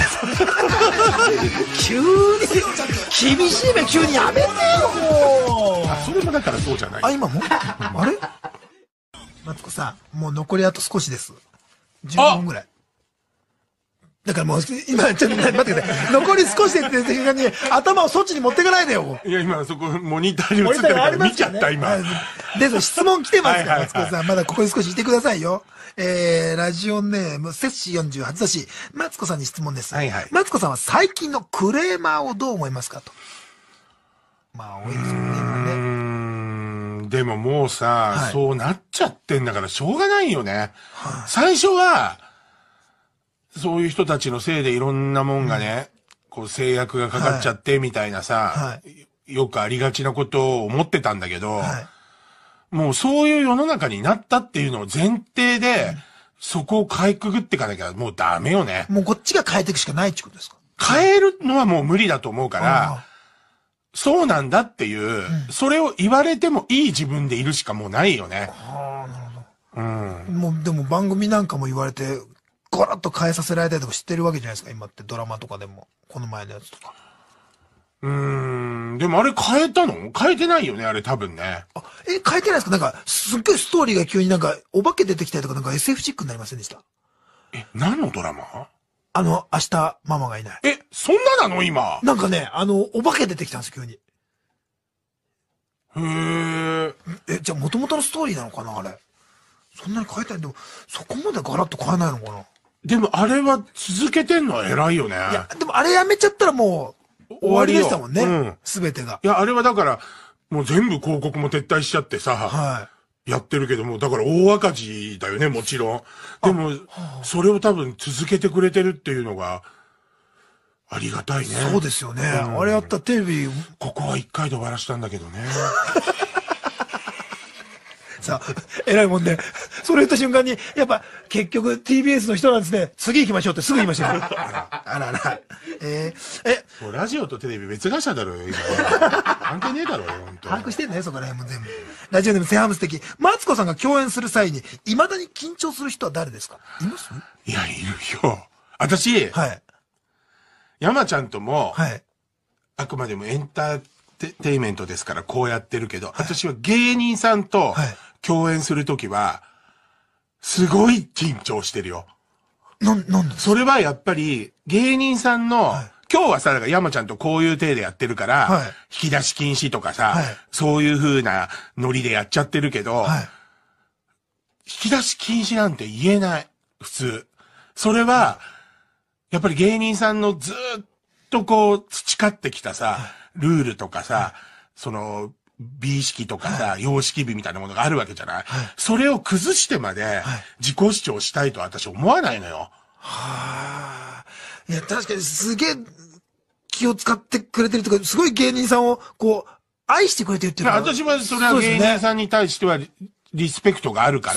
急に、厳しい目急にやめてよ、もう。 それもだからそうじゃない。 あ、今もあれマツコさん、もう残りあと少しです。15分ぐらい。だからもう、今、ちょっと待ってください。残り少しでって瞬間に、頭をそっちに持ってかないでよ。 いや、今、そこ、モニターに映ってるから見ちゃった、今。 で、質問来てますから、マツコさん。まだここに少しいてくださいよ。ラジオネーム、セッシー48だし、マツコさんに質問です。マツコさんは最近のクレーマーをどう思いますかと。まあ、多いですよね、今ね。 でももうさ、そうなっちゃってんだからしょうがないよね。最初は、そういう人たちのせいでいろんなもんがね、こう制約がかかっちゃってみたいなさ、よくありがちなことを思ってたんだけど、もうそういう世の中になったっていうのを前提で、そこをかいくぐっていかなきゃもうダメよね。 もうこっちが変えていくしかないってことですか？ 変えるのはもう無理だと思うから、そうなんだっていう、それを言われてもいい自分でいるしかもうないよね。 なるほど。もうでも番組なんかも言われて、ゴロッと変えさせられたりとか知ってるわけじゃないですか、今ってドラマとかでも。この前のやつとか。 でもあれ変えたの？変えてないよね、あれ多分ね。 変えてないですか？なんか、すっごいストーリーが急になんか、お化け出てきたりとかなんか SF チックになりませんでした？ 何のドラマ？ 明日ママがいない。 そんななの今。 なんかね、お化け出てきたんです、急に。じゃあ元々のストーリーなのかな、あれ。そんなに変えたい。でも、そこまでガラッと変えないのかな。 でも、あれは続けてんのは偉いよね。 いや、でもあれやめちゃったらもう、終わりでしたもんね。すべてが。 いや、あれはだから、もう全部広告も撤退しちゃってさ、はい。やってるけども、だから大赤字だよね、もちろん。でも、それを多分続けてくれてるっていうのが、ありがたいね。 そうですよね。あれやったらテレビ。 ここは1回で終わらしたんだけどね。 さあ、偉いもんで、それ言った瞬間に、やっぱ、結局 TBS の人なんですね。次行きましょうってすぐ言いましたよ。あらら。 もうラジオとテレビ別会社だろよ、今。関係ねえだろよ、本当。 把握してんね、そこら辺も全部。ラジオネームセハムス的。マツコさんが共演する際に、未だに緊張する人は誰ですか？います？ いや、いるよ。私、はい。山ちゃんとも、はい。あくまでもエンターテイメントですからこうやってるけど、はい、私は芸人さんと共演するときは、すごい緊張してるよ。 なんでそれはやっぱり芸人さんの、はい、今日はさ、だから山ちゃんとこういう体でやってるから、はい、引き出し禁止とかさ、はい、そういう風なノリでやっちゃってるけど、はい、引き出し禁止なんて言えない。普通。それは、やっぱり芸人さんのずっとこう培ってきたさ、ルールとかさ、その、美意識とかさ、様式美みたいなものがあるわけじゃない、それを崩してまで自己主張したいと私思わないのよ。 いや、確かにすげえ気を使ってくれてるとか、すごい芸人さんをこう、愛してくれてるっていうか。 私はそれは芸人さんに対してはリスペクトがあるから、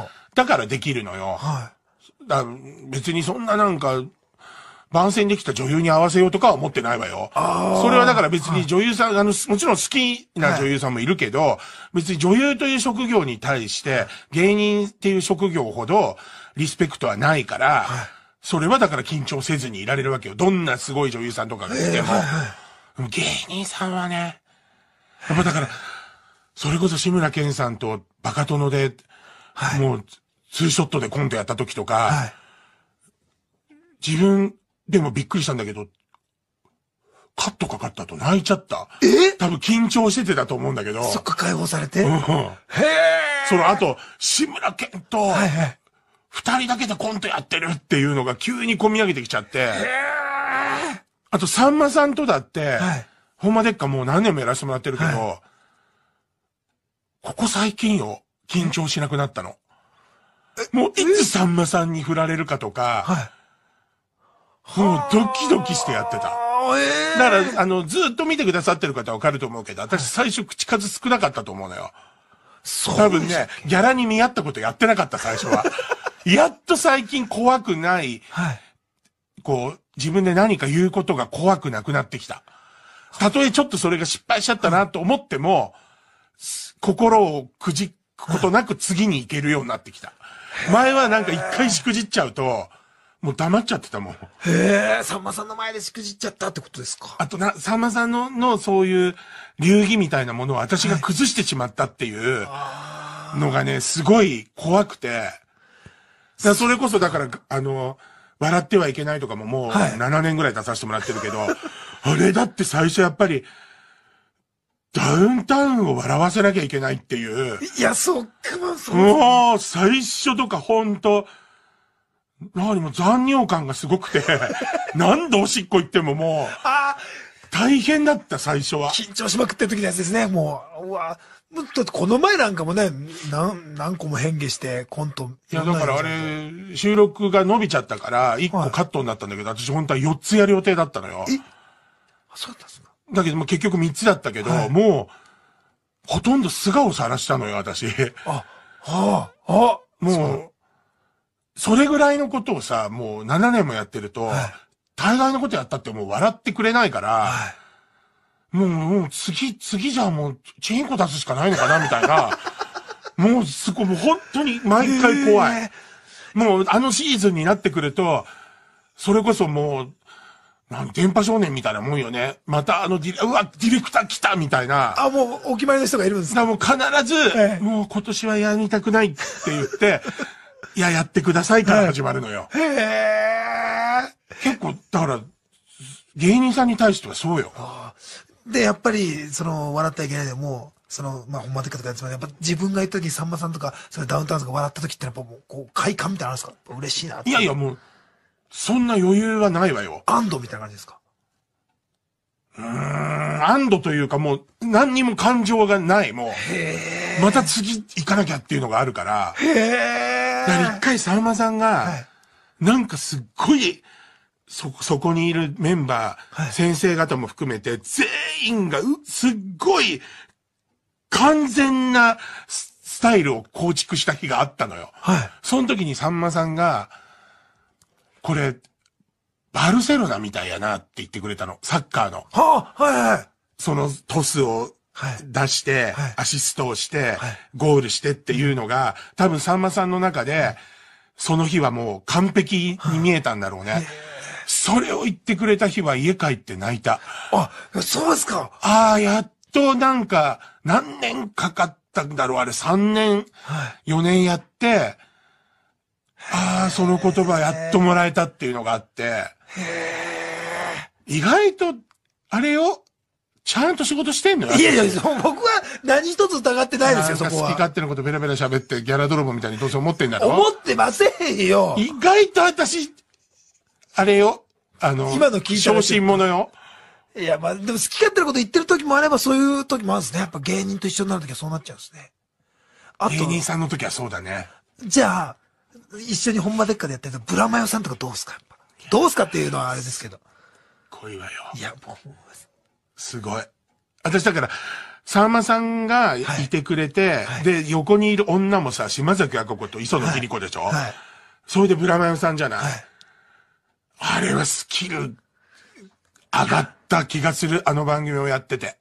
だからできるのよ。だ別にそんななんか、番宣できた女優に合わせようとかは思ってないわよ。それはだから別に女優さん、もちろん好きな女優さんもいるけど、別に女優という職業に対して、芸人っていう職業ほどリスペクトはないから、それはだから緊張せずにいられるわけよ。どんなすごい女優さんとかがいても。芸人さんはね、やっぱだから、それこそ志村けんさんとバカ殿で、もう、ツーショットでコントやった時とか、自分、でもびっくりしたんだけど、カットかかった後泣いちゃった。多分緊張しててだと思うんだけど。 そっか、解放されて。 へえ。その後、志村けんと、二人だけでコントやってるっていうのが急に込み上げてきちゃって。あと、さんまさんとだって、ほんまでっかもう何年もやらせてもらってるけど、ここ最近よ、緊張しなくなったの。もういつさんまさんに振られるかとか、もうドキドキしてやってた。だから、ずっと見てくださってる方はわかると思うけど、私最初口数少なかったと思うのよ。多分ね、ギャラに見合ったことやってなかった最初は。やっと最近怖くない、こう、自分で何か言うことが怖くなくなってきた。たとえちょっとそれが失敗しちゃったなと思っても、心をくじくことなく次に行けるようになってきた。前はなんか一回しくじっちゃうと、もう黙っちゃってたもん。 さんまさんの前でしくじっちゃったってことですか？ あとさんまさんのそういう流儀みたいなものを私が崩してしまったっていうのがね、すごい怖くて。それこそだから、笑ってはいけないとかももう7年ぐらい出させてもらってるけど、あれだって最初やっぱり、ダウンタウンを笑わせなきゃいけないっていう。 いや、そっか、 もう、最初とかほんと、何も残尿感がすごくて、何度おしっこ行ってももう、大変だった最初は。 緊張しまくってる時のやつですね、もう。うわ、だってこの前なんかもね、何個も変化してコント。 いや、だからあれ、収録が伸びちゃったから、1個カットになったんだけど、私本当は4つやる予定だったのよ。 そうだったんですか？ だけども結局3つだったけど、もう、ほとんど素顔晒したのよ、私。もう、それぐらいのことをさ、もう7年もやってると、大概のことやったってもう笑ってくれないから、もう次じゃあもう、チンコ出すしかないのかな、みたいな。もうもう本当に毎回怖い。もうシーズンになってくると、それこそもう、電波少年みたいなもんよね。またディレクター来たみたいな。 もうお決まりの人がいるんですか？ もう必ず、もう今年はやりたくないって言って、いや、やってくださいから始まるのよ。結構、だから、 芸人さんに対してはそうよ。 で、やっぱり、笑ったらいけないでも、まあ、ほんまでっかとかやつも、やっぱ自分が言った時にさんまさんとか、ダウンタウンとか笑った時ってやっぱもう、こう、快感みたいなのあるんですか？嬉しいなって。 いやいや、もう、そんな余裕はないわよ。 安堵みたいな感じですか？ 安堵というかもう、何にも感情がない、もう。また次行かなきゃっていうのがあるから。だから一回さんまさんが、なんかすっごい、そこにいるメンバー、先生方も含めて、全員がすっごい、完全なスタイルを構築した日があったのよ。その時にさんまさんが、これ、バルセロナみたいやなって言ってくれたの。サッカーの。そのトスを出して、アシストをして、ゴールしてっていうのが、多分さんまさんの中で、その日はもう完璧に見えたんだろうね。それを言ってくれた日は家帰って泣いた。 あ、そうですか。 やっとなんか、何年かかったんだろう、あれ3年、4年やって、その言葉やっともらえたっていうのがあって、意外と、あれよ、ちゃんと仕事してんのよ。 いやいや、僕は何一つ疑ってないですよ、そこは。 好き勝手なことベラベラ喋ってギャラ泥棒みたいにどうせ思ってんだろ？ 思ってませんよ。 意外と私、あれよ、 今の聞いたら。 小心者よ。 いや、まあ、でも好き勝手なこと言ってる時もあれば、そういう時もあるんですね。やっぱ芸人と一緒になる時はそうなっちゃうんですね。 芸人さんの時はそうだね。 じゃあ、一緒にほんまでっかでやってると、ブラマヨさんとかどうすか？どうすかっていうのはあれですけど。 恋はよ。 いや、もう。 すごい。私だから、さんまさんがいてくれて、で、横にいる女もさ、島崎和歌子と磯野桐子でしょ？それでブラマヨさんじゃない？あれはスキル、上がった気がする、あの番組をやってて。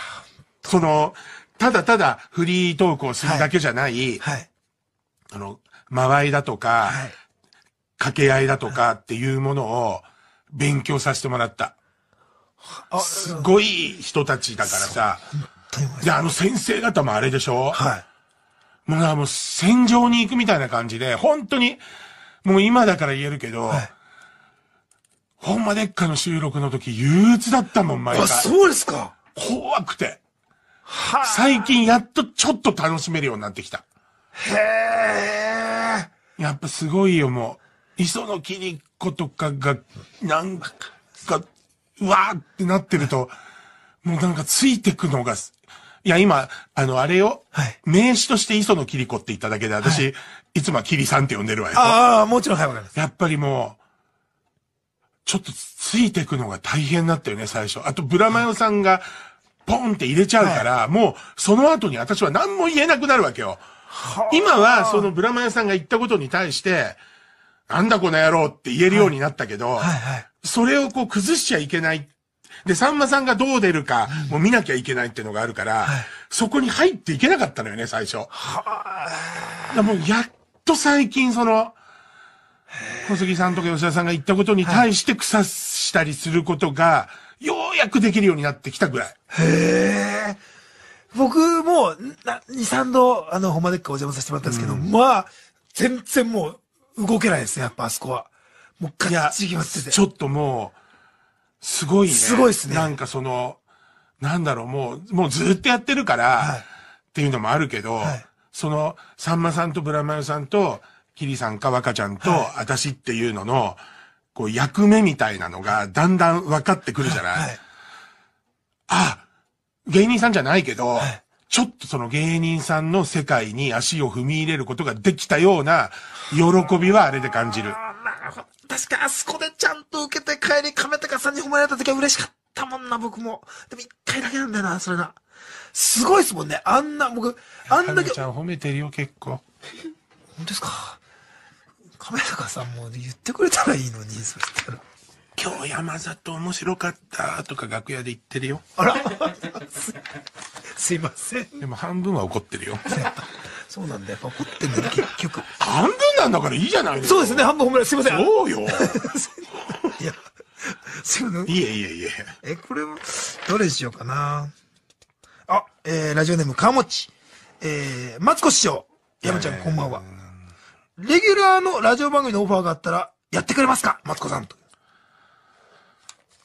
ただただフリートークをするだけじゃない、間合いだとか、掛け合いだとかっていうものを勉強させてもらった。すごい人たちだからさ。で、先生方もあれでしょ？もう戦場に行くみたいな感じで、本当に、もう今だから言えるけど、ほんまでっかの収録の時憂鬱だったもん、毎回。 そうですか。 怖くて。最近やっとちょっと楽しめるようになってきた。やっぱすごいよ、もう。磯野桐子とかが、なんか、うわーってなってると、もうなんかついてくのが、いや、今、あれよ、名詞として磯野桐子って言っただけで、私、いつもは桐さんって呼んでるわよ。 もちろん、わかります。 やっぱりもう、ちょっとついてくのが大変だったよね、最初。あと、ブラマヨさんが、ポンって入れちゃうから、もう、その後に私は何も言えなくなるわけよ。今は、そのブラマヨさんが言ったことに対して、なんだこの野郎って言えるようになったけど、それをこう崩しちゃいけない。で、さんまさんがどう出るか、もう見なきゃいけないっていうのがあるから、そこに入っていけなかったのよね、最初。もう、やっと最近小杉さんとか吉田さんが言ったことに対して腐したりすることが、ようやくできるようになってきたぐらい。 僕も、2、3度、ほんまでっかお邪魔させてもらったんですけど、まあ、全然もう、動けないですね、やっぱあそこは。もうガッチリ決まってて。 ちょっともう、すごいね。 すごいですね。 なんかなんだろう、もうずっとやってるから、っていうのもあるけど、さんまさんとブラマヨさんと、キリさんか若ちゃんと、私っていうのの、こう役目みたいなのがだんだん分かってくるじゃない？芸人さんじゃないけど、ちょっとその芸人さんの世界に足を踏み入れることができたような喜びはあれで感じる。 確かあそこでちゃんと受けて帰り亀高さんに褒められた時は嬉しかったもんな、僕も。でも一回だけなんだよな、それな。すごいですもんね。僕、あんだけ。 ちゃん褒めてるよ、結構。 本当ですか？亀高さんも言ってくれたらいいのに、そしたら。 今日山里面白かったとか楽屋で言ってるよ。 あらすいません。 でも半分は怒ってるよ。 そうなんだ、やっぱ怒ってんだよ、結局。 半分なんだからいいじゃないの。 そうですね、半分褒められ、すいません。 そうよ。 いや、すいません。 いえ。 これは、どれにしようかな。ラジオネーム、かもち。マツコ師匠。山ちゃん、こんばんは。レギュラーのラジオ番組のオファーがあったら、やってくれますか？マツコさんと。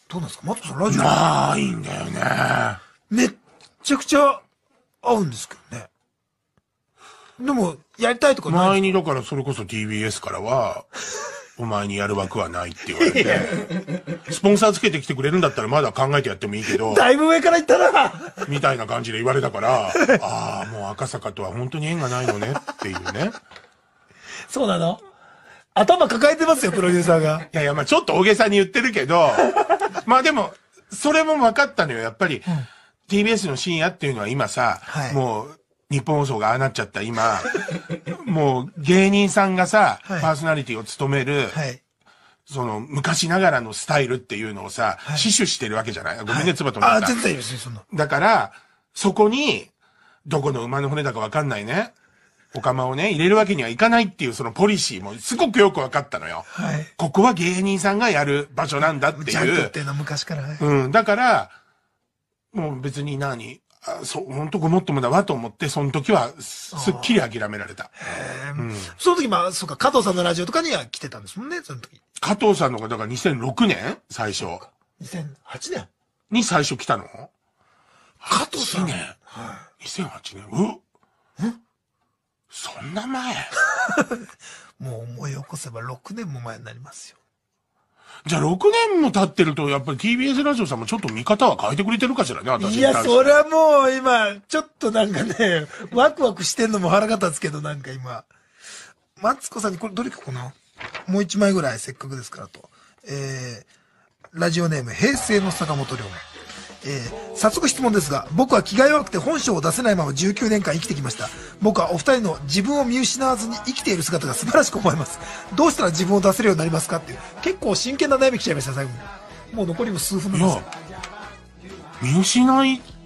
どうなんですかマツコさんラジオないんだよね。 めっちゃくちゃ合うんですけどね。でも、やりたいとかない前にだからそれこそ TBS からは、お前にやる枠はないって言われて、スポンサーつけてきてくれるんだったらまだ考えてやってもいいけど、 だいぶ上から言ったなみたいな感じで言われたから、ああ、もう赤坂とは本当に縁がないのねっていうね。 そうなの頭抱えてますよ、プロデューサーが。 いやいや、まあちょっと大げさに言ってるけど、まあでも、それも分かったのよ。やっぱり、TBS の深夜っていうのは今さ、もう、日本放送がああなっちゃった今、もう芸人さんがさ、パーソナリティを務める、その昔ながらのスタイルっていうのをさ、死守してるわけじゃない？ごめんね、つばとなんか。 全然いいですよ、そんな。 だから、そこに、どこの馬の骨だかわかんないね、お釜をね、入れるわけにはいかないっていうそのポリシーもすごくよくわかったのよ。ここは芸人さんがやる場所なんだっていう。 ジャンクっていうのは昔から。 だから、もう別に本当ごもっともだわと思って、その時はすっきり諦められた。 その時、まあ、そうか、加藤さんのラジオとかには来てたんですもんね、その時。 加藤さんのが、だから2006年最初。 2008年に最初来たの？ 加藤さん。 2008年。そんな前もう思い起こせば6年も前になりますよ。 じゃあ6年も経ってると、やっぱり TBS ラジオさんもちょっと見方は変えてくれてるかしらね、私に。 いや、それはもう今、ちょっとなんかね、ワクワクしてんのも腹が立つけど、なんか今。マツコさんにこれどれかなもう1枚ぐらいせっかくですからと。ラジオネーム、平成の坂本龍馬。早速質問ですが、僕は気が弱くて本性を出せないまま19年間生きてきました。僕はお二人の自分を見失わずに生きている姿が素晴らしく思います。どうしたら自分を出せるようになりますかっていう、結構真剣な悩み来ちゃいました、最後に。もう残りも数分なんですよ。 見失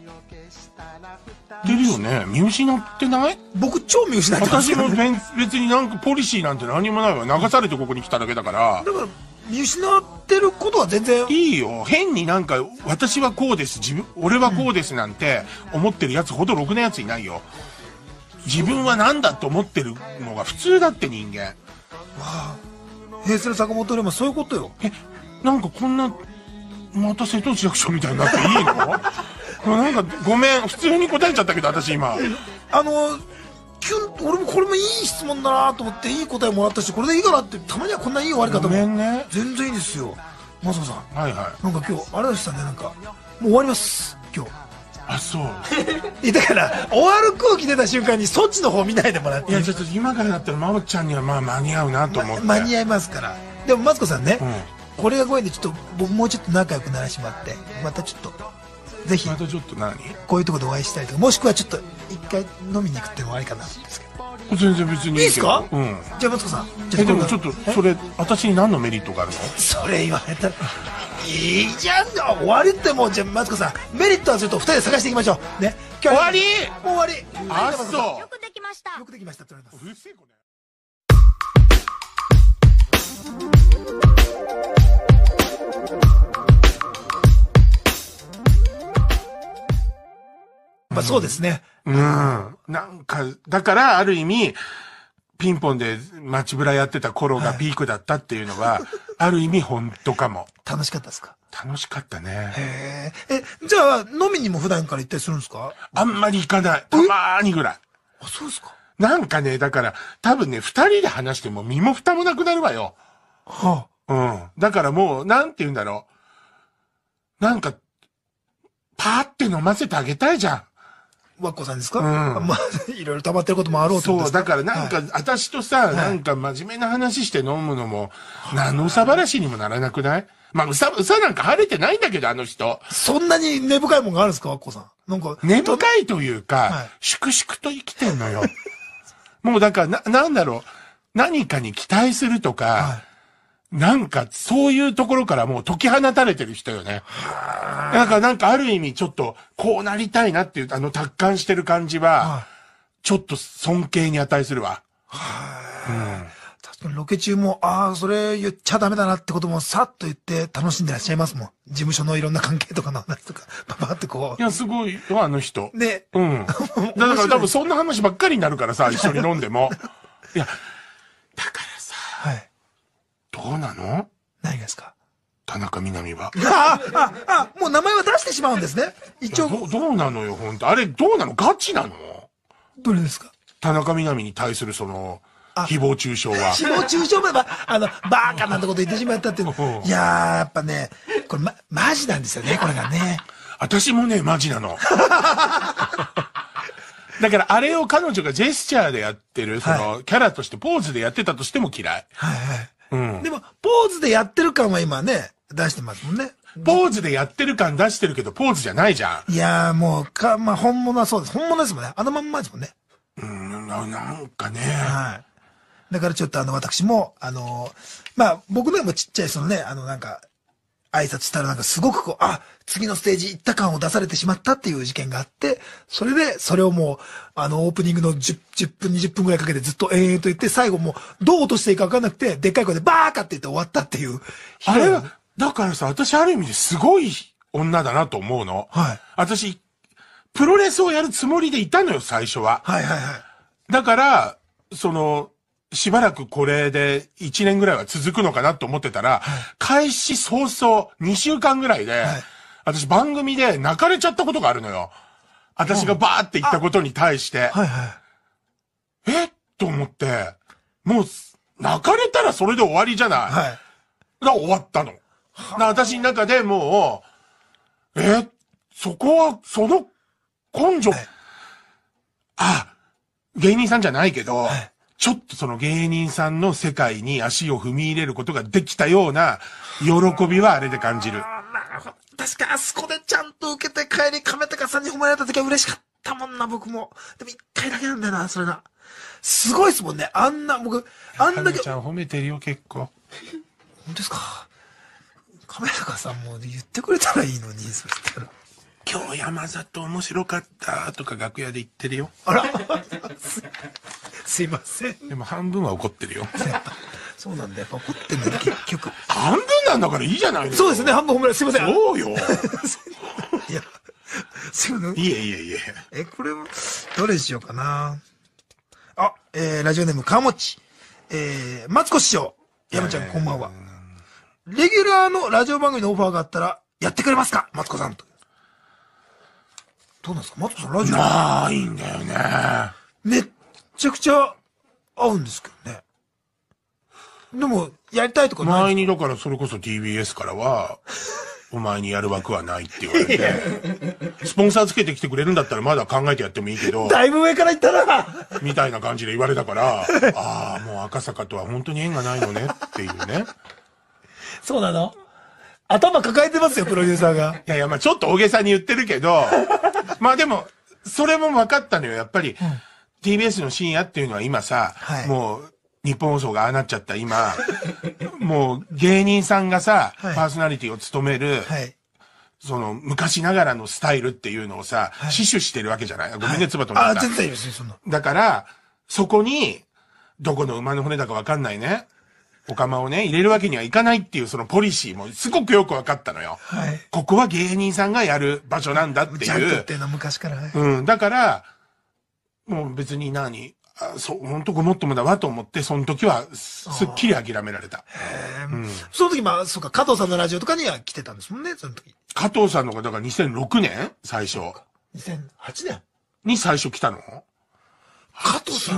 ってるよね。見失ってない？ 僕超見失ってますからね。私も別になんかポリシーなんて何もないわ。流されてここに来ただけだから。 だから、見失ってることは全然いいよ。変になんか私はこうです、俺はこうですなんて思ってるやつほどろくなやついないよ。自分は何だと思ってるのが普通だって人間。わあ、平成の坂本龍馬そういうことよ。 なんかこんなまた瀬戸内役所みたいになっていいの？なんかごめん、普通に答えちゃったけど私今。俺もこれもいい質問だなと思っていい答えもらったし、これでいいかなって、たまにはこんないい終わり方も。 ごめんね。 全然いいですよ。マツコさん。 はいはい。 なんか今日、あれでしたね、なんか、もう終わります、今日。 あ、そう。 だから、終わる空気出た瞬間にそっちの方見ないでもらって。 いや、ちょっと今からだったらまおちゃんにはまあ間に合うなと思って。 間に合いますから。でもマツコさんね、これがご縁でちょっと僕もうちょっと仲良くならしてもらって、またちょっと、ぜひ。 またちょっと何？ こういうところでお会いしたりとか、もしくはちょっと一回飲みに行くっていうのもありかなと思うんですけど。 全然別にいいけど。 いいですか？じゃあマツコさん。でもちょっとそれ私に何のメリットがあるの？ それ言われたらいいじゃん。終わりってもう、じゃあマツコさんメリットはすると2人で探していきましょうね。 終わり？ もう終わり。 あ、そう。 よくできました。 よくできましたって言われます。 うるせえこれ。 まあそうですね。 なんか、だからある意味、ピンポンで街ブラやってた頃がピークだったっていうのは、ある意味本当かも。 楽しかったですか？ 楽しかったね。 じゃあ飲みにも普段から行ったりするんですか？ あんまり行かない。たまーにぐらい。 あ、そうですか。 なんかね、だから多分ね、二人で話しても身も蓋もなくなるわよ。 はあ。だからもう、なんて言うんだろう。なんか、パーって飲ませてあげたいじゃん。 ワッコさんですか？まあ、いろいろ溜まってることもあろうと。 そう、だからなんか、私とさ、なんか真面目な話して飲むのも、何のうさばらしにもならなくない？まあ、うさなんか晴れてないんだけど、あの人。 そんなに根深いもんがあるんですか、ワッコさん。なんか。 根深いというか、粛々と生きてんのよ。もうだから、なんだろう。何かに期待するとか、なんか、そういうところからもう解き放たれてる人よね。なんかある意味ちょっと、こうなりたいなっていう、達観してる感じは、ちょっと尊敬に値するわ。 確かにロケ中も、それ言っちゃダメだなってこともさっと言って楽しんでらっしゃいますもん。事務所のいろんな関係とかの話とか、パパってこう。 いや、すごいよ、あの人。 ね。 だから多分そんな話ばっかりになるからさ、一緒に飲んでも。いや、だからさ、どうなの？ 何がですか？ 田中みな実は。 もう名前は出してしまうんですね。一応。 どうなのよ、本当あれ、どうなの？ガチなの？ どれですか？ 田中みな実に対する誹謗中傷は。 誹謗中傷までバーカなんてこと言ってしまったっていう。いやー、やっぱね、これマジなんですよね、これがね。 私もね、マジなの。だからあれを彼女がジェスチャーでやってる、キャラとしてポーズでやってたとしても嫌い。 はいはい。 うん。 でも、ポーズでやってる感は今ね、出してますもんね。 ポーズでやってる感出してるけど、ポーズじゃないじゃん。 いやーもう、まあ本物はそうです。本物ですもんね。あのまんまですもんね。 なんかね。 はい。だからちょっと私も、まあ僕のもちっちゃいなんか、挨拶したらなんかすごく次のステージ行った感を出されてしまったっていう事件があって、それをもう、オープニングの10分、20分くらいかけてずっと延々と言って、最後もう、どう落としていいか分かんなくて、でっかい声でバーカって言って終わったっていう。 あれは、だからさ、私ある意味ですごい女だなと思うの。 はい。 私、プロレスをやるつもりでいたのよ、最初は。 はいはいはい。 だから、しばらくこれで1年ぐらいは続くのかなと思ってたら、開始早々2週間ぐらいで、私番組で泣かれちゃったことがあるのよ。私がバーって言ったことに対して。 はいはい。 と思って、もう、泣かれたらそれで終わりじゃない。はい。だから終わったの。私の中でもう、そこは、その根性、芸人さんじゃないけど、ちょっとその芸人さんの世界に足を踏み入れることができたような喜びはあれで感じる。 確かあそこでちゃんと受けて帰り亀高さんに褒められた時は嬉しかったもんな、僕も。でも一回だけなんだよな、それが。すごいですもんね。僕、あんだけ。 ちゃん褒めてるよ、結構。 本当ですか？亀高さんも言ってくれたらいいのに、そしたら。 今日山里面白かったとか楽屋で言ってるよ。 あらすいません。 でも半分は怒ってるよ。 そうなんだ、やっぱ怒ってんだよ、結局。 半分なんだからいいじゃないの。 そうですね、半分褒められ、すいません。 そうよ。 いや、すいません。 いえ。 これは、どれにしようかな。ラジオネーム、かもち。マツコ師匠。山ちゃん、こんばんは。レギュラーのラジオ番組のオファーがあったら、やってくれますか？マツコさんと。どうなんですか？マツコさん、ラジオ。 ないんだよね。 めっちゃくちゃ合うんですけどね。でも、やりたいとかない。 前にだからそれこそ TBS からは、お前にやる枠はないって言われて、スポンサーつけてきてくれるんだったらまだ考えてやってもいいけど、 だいぶ上から言ったなみたいな感じで言われたから、もう赤坂とは本当に縁がないのねっていうね。 そうなの？頭抱えてますよ、プロデューサーが。 いや、まあちょっと大げさに言ってるけど、まあでも、それも分かったのよ。やっぱり、TBS の深夜っていうのは今さ、もう、日本放送がああなっちゃった今、もう芸人さんがさ、パーソナリティを務める、その昔ながらのスタイルっていうのをさ、死守してるわけじゃない？ごめんね、つばとなんか。 全然いいですよ、そんな。 だから、そこに、どこの馬の骨だか分かんないね。お釜をね、入れるわけにはいかないっていうそのポリシーもすごくよく分かったのよ。ここは芸人さんがやる場所なんだっていう。 ジャンクっていうのは昔から。 だから、もう別に本当ごもっともだわと思って、その時はすっきり諦められた。 その時、そうか、加藤さんのラジオとかには来てたんですもんね、その時。 加藤さんのが、だから2006年最初。 2008年に最初来たの？ 加藤さん。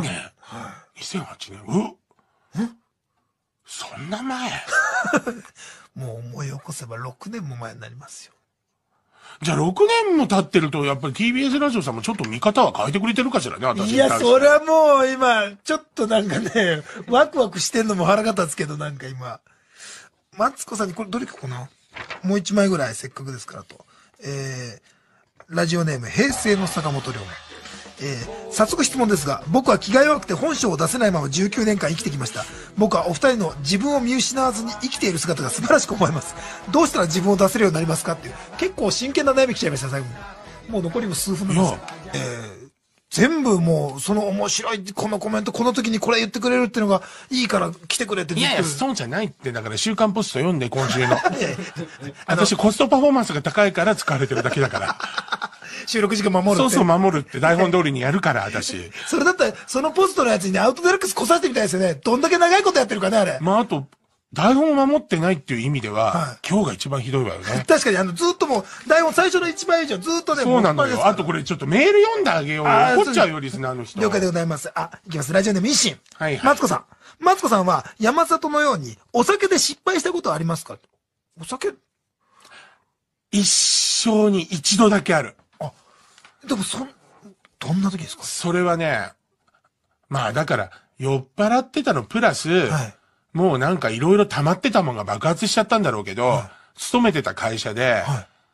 2008年。そんな前もう思い起こせば6年も前になりますよ。 じゃあ6年も経ってると、やっぱり TBS ラジオさんもちょっと見方は変えてくれてるかしらね、私。 いや、それはもう今、ちょっとなんかね、ワクワクしてんのも腹が立つけど、なんか今。マツコさんにこれどれかな？もう1枚ぐらいせっかくですからと。ラジオネーム、平成の坂本龍馬。早速質問ですが、僕は気が弱くて本性を出せないまま19年間生きてきました。僕はお二人の自分を見失わずに生きている姿が素晴らしく思います。どうしたら自分を出せるようになりますかっていう、結構真剣な悩み来ちゃいました、最後に。もう残りも数分なんですよ。全部もう、その面白い、このコメント、この時にこれ言ってくれるっていうのがいいから来てくれって。 いやいや、そうじゃないって、だから週刊ポスト読んで、今週の。私コストパフォーマンスが高いから使われてるだけだから。 収録時間守るって。 そうそう、守るって台本通りにやるから、私。 それだったら、そのポストのやつにね、アウトデラックス来させてみたいですよね。どんだけ長いことやってるかね、あれ。 あと、 台本を守ってないっていう意味では、今日が一番ひどいわよね。 確かにずっともう、台本最初の1倍以上ずっとね、 そうなのよ。あとこれちょっとメール読んであげようよ。怒っちゃうよ、リスナーの人。 了解でございます。いきます。ラジオネーム一心。 はい。 マツコさん。マツコさんは、山里のように、お酒で失敗したことはありますか？お酒？ 一生に一度だけある。 でもどんな時ですか？ それはね、まあだから、酔っ払ってたのプラス、もうなんかいろいろ溜まってたもんが爆発しちゃったんだろうけど、勤めてた会社で、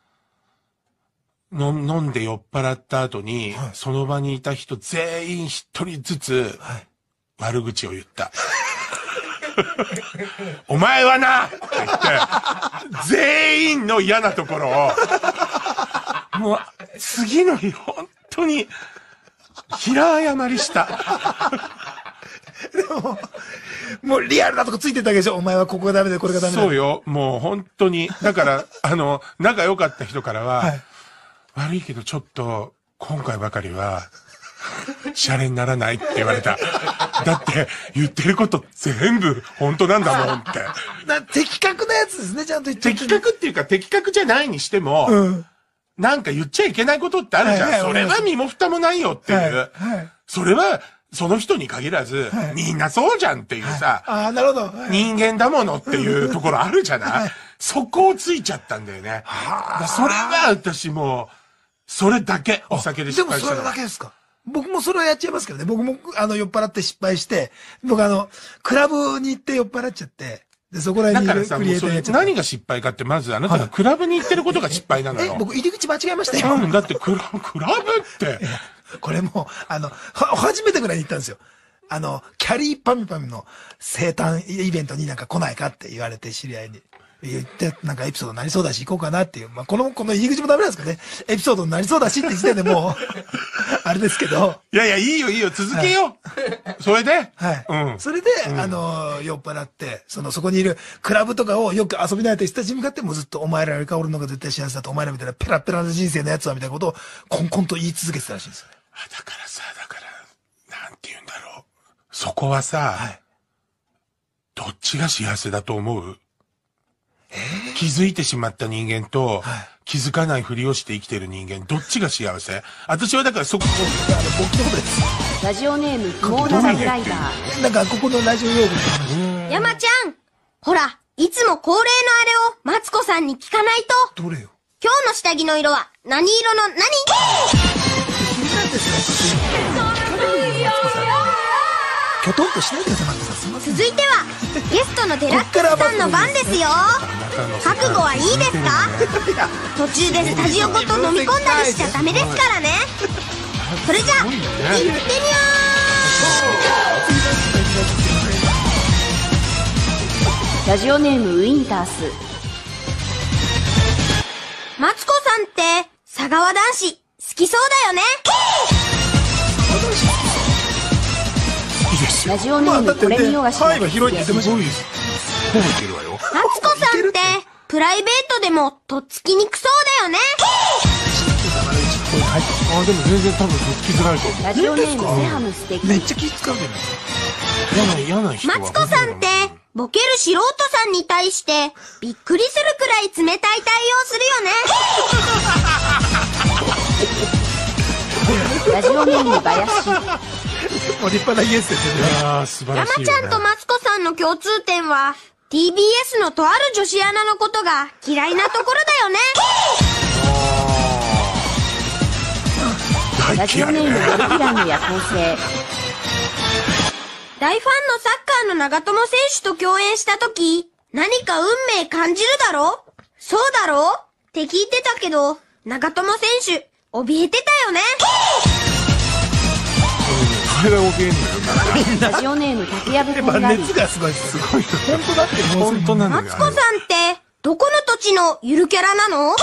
飲んで酔っ払った後に、その場にいた人全員一人ずつ、悪口を言った。お前はなって言って、全員の嫌なところを、もう、次の日、本当に、平謝りした。 でも、もうリアルなとこついてたわけでしょ？お前はここがダメでこれがダメだ。 そうよ。もう本当に。だから、仲良かった人からは、悪いけどちょっと、今回ばかりは、シャレにならないって言われた。だって、言ってること全部本当なんだもんって。 的確なやつですね、ちゃんと言って。 的確っていうか、的確じゃないにしても、なんか言っちゃいけないことってあるじゃん。それは身も蓋もないよっていう。それは、その人に限らず、みんなそうじゃんっていうさ、 なるほど。 人間だものっていうところあるじゃない？そこをついちゃったんだよね。それは私もう、それだけお酒で失敗した。 でもそれだけですか？僕もそれはやっちゃいますけどね。僕も酔っ払って失敗して、僕クラブに行って酔っ払っちゃって、で、そこら辺にいるクリエイターやっちゃって。 何が失敗かって、まずあなたがクラブに行ってることが失敗なのよ。 僕入り口間違えましたよ。 だってクラブって。 これも、初めてぐらいに行ったんですよ。キャリーパミュパミュの生誕イベントになんか来ないかって言われて、知り合いに。言って、なんかエピソードになりそうだし行こうかなっていう。まあ、この入り口もダメなんですかね。エピソードになりそうだしって時点でもう、あれですけど。 いやいや、いいよ、続けよう。それでそれで、酔っ払って、そこにいるクラブとかをよく遊び慣れた人たちに向かって、もうずっとお前らよりか俺の方が絶対幸せだと、お前らみたいなペラペラな人生のやつはみたいなことを、コンコンと言い続けてたらしいんですよね。 だから、なんて言うんだろう。そこはさ、どっちが幸せだと思う？気づいてしまった人間と、気づかないふりをして生きてる人間、どっちが幸せ？私はだから僕のことです。 ラジオネーム、モーナラグライダー。 なんか、ここのラジオ用語。山ちゃんほら、いつも恒例のあれを、マツコさんに聞かないと。 どれよ？ 今日の下着の色は、何色の何？ きょとんとしないでください、すみません。 続いては、ゲストのデラックスさんの番ですよ。覚悟はいいですか？途中でスタジオごと飲み込んだりしちゃダメですからね。それじゃあ、行ってみよう。ラジオネームウィンタース。 マツコさんって、佐川男子、好きそうだよね。 ラジオネームこれ見よがし範囲は広いって言ってましたね。 ほぼいけるわよ。 マツコさんって、プライベートでもとっつきにくそうだよね。 でも全然多分とっつきづらいと思う。 ラジオネームセハム素敵。 めっちゃ気使うけど。 嫌な人は。 マツコさんって、ボケる素人さんに対して、びっくりするくらい冷たい対応するよね。 ラジオネームバヤシ。 もう立派なイエスですよね。 素晴らしい。 山ちゃんとマツコさんの共通点は、TBS のとある女子アナのことが嫌いなところだよね。 ラジオネームヨルピランの夜行性。 大ファンのサッカーの長友選手と共演したとき、何か運命感じるだろ？そうだろ？って聞いてたけど、長友選手、怯えてたよね。 それが怯えんのよ。 ラジオネーム竹やぶこんがり。 熱がすごい。すごい。本当だって本当なのよ。 マツコさんって、どこの土地のゆるキャラなの？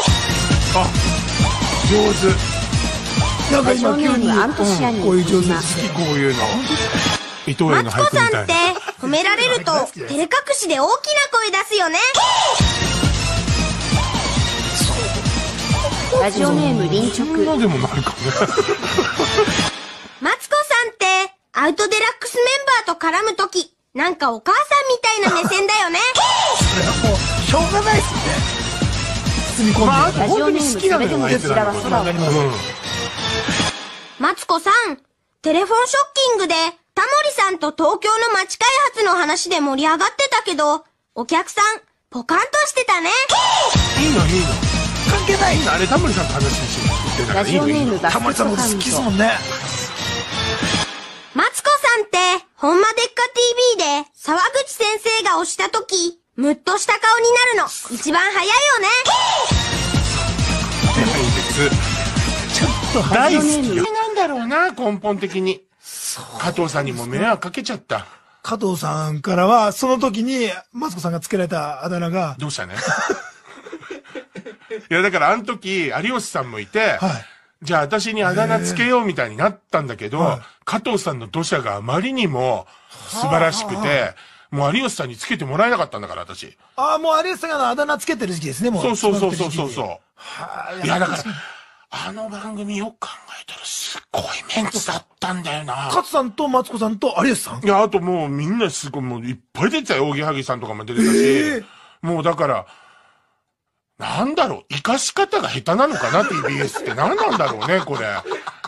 上手。 なんか今急にこういう上手です。 こういうの。伊藤園の俳句みたいな。 マツコさんって褒められると照れ隠しで大きな声出すよね。 ラジオネーム臨直。 そんなでもないかね。 マツコさんってアウトデラックスメンバーと絡むときなんかお母さんみたいな目線だよね。 それはもう、しょうがないっすよね。包み込んで。 まあ、本当に好きなのよ、あいつらのこと。 マツコさん、テレフォンショッキングで、タモリさんと東京の街開発の話で盛り上がってたけど、お客さん、ポカンとしてたね。 いいの。 関係ない。 あれ、タモリさんと話してんだからいいの。 ラジオネームバスタモリさんも好きですもんね。 マツコさんって、ほんまでっか TV で、沢口先生が押したとき、ムッとした顔になるの、一番早いよね。 ちょっと大好きなんだろうな、根本的に。加藤さんにも迷惑かけちゃった。 加藤さんからは、その時に、マツコさんがつけられたあだ名が。 どうしたねいや、だからあの時、有吉さんもいて、はい、じゃあ私にあだ名つけようみたいになったんだけど、加藤さんの土砂があまりにも素晴らしくて、もう有吉さんにつけてもらえなかったんだから、私。 ああ、もう有吉さんがあだ名つけてる時期ですね、もう。 そう。いや、だから、あの番組よく考えたらすっごいメンツだったんだよな。 勝さんとマツコさんと有吉さん。 いや、あともうみんなすごい、もういっぱい出てたよ。大木萩さんとかも出てたし。もうだから、なんだろう、生かし方が下手なのかな、TBS って何なんだろうね、これ。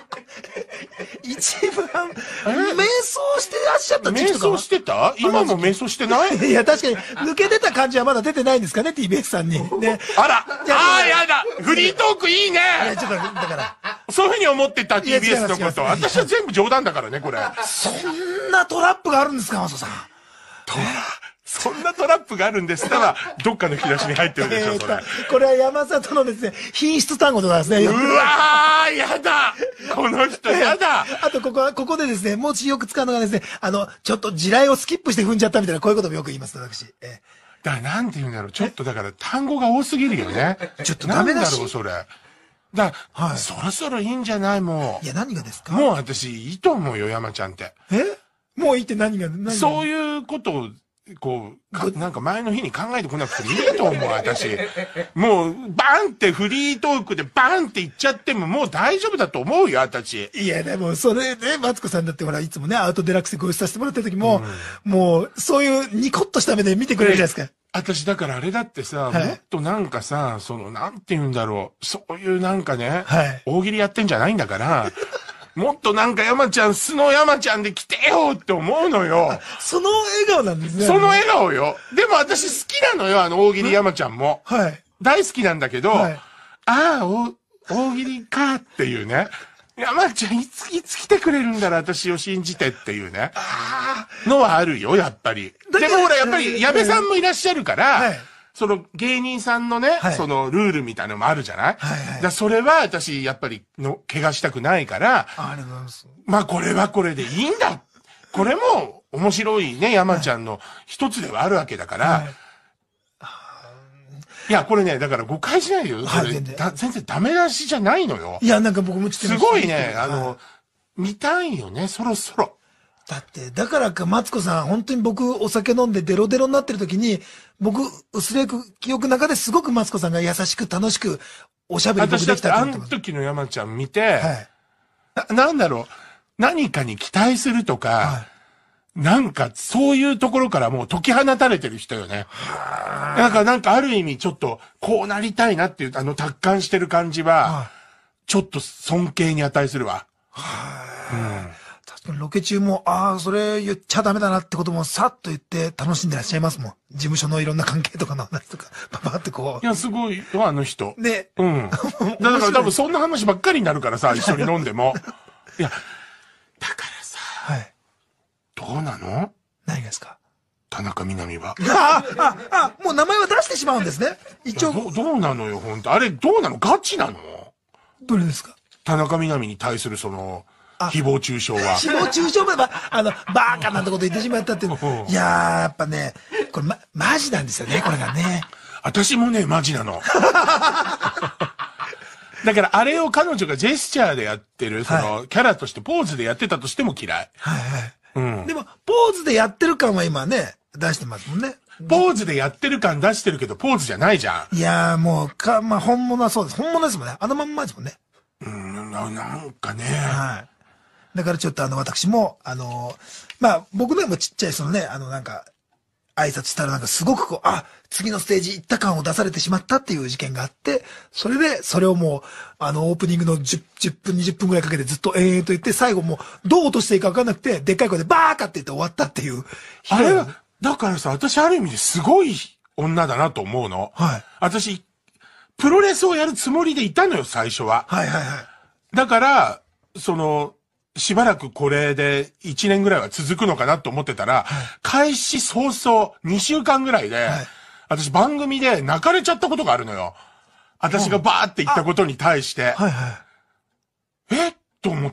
一番、瞑想してらっしゃった時期とか。 瞑想してた？今も瞑想してない？ いや、確かに、抜け出た感じはまだ出てないんですかね、TBS さんに。ね。 あら、やだフリートークいいねちょっと、だから。 そういうふうに思ってた TBS のこと。私は全部冗談だからね、これ。 そんなトラップがあるんですか、マソさん。 そんなトラップがあるんですから、どっかの引き出しに入ってるでしょ、それ。 これは山里のですね、品質単語でございますね。 うわー、やだこの人やだあと、ここでですね、もしよく使うのがですね、ちょっと地雷をスキップして踏んじゃったみたいな、こういうこともよく言います、私。 だから、なんて言うんだろう、ちょっとだから、単語が多すぎるよね。 ちょっとダメだし。 なんだろう、それ。はい、そろそろいいんじゃないもう。 いや、何がですか？ もう私、いいと思うよ、山ちゃんって。 もういいって何がそういうことを、こう、なんか前の日に考えてこなくていいと思う、私。もう、バンってフリートークでバンって言っちゃってももう大丈夫だと思うよ、私。 いや、でもそれね、マツコさんだってほら、いつもね、アウトデラックスでご一緒させてもらった時も、もう、そういうニコッとした目で見てくれるじゃないですか。 私だからあれだってさ、もっとなんかさ、なんて言うんだろう、そういうなんかね、大喜利やってんじゃないんだから、もっとなんか山ちゃん、素の山ちゃんで来てよって思うのよ。 その笑顔なんですね。 その笑顔よ。でも私好きなのよ、大喜利山ちゃんも。 はい。 大好きなんだけど、ああ、大喜利かっていうね。山ちゃんいつ来てくれるんだろ、私を信じてっていうね。のはあるよ、やっぱり。でもほら、やっぱり矢部さんもいらっしゃるから、その芸人さんのね、そのルールみたいなのもあるじゃない？だそれは私、やっぱり怪我したくないから、まあこれはこれでいいんだ。これも面白いね、山ちゃんの一つではあるわけだから、いや、これね、だから誤解しないよ。全然ダメ出しじゃないのよ。 いや、なんか僕もすごいね、見たいよね、そろそろ。 だって、だからか、マツコさん、本当に僕、お酒飲んでデロデロになってる時に、僕、薄れく記憶の中ですごくマツコさんが優しく楽しく、おしゃべり僕できたってあの時の山ちゃん見て、なんだろう、何かに期待するとか、なんか、そういうところからもう解き放たれてる人よね。なんかある意味ちょっと、こうなりたいなっていう、達観してる感じは、ちょっと尊敬に値するわ。 ロケ中も、それ言っちゃダメだなってこともさっと言って楽しんでらっしゃいますもん。事務所のいろんな関係とかの話とか、パパってこう。 いや、すごいよ、あの人。 ね。 だから多分そんな話ばっかりになるからさ、一緒に飲んでも。いや、だからさ、どうなの？ 何ですか？ 田中みな実は。 もう名前は出してしまうんですね。一応。 どうなのよ、ほんと。あれ、どうなの？ガチなの？ どれですか？ 田中みな実に対する誹謗中傷は。 誹謗中傷もバーカなんてこと言ってしまったっていう。いやー、やっぱね、これマジなんですよね、これがね。 私もね、マジなの。だからあれを彼女がジェスチャーでやってる、キャラとしてポーズでやってたとしても嫌い。 でも、ポーズでやってる感は今ね、出してますもんね。 ポーズでやってる感出してるけど、ポーズじゃないじゃん。 いやーもう、本物はそうです。本物ですもんね。あのまんまですもんね。 なんかね。 だからちょっと私も、まあ、僕のもちっちゃいなんか、挨拶したらなんかすごくこう、次のステージ行った感を出されてしまったっていう事件があって、それで、それをもう、オープニングの10分、20分くらいかけてずっと延々と言って、最後もう、どう落としていいか分かんなくて、でっかい声でバーカって言って終わったっていう。 あれは、だからさ、私ある意味ですごい女だなと思うの。 はい。 私、プロレスをやるつもりでいたのよ、最初は。 はいはいはい。 だから、しばらくこれで1年ぐらいは続くのかなと思ってたら、開始早々2週間ぐらいで、私番組で泣かれちゃったことがあるのよ。私がバーって言ったことに対して。 はいはい。 と思って、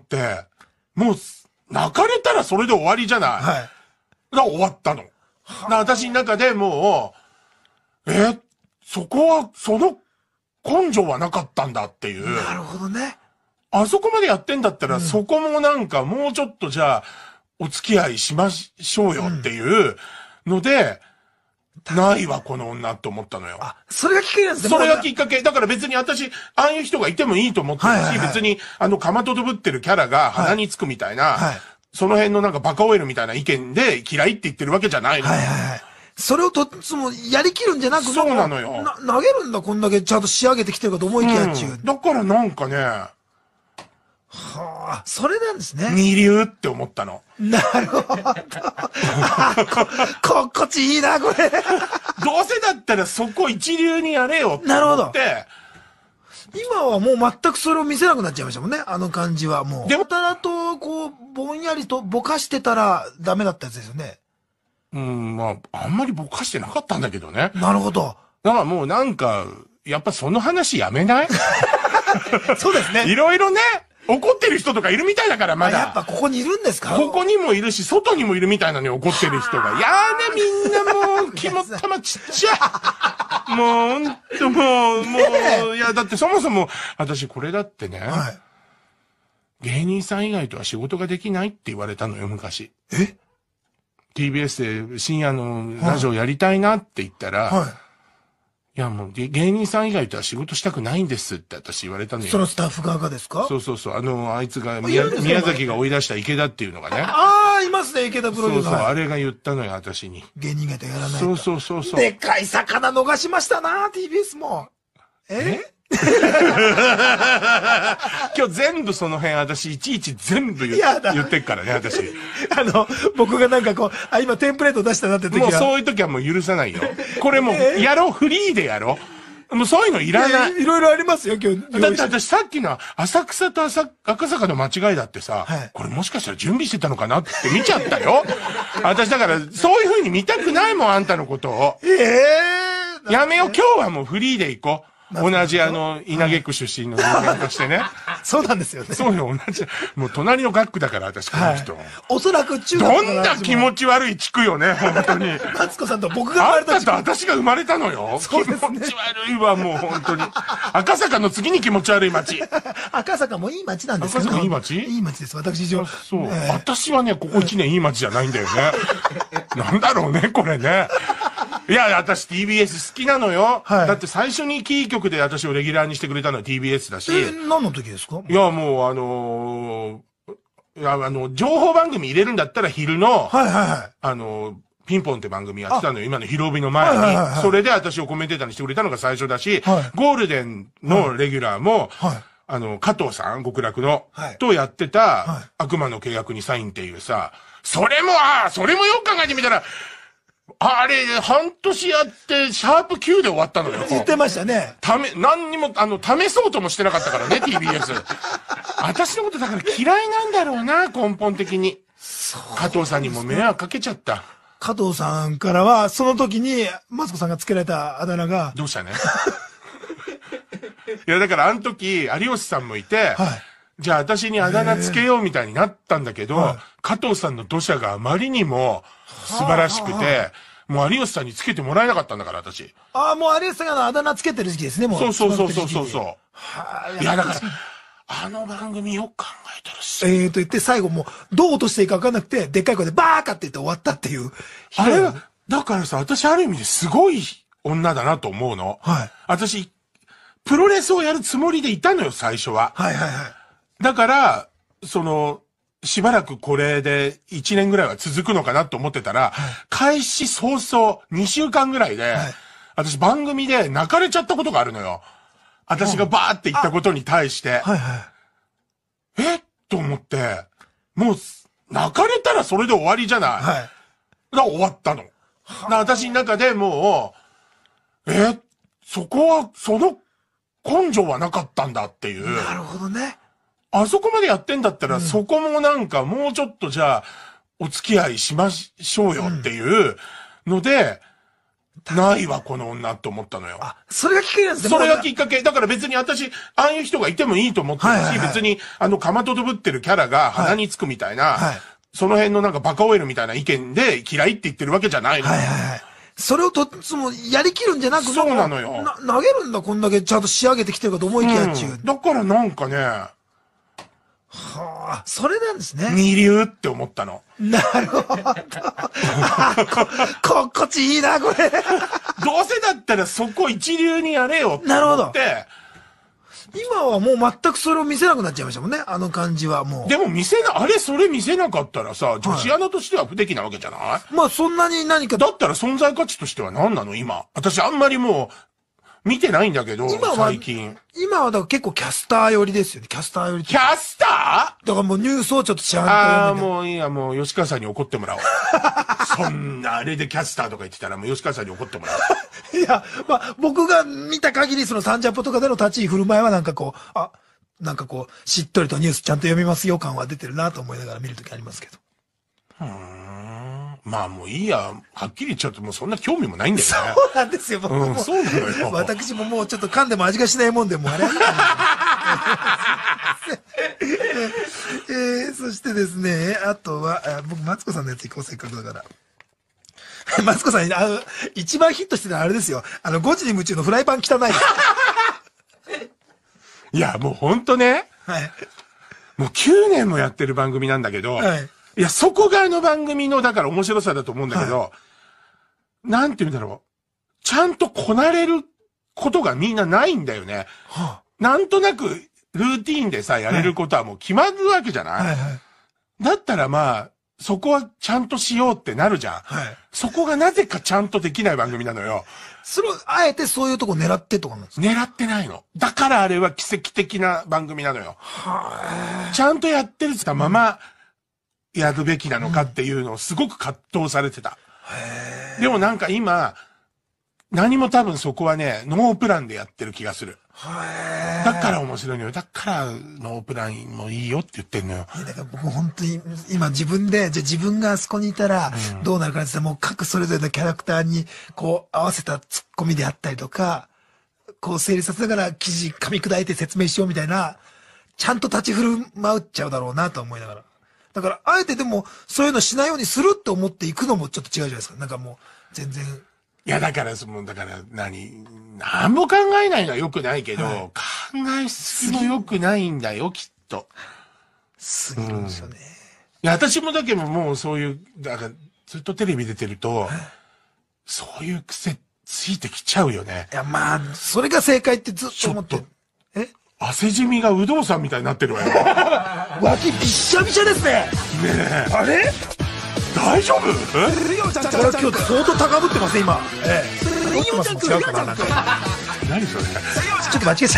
もう、泣かれたらそれで終わりじゃない。はい。だから終わったの。私の中でもう、そこは、その根性はなかったんだっていう。 なるほどね。 あそこまでやってんだったら、そこもなんかもうちょっとじゃあ、お付き合いしましょうよっていうので、ないわ、この女って思ったのよ。 それがきっかけなんですね。 それがきっかけ。だから別に私、ああいう人がいてもいいと思ってるし、別に、かまととぶってるキャラが鼻につくみたいな、その辺のなんかバカオエルみたいな意見で嫌いって言ってるわけじゃないの。 はいはいはい。それをやりきるんじゃなくて、 そうなのよ。 投げるんだ、こんだけちゃんと仕上げてきてるかと思いきやっちゅう。 だからなんかね、 はあ、それなんですね。 二流って思ったの。 なるほど。心地いいな、これ。 どうせだったらそこ一流にやれよって思って。 なるほど。今はもう全くそれを見せなくなっちゃいましたもんね、あの感じはもう。 でも、 ただと、こう、ぼんやりとぼかしてたらダメだったやつですよね。 まあ、あんまりぼかしてなかったんだけどね。 なるほど。 だからもうなんか、やっぱその話やめないそうですね。 いろいろね。怒ってる人とかいるみたいだからまだ。 やっぱここにいるんですか？ ここにもいるし、外にもいるみたいなのに怒ってる人が。やだ、みんなもう、肝っ玉ちっちゃい。もう、ほんともう、いや、だってそもそも、私これだってね、芸人さん以外とは仕事ができないって言われたのよ、昔。TBS で深夜のラジオやりたいなって言ったら、いやもう芸人さん以外とは仕事したくないんですって私言われたのよ。 そのスタッフ側がですか？ そうそうそう。あいつが宮崎が追い出した池田っていうのがね。 いますね、池田プロデューサー。 そうそう、あれが言ったのよ、私に。 芸人以外とやらないと。 そうそうそうそう。 でかい魚逃しましたな、TBS も。 今日全部その辺私いちいち全部言ってっからね、私。 僕がなんかこう、今テンプレート出したなって時は。 もうそういう時はもう許さないよ。これもう、やろう、フリーでやろう。もうそういうのいらない。 いろいろありますよ、今日。 だって私さっきの浅草と赤坂の間違いだってさ、これもしかしたら準備してたのかなって見ちゃったよ。私だから、そういう風に見たくないもん、あんたのことを。やめよう、今日はもうフリーで行こう。同じ稲毛区出身の人間としてね。 そうなんですよね。 そうよ、同じ。もう隣の学区だから、私、この人。 おそらく中学どんな気持ち悪い地区よね、本当に。 マツコさんと僕が生まれた地区。あんたと私が生まれたのよ。 そうですね。 気持ち悪いわ、もう本当に。赤坂の次に気持ち悪い街。 赤坂もいい街なんですけど。 赤坂いい街？ いい街です、私以上。 そう。私はね、ここ1年いい街じゃないんだよね。なんだろうね、これね。いや、私 TBS 好きなのよ。だって最初にキー局で私をレギュラーにしてくれたのは TBS だし。 何の時ですか？ いや、もう情報番組入れるんだったら昼の、ピンポンって番組やってたのよ。今の昼帯の前に。それで私をコメンテーターにしてくれたのが最初だし、ゴールデンのレギュラーも、加藤さん、極楽の、とやってた、悪魔の契約にサインっていうさ、それもよく考えてみたら、あれ、半年やって、シャープ Q で終わったのよ。 言ってましたね。 何にも、試そうともしてなかったからね、TBS。私のことだから嫌いなんだろうな、根本的に。加藤さんにも迷惑かけちゃった。 加藤さんからは、その時に、マツコさんがつけられたあだ名が。 どうしたね。いや、だからあの時、有吉さんもいて、じゃあ私にあだ名つけようみたいになったんだけど、加藤さんの土砂があまりにも素晴らしくて、もう有吉さんにつけてもらえなかったんだから、私。 もう有吉さんがあだ名つけてる時期ですね、もう。 そう。いや、だから、あの番組よく考えたら言って最後もう、どう落としていいか分かんなくて、でっかい声でバーカって言って終わったっていう。 あれは、だからさ、私ある意味ですごい女だなと思うの。私、プロレスをやるつもりでいたのよ、最初は。だから、 しばらくこれで1年ぐらいは続くのかなと思ってたら、開始早々2週間ぐらいで、私番組で泣かれちゃったことがあるのよ。私がバーって言ったことに対して。と思って、もう、泣かれたらそれで終わりじゃない。だから終わったの。私の中でもう、そこは、その根性はなかったんだっていう。 なるほどね。 あそこまでやってんだったら、そこもなんかもうちょっとじゃあ、お付き合いしましょうよっていうので、ないわ、この女って思ったのよ。 それがきっかけなんですね。 それがきっかけ。だから別に私、ああいう人がいてもいいと思ってるし、別に、かまととぶってるキャラが鼻につくみたいな、その辺のなんかバカオエルみたいな意見で嫌いって言ってるわけじゃないの。 それをやりきるんじゃなく、 そうなのよ。 投げるんだ、こんだけちゃんと仕上げてきてるかと思いきやっちゅう。 だからなんかね、 それなんですね。 二流って思ったの。 なるほど。心地いいな、これ。 どうせだったらそこ一流にやれよって思って。 なるほど。今はもう全くそれを見せなくなっちゃいましたもんね、あの感じはもう。 でもそれ見せなかったらさ、女子アナとしては不出来なわけじゃない？ まあそんなに何か。 だったら存在価値としては何なの今。私あんまりもう、見てないんだけど、最近。 今はだから結構キャスター寄りですよね。キャスター寄り。 キャスター？ だからもうニュースをちょっとちゃんともういいや、もう吉川さんに怒ってもらおう。そんなあれでキャスターとか言ってたらもう吉川さんに怒ってもらおう。 いや、まあ僕が見た限りそのサンジャポとかでの立ち居振る舞いはなんかこう、しっとりとニュースちゃんと読みますよ感は出てるなと思いながら見るときありますけど。 まあもういいや、はっきり言っちゃうともうそんな興味もないんだよね。 そうなんですよ、僕も。 そうなのよ。 私ももうちょっと噛んでも味がしないもんで、もうあれそしてですね、あとは、僕、マツコさんのやつ行こう、せっかくだから。マツコさん、一番ヒットしてたのあれですよ。5時に夢中のフライパン汚い。 いや、もうほんとね。もう9年もやってる番組なんだけど、いや、そこがあの番組の、だから面白さだと思うんだけど、なんて言うんだろう。ちゃんとこなれることがみんなないんだよね。なんとなく、ルーティーンでさ、やれることはもう決まるわけじゃない？だったらまあ、そこはちゃんとしようってなるじゃん。そこがなぜかちゃんとできない番組なのよ。 あえてそういうとこ狙ってとかなんですか？ 狙ってないの。だからあれは奇跡的な番組なのよ。ちゃんとやってるまま、やるべきなのかっていうのをすごく葛藤されてた。でもなんか今、何も多分そこはね、ノープランでやってる気がする。だから面白いのよ。だからノープランもいいよって言ってんのよ。 だから僕本当に今自分で、じゃあ自分があそこにいたらどうなるかって言ったらもう各それぞれのキャラクターにこう合わせたツッコミであったりとか、こう整理させながら記事噛み砕いて説明しようみたいな、ちゃんと立ち振る舞っちゃうだろうなと思いながら。だから、あえてでも、そういうのしないようにするって思っていくのもちょっと違うじゃないですか。なんかもう、全然。 いや、だから、何も考えないのは良くないけど、考えすぎも良くないんだよ、きっと。 すぎるんですよね。 いや、私もだけどもうそういう、だから、ずっとテレビ出てると、そういう癖ついてきちゃうよね。 いや、まあ、それが正解ってずっと思ってる。 汗じみが有働さんみたいになってるわよ。 脇びっしゃびしゃですね。 ねえ。あれ大丈夫？ これは今日相当高ぶってますね、今。持ってますも違うかな、なんか。 何それ？ ちょっと間違えちゃった。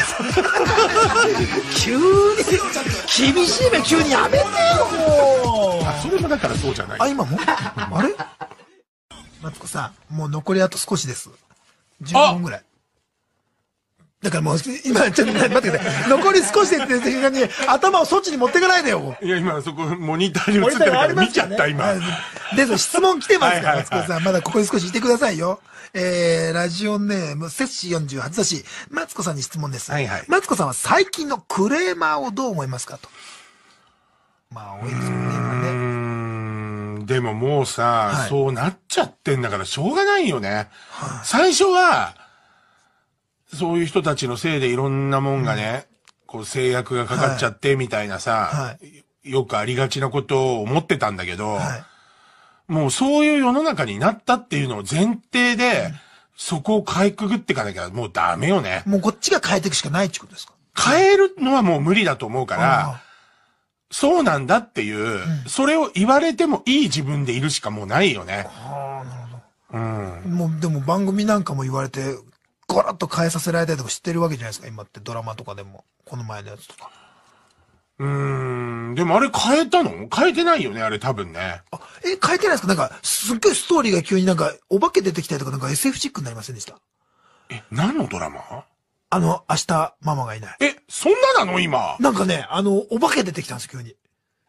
急に、厳しい目急にやめてよ、もう。 それもだからそうじゃない。 今もあれマツコさん、もう残りあと少しです。15分ぐらい。だからもう、今、ちょっと待ってください。残り少しでって瞬間に、頭をそっちに持っていかないでよ。 いや、今そこ、モニターに映ってるから見ちゃった、今。 で、質問来てますから、マツコさん。まだここに少しいてくださいよ。ラジオネーム、セッシー48だし、マツコさんに質問です。マツコさんは最近のクレーマーをどう思いますかと。まあ、多いですよね、今ね。 でももうさ、そうなっちゃってんだからしょうがないよね。最初は、そういう人たちのせいでいろんなもんがね、こう制約がかかっちゃってみたいなさ、よくありがちなことを思ってたんだけど、もうそういう世の中になったっていうのを前提で、そこをかいくぐっていかなきゃもうダメよね。 もうこっちが変えていくしかないってことですか？ 変えるのはもう無理だと思うから、 そうなんだっていう、それを言われてもいい自分でいるしかもうないよね。 ああ、なるほど。もう、でも番組なんかも言われて、ゴロッと変えさせられたりとか知ってるわけじゃないですか、今ってドラマとかでも。この前のやつとか。 でもあれ変えたの？変えてないよね、あれ多分ね。 変えてないですか？なんか、すっごいストーリーが急になんか、お化け出てきたりとかなんか SF チックになりませんでした？ 何のドラマ？ 明日ママがいない。 そんなの今。 なんかね、お化け出てきたんですよ、急に。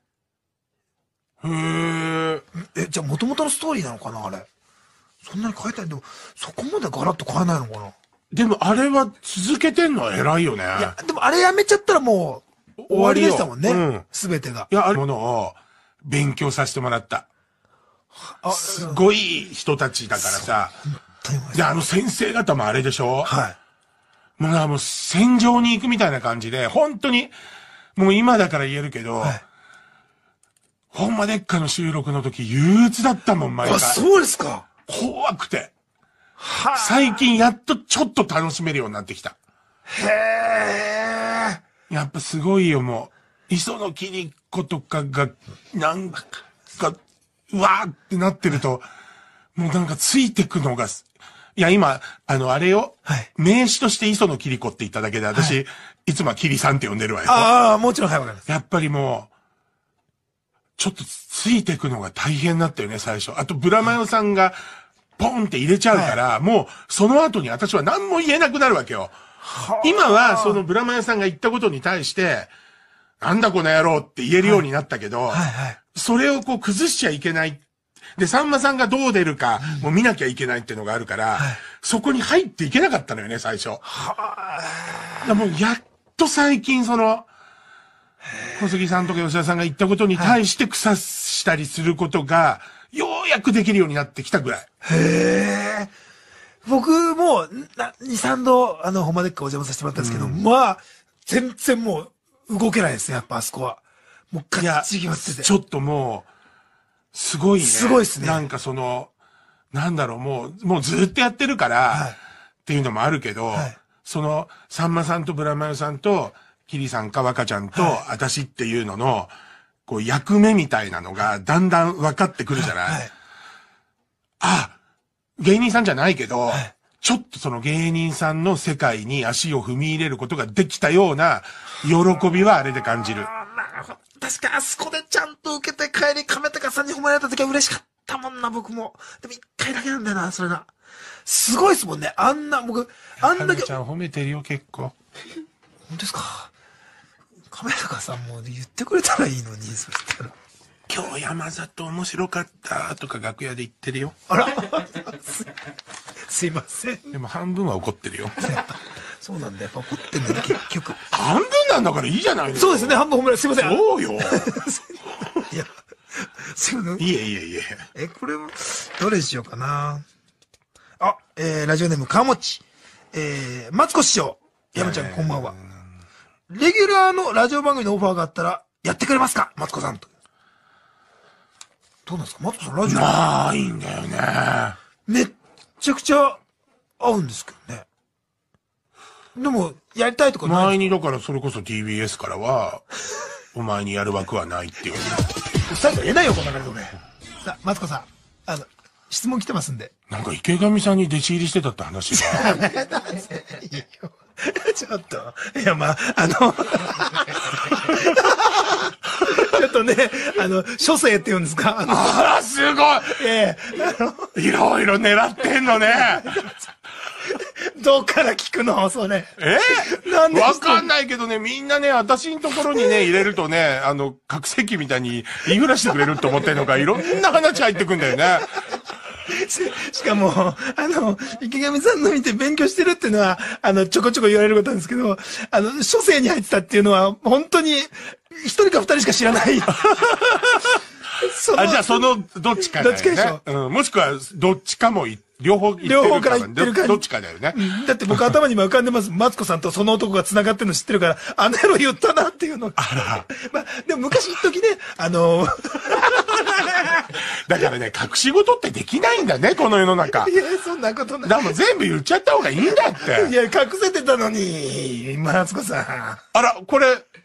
じゃあ元々のストーリーなのかな、あれ。そんなに変えたい。でも、そこまでガラッと変えないのかな。 でもあれは続けてんのは偉いよね。いや、でもあれやめちゃったらもう、終わりでしたもんね。すべてが。 いや、あるものを勉強させてもらった。すごい人たちだからさ。で、先生方もあれでしょ？はい。もう戦場に行くみたいな感じで、本当に、もう今だから言えるけど、ほんまでっかの収録の時憂鬱だったもん、毎回。 そうですか。 怖くて。最近やっとちょっと楽しめるようになってきた。やっぱすごいよ、もう。磯野桐子とかが、なんか、うわーってなってると、もうなんかついてくのが、いや、今、あれよ、名詞として磯野桐子って言っただけで、私、いつもは桐さんって呼んでるわよ。 ああ、もちろん、はい、わかります。 やっぱりもう、ちょっとついてくのが大変だったよね、最初。あと、ブラマヨさんが、ポンって入れちゃうから、もう、その後に私は何も言えなくなるわけよ。今は、そのブラマヨさんが言ったことに対して、なんだこの野郎って言えるようになったけど、それをこう崩しちゃいけない。で、さんまさんがどう出るか、もう見なきゃいけないっていうのがあるから、そこに入っていけなかったのよね、最初。もう、やっと最近小杉さんとか吉田さんが言ったことに対して腐したりすることが、ようやくできるようになってきたぐらい。 僕も、2、3度、ほんまでっかお邪魔させてもらったんですけど、まあ、全然もう、動けないですね、やっぱあそこは。もうガッチリ決まってて。 ちょっともう、すごいね。 すごいですね。 なんかなんだろう、もうずっとやってるから、っていうのもあるけど、さんまさんとブラマヨさんと、キリさんか若ちゃんと、私っていうのの、こう、役目みたいなのが、だんだん分かってくるじゃない？芸人さんじゃないけど、ちょっとその芸人さんの世界に足を踏み入れることができたような、喜びはあれで感じる。 確かあそこでちゃんと受けて帰り、亀高さんに褒められた時は嬉しかったもんな、僕も。でも一回だけなんだよな、それが。すごいですもんね。僕、あんだけ。 亀ちゃん褒めてるよ、結構。 本当ですか？亀高さんも言ってくれたらいいのに、そしたら。 今日山里面白かったとか楽屋で言ってるよ。 あらすいません。 でも半分は怒ってるよ。 そうなんだ、やっぱ怒ってんだね、結局。 半分なんだからいいじゃないの。 そうですね、半分褒められ、すいません。 そうよ。 いや、すいません。 いえ。 これ、どれしようかな。ラジオネーム、川持。マツコ師匠。山ちゃん、こんばんは。レギュラーのラジオ番組のオファーがあったら、やってくれますか？マツコさんと。どうなんですか？マツコさん、ラジオ。 ないんだよね。 めっちゃくちゃ合うんですけどね。でも、やりたいとかない。 前に、だからそれこそ TBS からは、お前にやる枠はないっていう。 最後言えないよ、こんな感じで。さあ、マツコさん、質問来てますんで。 なんか池上さんに弟子入りしてたって話が。 ちょっと、いや、まあ、ちょっとね、書生って言うんですか？ すごい！いろいろ狙ってんのね。 どっから聞くのそれ。 なんでわかんないけどね、みんなね、私のところにね、入れるとね、覚醒器みたいに言いふらしてくれると思ってんのか、いろんな話入ってくんだよね。 しかも、池上さんの見て勉強してるっていうのは、ちょこちょこ言われることなんですけど、書生に入ってたっていうのは、本当に、一人か二人しか知らない。じゃあどっちかだよね。どっちかでしょ。もしくは、どっちかも両方から言ってるからどっちかだよね。 だって僕頭にも浮かんでます。マツコさんとその男が繋がってるの知ってるから、あの野郎言ったなっていうのが。まあ、でも昔一時ね、 だからね、隠し事ってできないんだね、この世の中。 いや、そんなことない。 だからもう全部言っちゃった方がいいんだって。 いや、隠せてたのに、マツコさん。 これ、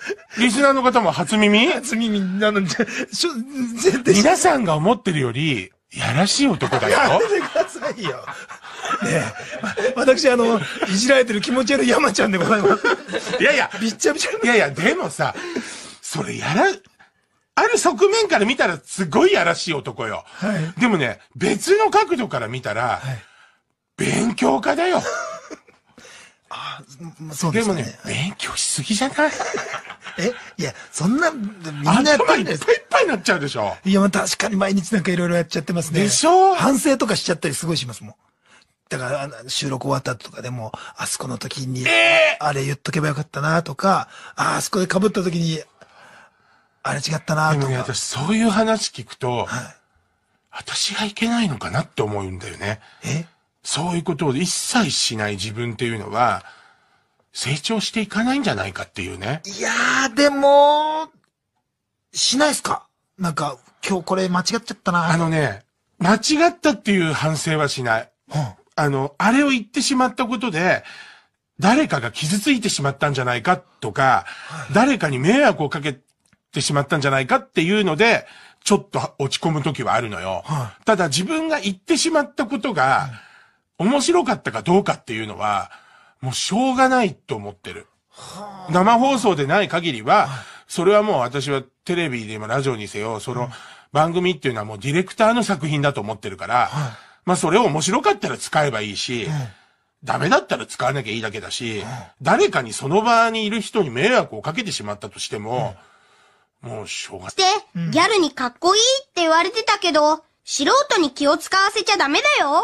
リスナーの方も初耳？ 初耳なのに、 皆さんが思ってるより、やらしい男だよ。 やめてくださいよ。ねえ。私、いじられてる気持ち悪い山ちゃんでございます。 いやいや、 びっちゃびちゃ。 いやいや、でもさ、それある側面から見たらすごいやらしい男よ。はい。でもね、別の角度から見たら、はい、勉強家だよ。 ああ、そうですね。 でもね、勉強しすぎじゃない？ いや、そんな、みんなや頭いっぱいいっぱいになっちゃうでしょ。 いや、まあ確かに毎日なんかいろいろやっちゃってますね。 でしょ？ 反省とかしちゃったりすごいしますもん。だから、収録終わった後とかでも、あそこの時に、あれ言っとけばよかったなとか、あそこで被った時に、あれ違ったなとか。 でもね、私そういう話聞くと、はい、私がいけないのかなって思うんだよね。そういうことを一切しない自分っていうのは、成長していかないんじゃないかっていうね。 いやー、でも、しないっすか？なんか、今日これ間違っちゃったな。 間違ったっていう反省はしない。あれを言ってしまったことで、誰かが傷ついてしまったんじゃないかとか、誰かに迷惑をかけてしまったんじゃないかっていうので、ちょっと落ち込む時はあるのよ。ただ自分が言ってしまったことが、面白かったかどうかっていうのは、もうしょうがないと思ってる。生放送でない限りは、それはもう私はテレビでもラジオにせよ、その番組っていうのはもうディレクターの作品だと思ってるから、まあそれを面白かったら使えばいいし、ダメだったら使わなきゃいいだけだし、誰かにその場にいる人に迷惑をかけてしまったとしても、もうしょうがない。 で、ギャルにかっこいいって言われてたけど、素人に気を使わせちゃダメだよ。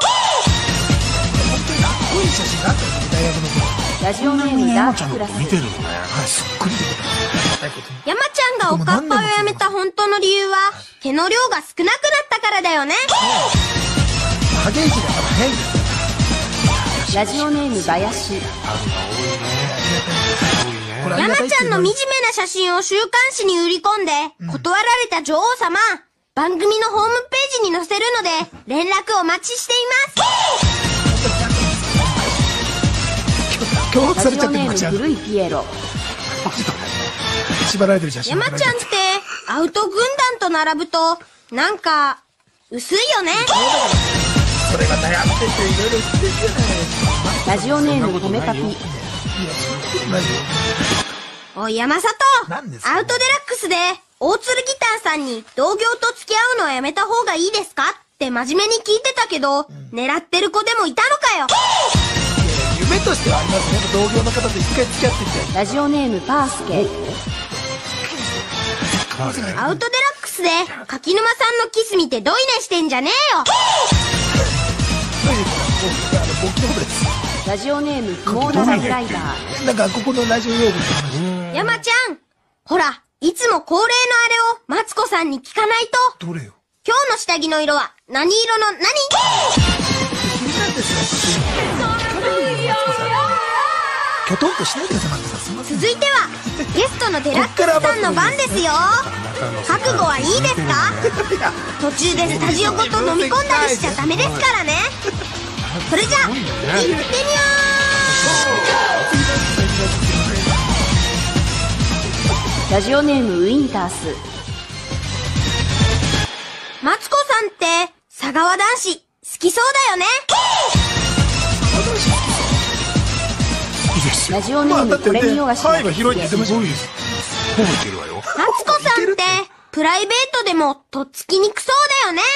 ラジオネームダーククラス。 見てるのね。 山ちゃんがおかっぱをやめた本当の理由は、毛の量が少なくなったからだよね。 ラジオネームバヤシ。 山ちゃんの惨めな写真を週刊誌に売り込んで、断られた女王様、番組のホームページに載せるので、連絡お待ちしています。 脅迫されちゃってる。 ラジオネーム古いピエロ。 縛られてる写真。 山ちゃんってアウト軍団と並ぶとなんか薄いよね。 それが悩んでていろいろ言ってるじゃない。 ラジオネーム米パピ。 おい山里、アウトデラックスで大鶴ギターさんに同業と付き合うのはやめた方がいいですかって真面目に聞いてたけど、狙ってる子でもいたのかよ。 夢としてはありますね。同業の方と一回付き合ってみたい。 ラジオネームパースケ。 アウトデラックスで柿沼さんのキス見てドイネしてんじゃねえよ。 ラジオネーム不毛なラブライダー。 なんかここのラジオ用語山ちゃん、ほら、いつも恒例のあれをマツコさんに聞かないと。 どれよ。 今日の下着の色は何色の何？ きょとんとしないでください。 続いてはゲストのデラックスさんの番ですよ。覚悟はいいですか？途中でスタジオごと飲み込んだりしちゃダメですからね。それじゃ行ってみよう。ラジオネームウィンタース。 マツコさんって佐川男子好きそうだよね。 ラジオネームこれ見よがしな。 範囲は広いって言ってました。 ほぼいけるわよ。 マツコさんってプライベートでもとっつきにくそうだよね。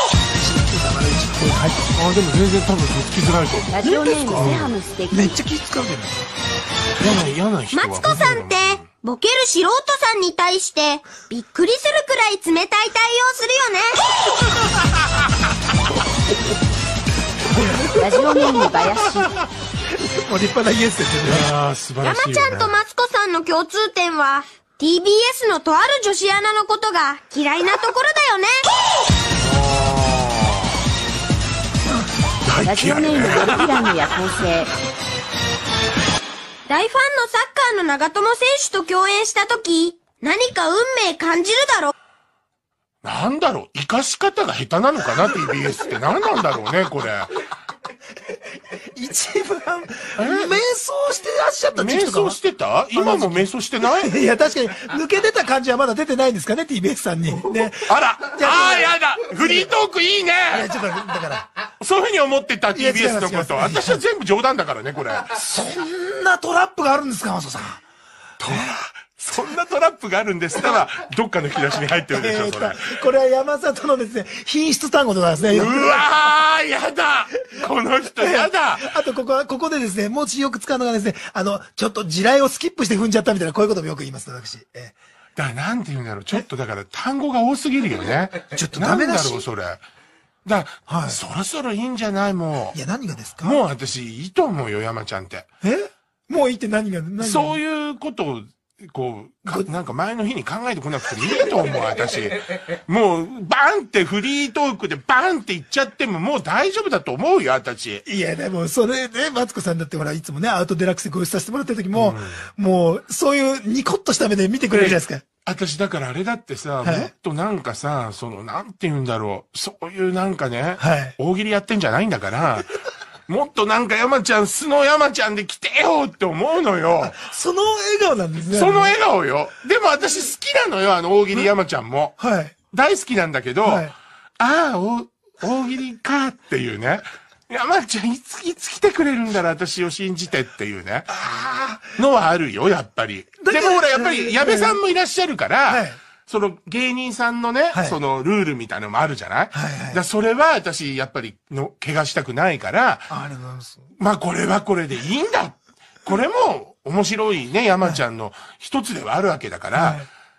でも全然多分とっつきづらいと思う。 ラジオネームセハム素敵。 めっちゃ気使うけど。 嫌な人は。 マツコさんってボケる素人さんに対してびっくりするくらい冷たい対応するよね。 ラジオネームバヤシ。 もう立派なイエスですよね。 素晴らしいよね。 山ちゃんとマツコさんの共通点は TBS のとある女子アナのことが嫌いなところだよね。 ラジオネームドルフィランの夜行性。 大ファンのサッカーの長友選手と共演した時、何か運命感じるだろ。 なんだろう、生かし方が下手なのかな TBS って何なんだろうねこれ。 一番、瞑想してっしゃった時期瞑とかは想してた？今も瞑想してない？ いや、確かに、抜け出た感じはまだ出てないんですかね、TBS さんに。ね。 あら、やだ、フリートークいいね。 いや、ちょっと、だから。 そういうふうに思ってた TBS のこと。私は全部冗談だからね、これ。 そんなトラップがあるんですか、マスコさん。 そんなトラップがあるんですから、どっかの引き出しに入ってるでしょ、それ。 これは山里のですね、品質単語でございますね。 うわー、やだこの人やだあと、ここでですね、もうよく使うのがですね、ちょっと地雷をスキップして踏んじゃったみたいな、こういうこともよく言います、私。 だからなんて言うんだろう、ちょっとだから単語が多すぎるよね。 ちょっとダメだし。 なんだろう、それ。はい、そろそろいいんじゃないもう。 いや、何がですか？ もう私、いいと思うよ、山ちゃんって。 もういいって何がそういうことを、なんか前の日に考えてこなくてもいいと思う、私。もう、バンってフリートークでバンって言っちゃってももう大丈夫だと思うよ、私。 いや、でも、それね、マツコさんだってほら、いつもね、アウトデラックスでご一緒させてもらってる時も、もう、そういうニコッとした目で見てくれるじゃないですか。 私だからあれだってさ、もっとなんかさ、なんて言うんだろう、そういうなんかね、大喜利やってんじゃないんだから、もっとなんか山ちゃん、素の山ちゃんで来てよって思うのよ。 その笑顔なんですね。 その笑顔よ。でも私好きなのよ、大喜利山ちゃんも。大好きなんだけど、大喜利かっていうね。山ちゃん、いつ来てくれるんだろ、私を信じてっていうね。のはあるよ、やっぱり。でもほら、やっぱり、矢部さんもいらっしゃるから、その芸人さんのね、そのルールみたいなのもあるじゃない？だそれは私、やっぱり怪我したくないから、 ありがとうございます。 まあこれはこれでいいんだ。これも面白いね、山ちゃんの一つではあるわけだから、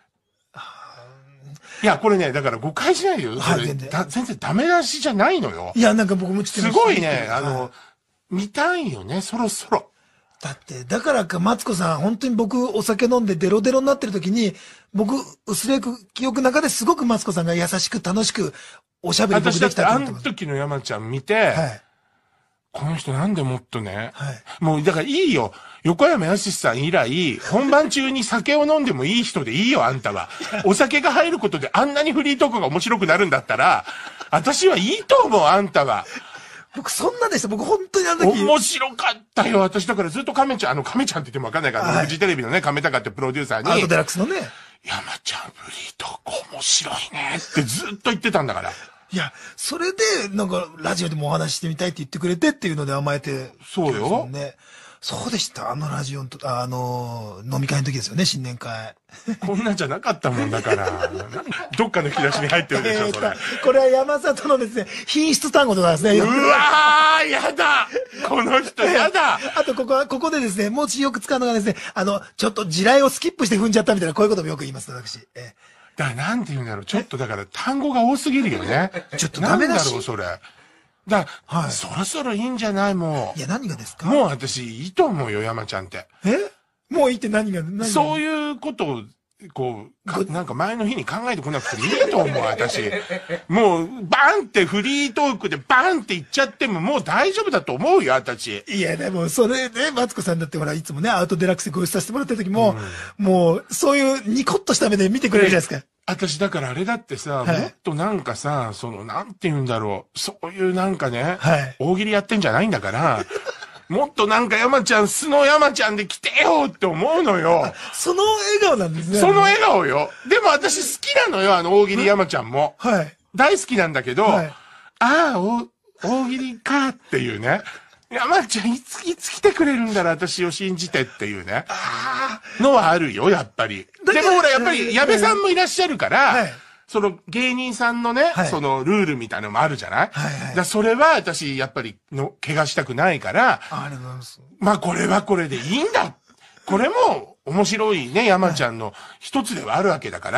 いや、これね、だから誤解しないでよ。全然ダメ出しじゃないのよ。 いや、なんか僕もすごいね、見たいよね、そろそろ。 だって、だからか、マツコさん、本当に僕、お酒飲んでデロデロになってる時に、僕、薄れく記憶の中ですごくマツコさんが優しく楽しく、おしゃべり僕できたってあの時の山ちゃん見て、この人なんでもっとね、もう、だからいいよ。横山やすしさん以来、本番中に酒を飲んでもいい人でいいよ、あんたは。お酒が入ることであんなにフリートークが面白くなるんだったら、私はいいと思う、あんたは。 僕そんなでした。僕本当にあの時。 面白かったよ。私だからずっと亀ちゃんって言ってもわかんないから、フジテレビのね、亀高ってプロデューサーに。 アウトデラックスのね。 山ちゃんフリートーク面白いねってずっと言ってたんだから。 いや、それで、なんか、ラジオでもお話ししてみたいって言ってくれてっていうので甘えて。 そうよ。 ね。そうでした。ラジオの飲み会の時ですよね、新年会。 こんなんじゃなかったもんだから。どっかの引き出しに入ってるでしょ、それ。 これは山里のですね、品質単語でございますね。 うわー、やだこの人やだあと、ここでですね、もうよく使うのがですね、ちょっと地雷をスキップして踏んじゃったみたいな、こういうこともよく言います、私。 だからなんて言うんだろう、ちょっとだから単語が多すぎるよね。 ちょっとダメだし。 なんだろう、それ。そろそろいいんじゃないもう。 いや、何がですか？ もう私、いいと思うよ、山ちゃんって。 もういいって何がそういうことを、なんか前の日に考えてこなくてもいいと思う、私。もう、バンってフリートークでバンって言っちゃってももう大丈夫だと思うよ、私。 いや、でも、それね、マツコさんだってほら、いつもね、アウトデラックスでご一緒させてもらってる時も、もう、そういうニコッとした目で見てくれるじゃないですか。 私だからあれだってさ、もっとなんかさ、なんて言うんだろう、そういうなんかね、大喜利やってんじゃないんだから、もっとなんか山ちゃん、素の山ちゃんで来てよって思うのよ。 その笑顔なんですね。 その笑顔よ。でも私好きなのよ、大喜利山ちゃんも。大好きなんだけど、大喜利かっていうね。山ちゃん、いつ来てくれるんだろ、私を信じてっていうね。のはあるよ、やっぱり。でもほら、やっぱり、矢部さんもいらっしゃるから、その芸人さんのね、そのルールみたいなのもあるじゃない？だそれは私、やっぱり怪我したくないから、 ありがとうございます。 まあこれはこれでいいんだ。これも面白いね、山ちゃんの一つではあるわけだから、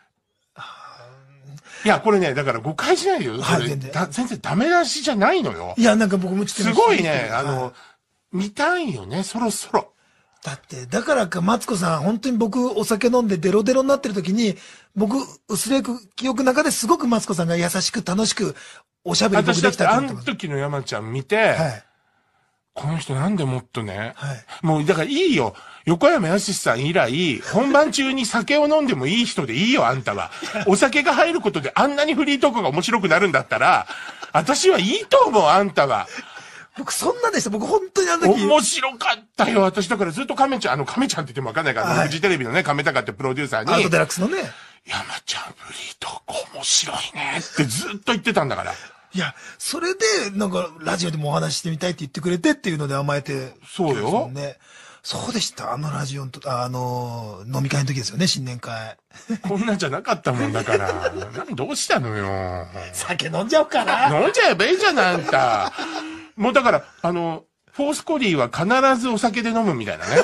いや、これね、だから誤解しないでよ。全然ダメ出しじゃないのよ。 いや、なんか僕もすごいね、見たいよね、そろそろ。 だって、だからか、マツコさん、本当に僕、お酒飲んでデロデロになってる時に、僕、薄れく記憶の中ですごくマツコさんが優しく楽しく、おしゃべり僕できたってあの時の山ちゃん見て、この人なんでもっとね、もう、だからいいよ。横山やすしさん以来、本番中に酒を飲んでもいい人でいいよ、あんたは。お酒が入ることであんなにフリートークが面白くなるんだったら、私はいいと思う、あんたは。 僕そんなでした。僕本当にあの時。 面白かったよ。私だからずっと亀ちゃんって言ってもわかんないから、フジテレビのね、亀高ってプロデューサーに。 アートデラックスのね。 山ちゃんフリートーク面白いねってずっと言ってたんだから。 いや、それで、なんか、ラジオでもお話ししてみたいって言ってくれてっていうので甘えて。 そうよ。 ね。そうでした。あのラジオと、飲み会の時ですよね、新年会。 こんなんじゃなかったもんだから。どうしたのよ。 酒飲んじゃおうかな。 飲んじゃえばいいじゃん、あんた。もうだから、フォースコディは必ずお酒で飲むみたいなね。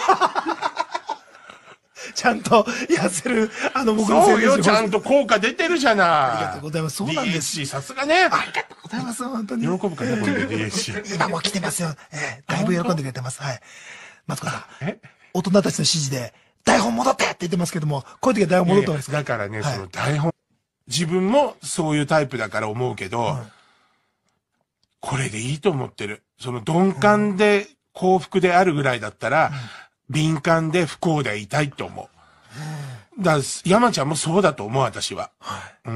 ちゃんと痩せる、僕のそうよ、ちゃんと効果出てるじゃない。 ありがとうございます。そうなんです。 DSC、さすがね。 ありがとうございます、本当に。 喜ぶかね、これで DSC。 今も来てますよ。だいぶ喜んでくれてます。はい。マツコさん。大人たちの指示で、台本戻ってって言ってますけども、こういう時は台本戻ってます。 だからね、その台本、自分もそういうタイプだから思うけど、これでいいと思ってる。その鈍感で幸福であるぐらいだったら、敏感で不幸でいたいと思う。だから、山ちゃんもそうだと思う、私は。うん。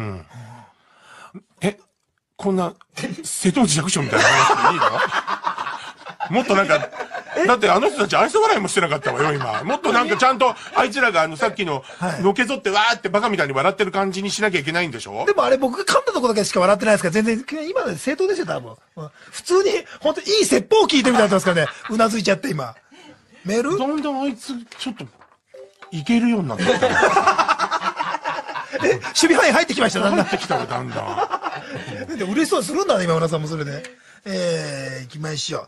こんな、瀬戸内寂聴みたいな話でいいの？もっとなんか、だってあの人たち愛想笑いもしてなかったわよ、今。もっとなんかちゃんと、あいつらがさっきの、のけぞってわーってバカみたいに笑ってる感じにしなきゃいけないんでしょ？ でもあれ僕が噛んだとこだけしか笑ってないですから、全然、今ので正当ですよ、多分。普通に、本当にいい説法を聞いてみたいなったんですからね。うなずいちゃって、今。メール？ だんだんあいつ、ちょっと、いけるようになってきた。 守備範囲入ってきました、 だんだん。入ってきたわ、だんだん。で嬉しそうにするんだね、今村さんもそれで。行きましょう。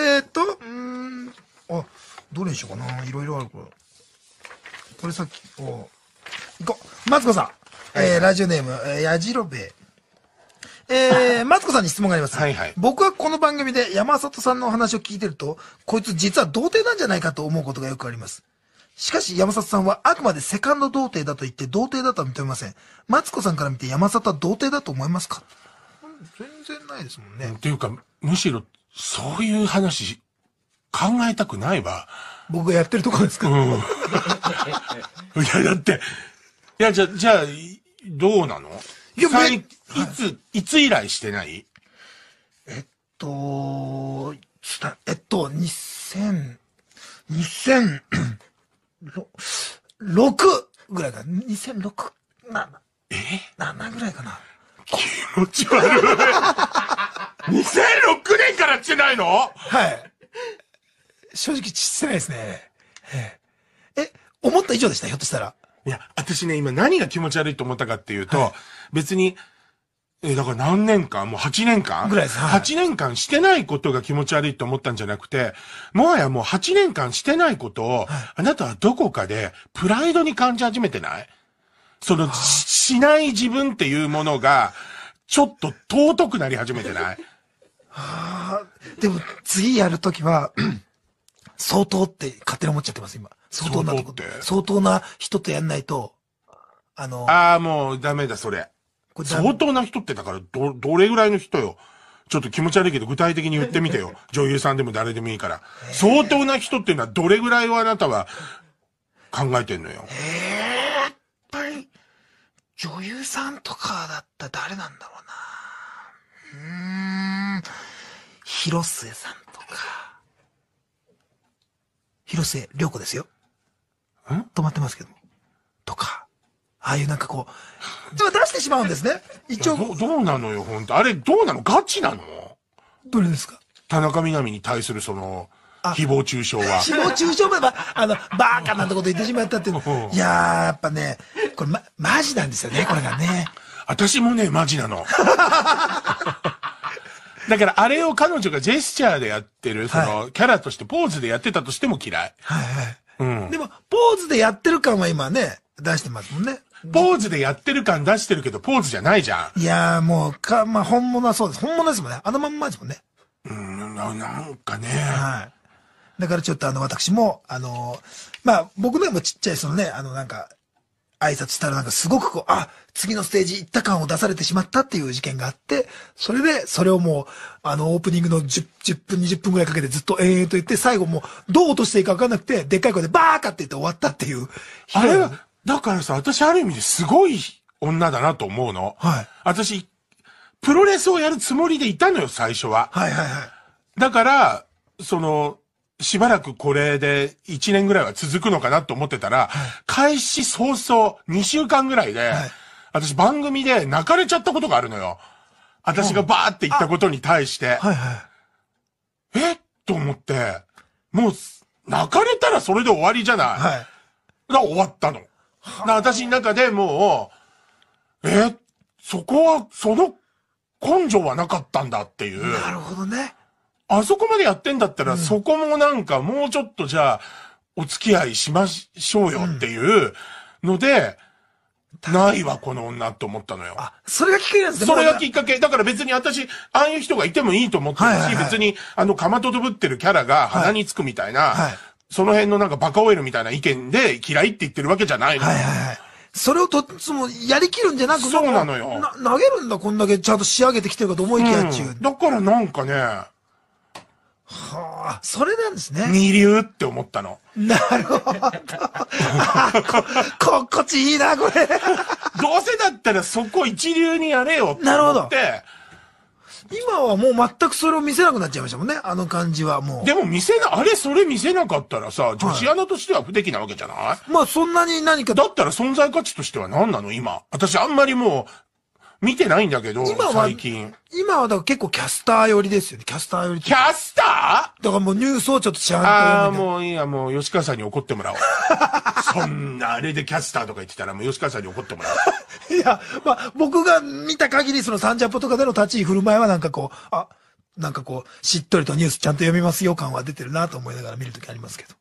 どれにしようかな。いろいろあるから。これさっき、行こう。マツコさん。ラジオネーム、やじろべえ。マツコさんに質問があります。 はいはい。 僕はこの番組で山里さんのお話を聞いてると、こいつ実は童貞なんじゃないかと思うことがよくあります。しかし山里さんはあくまでセカンド童貞だと言って童貞だとは認めません。マツコさんから見て山里は童貞だと思いますか？全然ないですもんね。 っていうか、むしろ、そういう話、考えたくないわ。 僕がやってるとこですか？いや、だって、いや、じゃあ、どうなの？いや、いつ以来してない？ 2006ぐらいか。2006、7ぐらいかな。 気持ち悪い。2006年からしてないの？ はい。正直してないですね。思った以上でした、ひょっとしたら。 いや、私ね、今何が気持ち悪いと思ったかっていうと、別に、だから何年間もう8年間ぐらいです。 8年間してないことが気持ち悪いと思ったんじゃなくて、もはやもう8年間してないことを、あなたはどこかでプライドに感じ始めてない？その、しない自分っていうものが、ちょっと尊くなり始めてない？ でも次やるときは、相当って勝手に思っちゃってます、今。相当な人とやんないと、 もうダメだ、それ。相当な人ってだから、どれぐらいの人よ。ちょっと気持ち悪いけど具体的に言ってみてよ。女優さんでも誰でもいいから。相当な人っていうのはどれぐらいをあなたは考えてんのよ。 やっぱり、女優さんとかだったら誰なんだろうな。広末さんとか。広末涼子ですよ。止まってますけども。とか。ああいうなんかこう、出してしまうんですね。一応。 どうなのよ、本当あれ、どうなの？ガチなの？ どれですか？ 田中みな実に対するその、誹謗中傷は。 誹謗中傷は、バーカなんてこと言ってしまったっていうの。いやー、やっぱね、これマジなんですよね、これがね。 私もね、マジなの。だから、あれを彼女がジェスチャーでやってる、その、キャラとしてポーズでやってたとしても嫌い。 でも、ポーズでやってる感は今ね、出してますもんね。 ポーズでやってる感出してるけど、ポーズじゃないじゃん。 いやーもう、本物はそうです。本物ですもんね。あのまんまですもんね。 なんかね。 だからちょっと私も、僕のもちっちゃいそのね、なんか、挨拶したらなんかすごくこう、次のステージ行った感を出されてしまったっていう事件があって、それで、それをもう、オープニングの10分、20分くらいかけてずっと延々と言って、最後もう、どう落としていいか分かんなくて、でっかい声でバーカって言って終わったっていう。 あれは、だからさ、私ある意味ですごい女だなと思うの。私、プロレスをやるつもりでいたのよ、最初は。 だから、しばらくこれで1年ぐらいは続くのかなと思ってたら、開始早々2週間ぐらいで、私番組で泣かれちゃったことがあるのよ。私がバーって言ったことに対して。と思って、もう、泣かれたらそれで終わりじゃない。だから終わったの。私の中でもう、そこは、その根性はなかったんだっていう。 なるほどね。 あそこまでやってんだったら、そこもなんかもうちょっとじゃあ、お付き合いしましょうよっていうので、ないわ、この女って思ったのよ。 それがきっかけなんですね。 それがきっかけ。だから別に私、ああいう人がいてもいいと思ってるし、別に、かまととぶってるキャラが鼻につくみたいな、その辺のなんかバカオエルみたいな意見で嫌いって言ってるわけじゃないの。 それをやりきるんじゃなくて、 そうなのよ。 投げるんだ、こんだけちゃんと仕上げてきてるかと思いきやっちゅう。 だからなんかね、 それなんですね。 二流って思ったの。 なるほど。心地いいな、これ。 どうせだったらそこ一流にやれよって思って。 なるほど。今はもう全くそれを見せなくなっちゃいましたもんね、あの感じはもう。 でもそれ見せなかったらさ、女子アナとしては不出来なわけじゃない？ まあそんなに何か。 だったら存在価値としては何なの今。私あんまりもう、見てないんだけど、最近。 今はだから結構キャスター寄りですよね。キャスター寄り。 キャスター？ だからもうニュースをちょっとちゃんと読む。もういいや、もう吉川さんに怒ってもらおう。そんなあれでキャスターとか言ってたらもう吉川さんに怒ってもらおう。 いや、まあ僕が見た限りサンジャポとかでの立ち居振る舞いはなんかしっとりとニュースちゃんと読みますよ感は出てるなと思いながら見るときありますけど。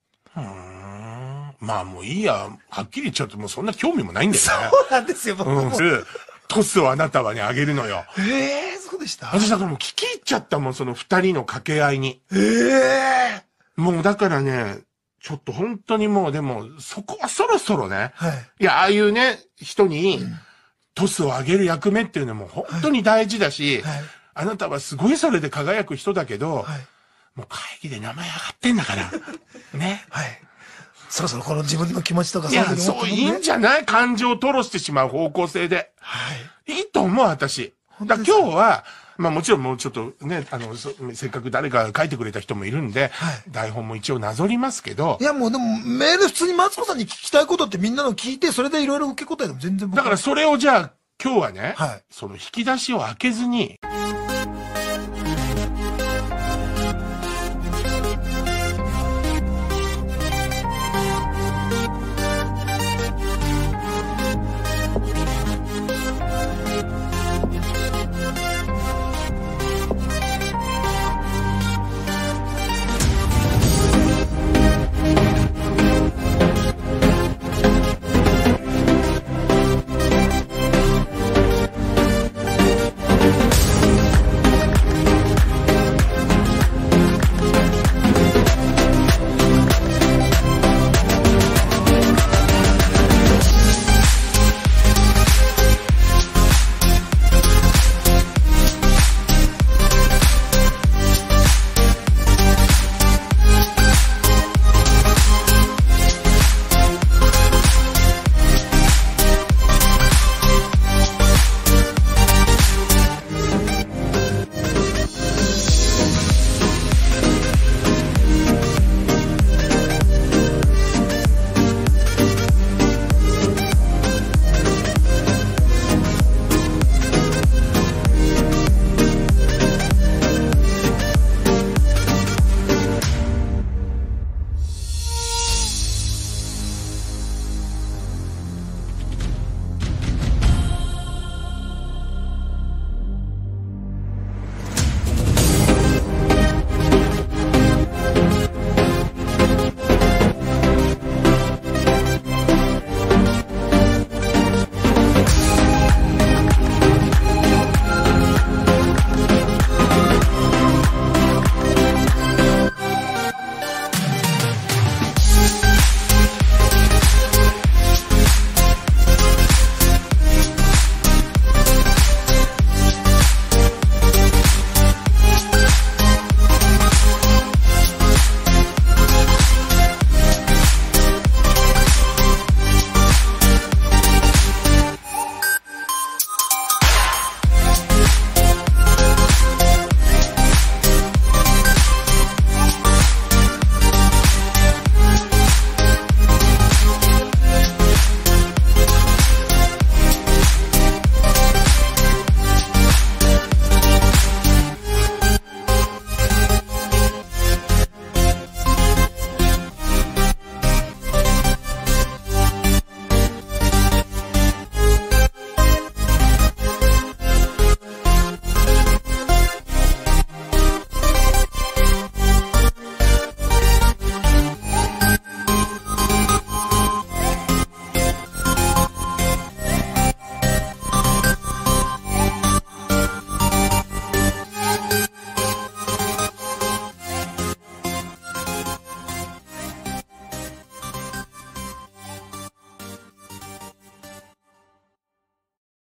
まあもういいや、はっきり言っちゃうともうそんな興味もないんだよね。 そうなんですよ、僕も。 トスをあなたはね、あげるのよ。 そうでした。 私だからもう聞き入っちゃったもん、その二人の掛け合いに。もうだからね、ちょっと本当にもうでも、そこはそろそろね。いや、ああいうね、人にトスをあげる役目っていうのも本当に大事だし、あなたはすごいそれで輝く人だけど、もう会議で名前上がってんだから。ね。 そろそろこの自分の気持ちとかそういいんじゃない？感情を吐露してしまう方向性で。いいと思う、私。今日は、まあもちろんもうちょっとね、せっかく誰か書いてくれた人もいるんで、台本も一応なぞりますけど。 いやもうでもメール普通にマツコさんに聞きたいことってみんなの聞いて、それでいろいろ受け答えでも全然だからそれをじゃあ今日はね、その引き出しを開けずに、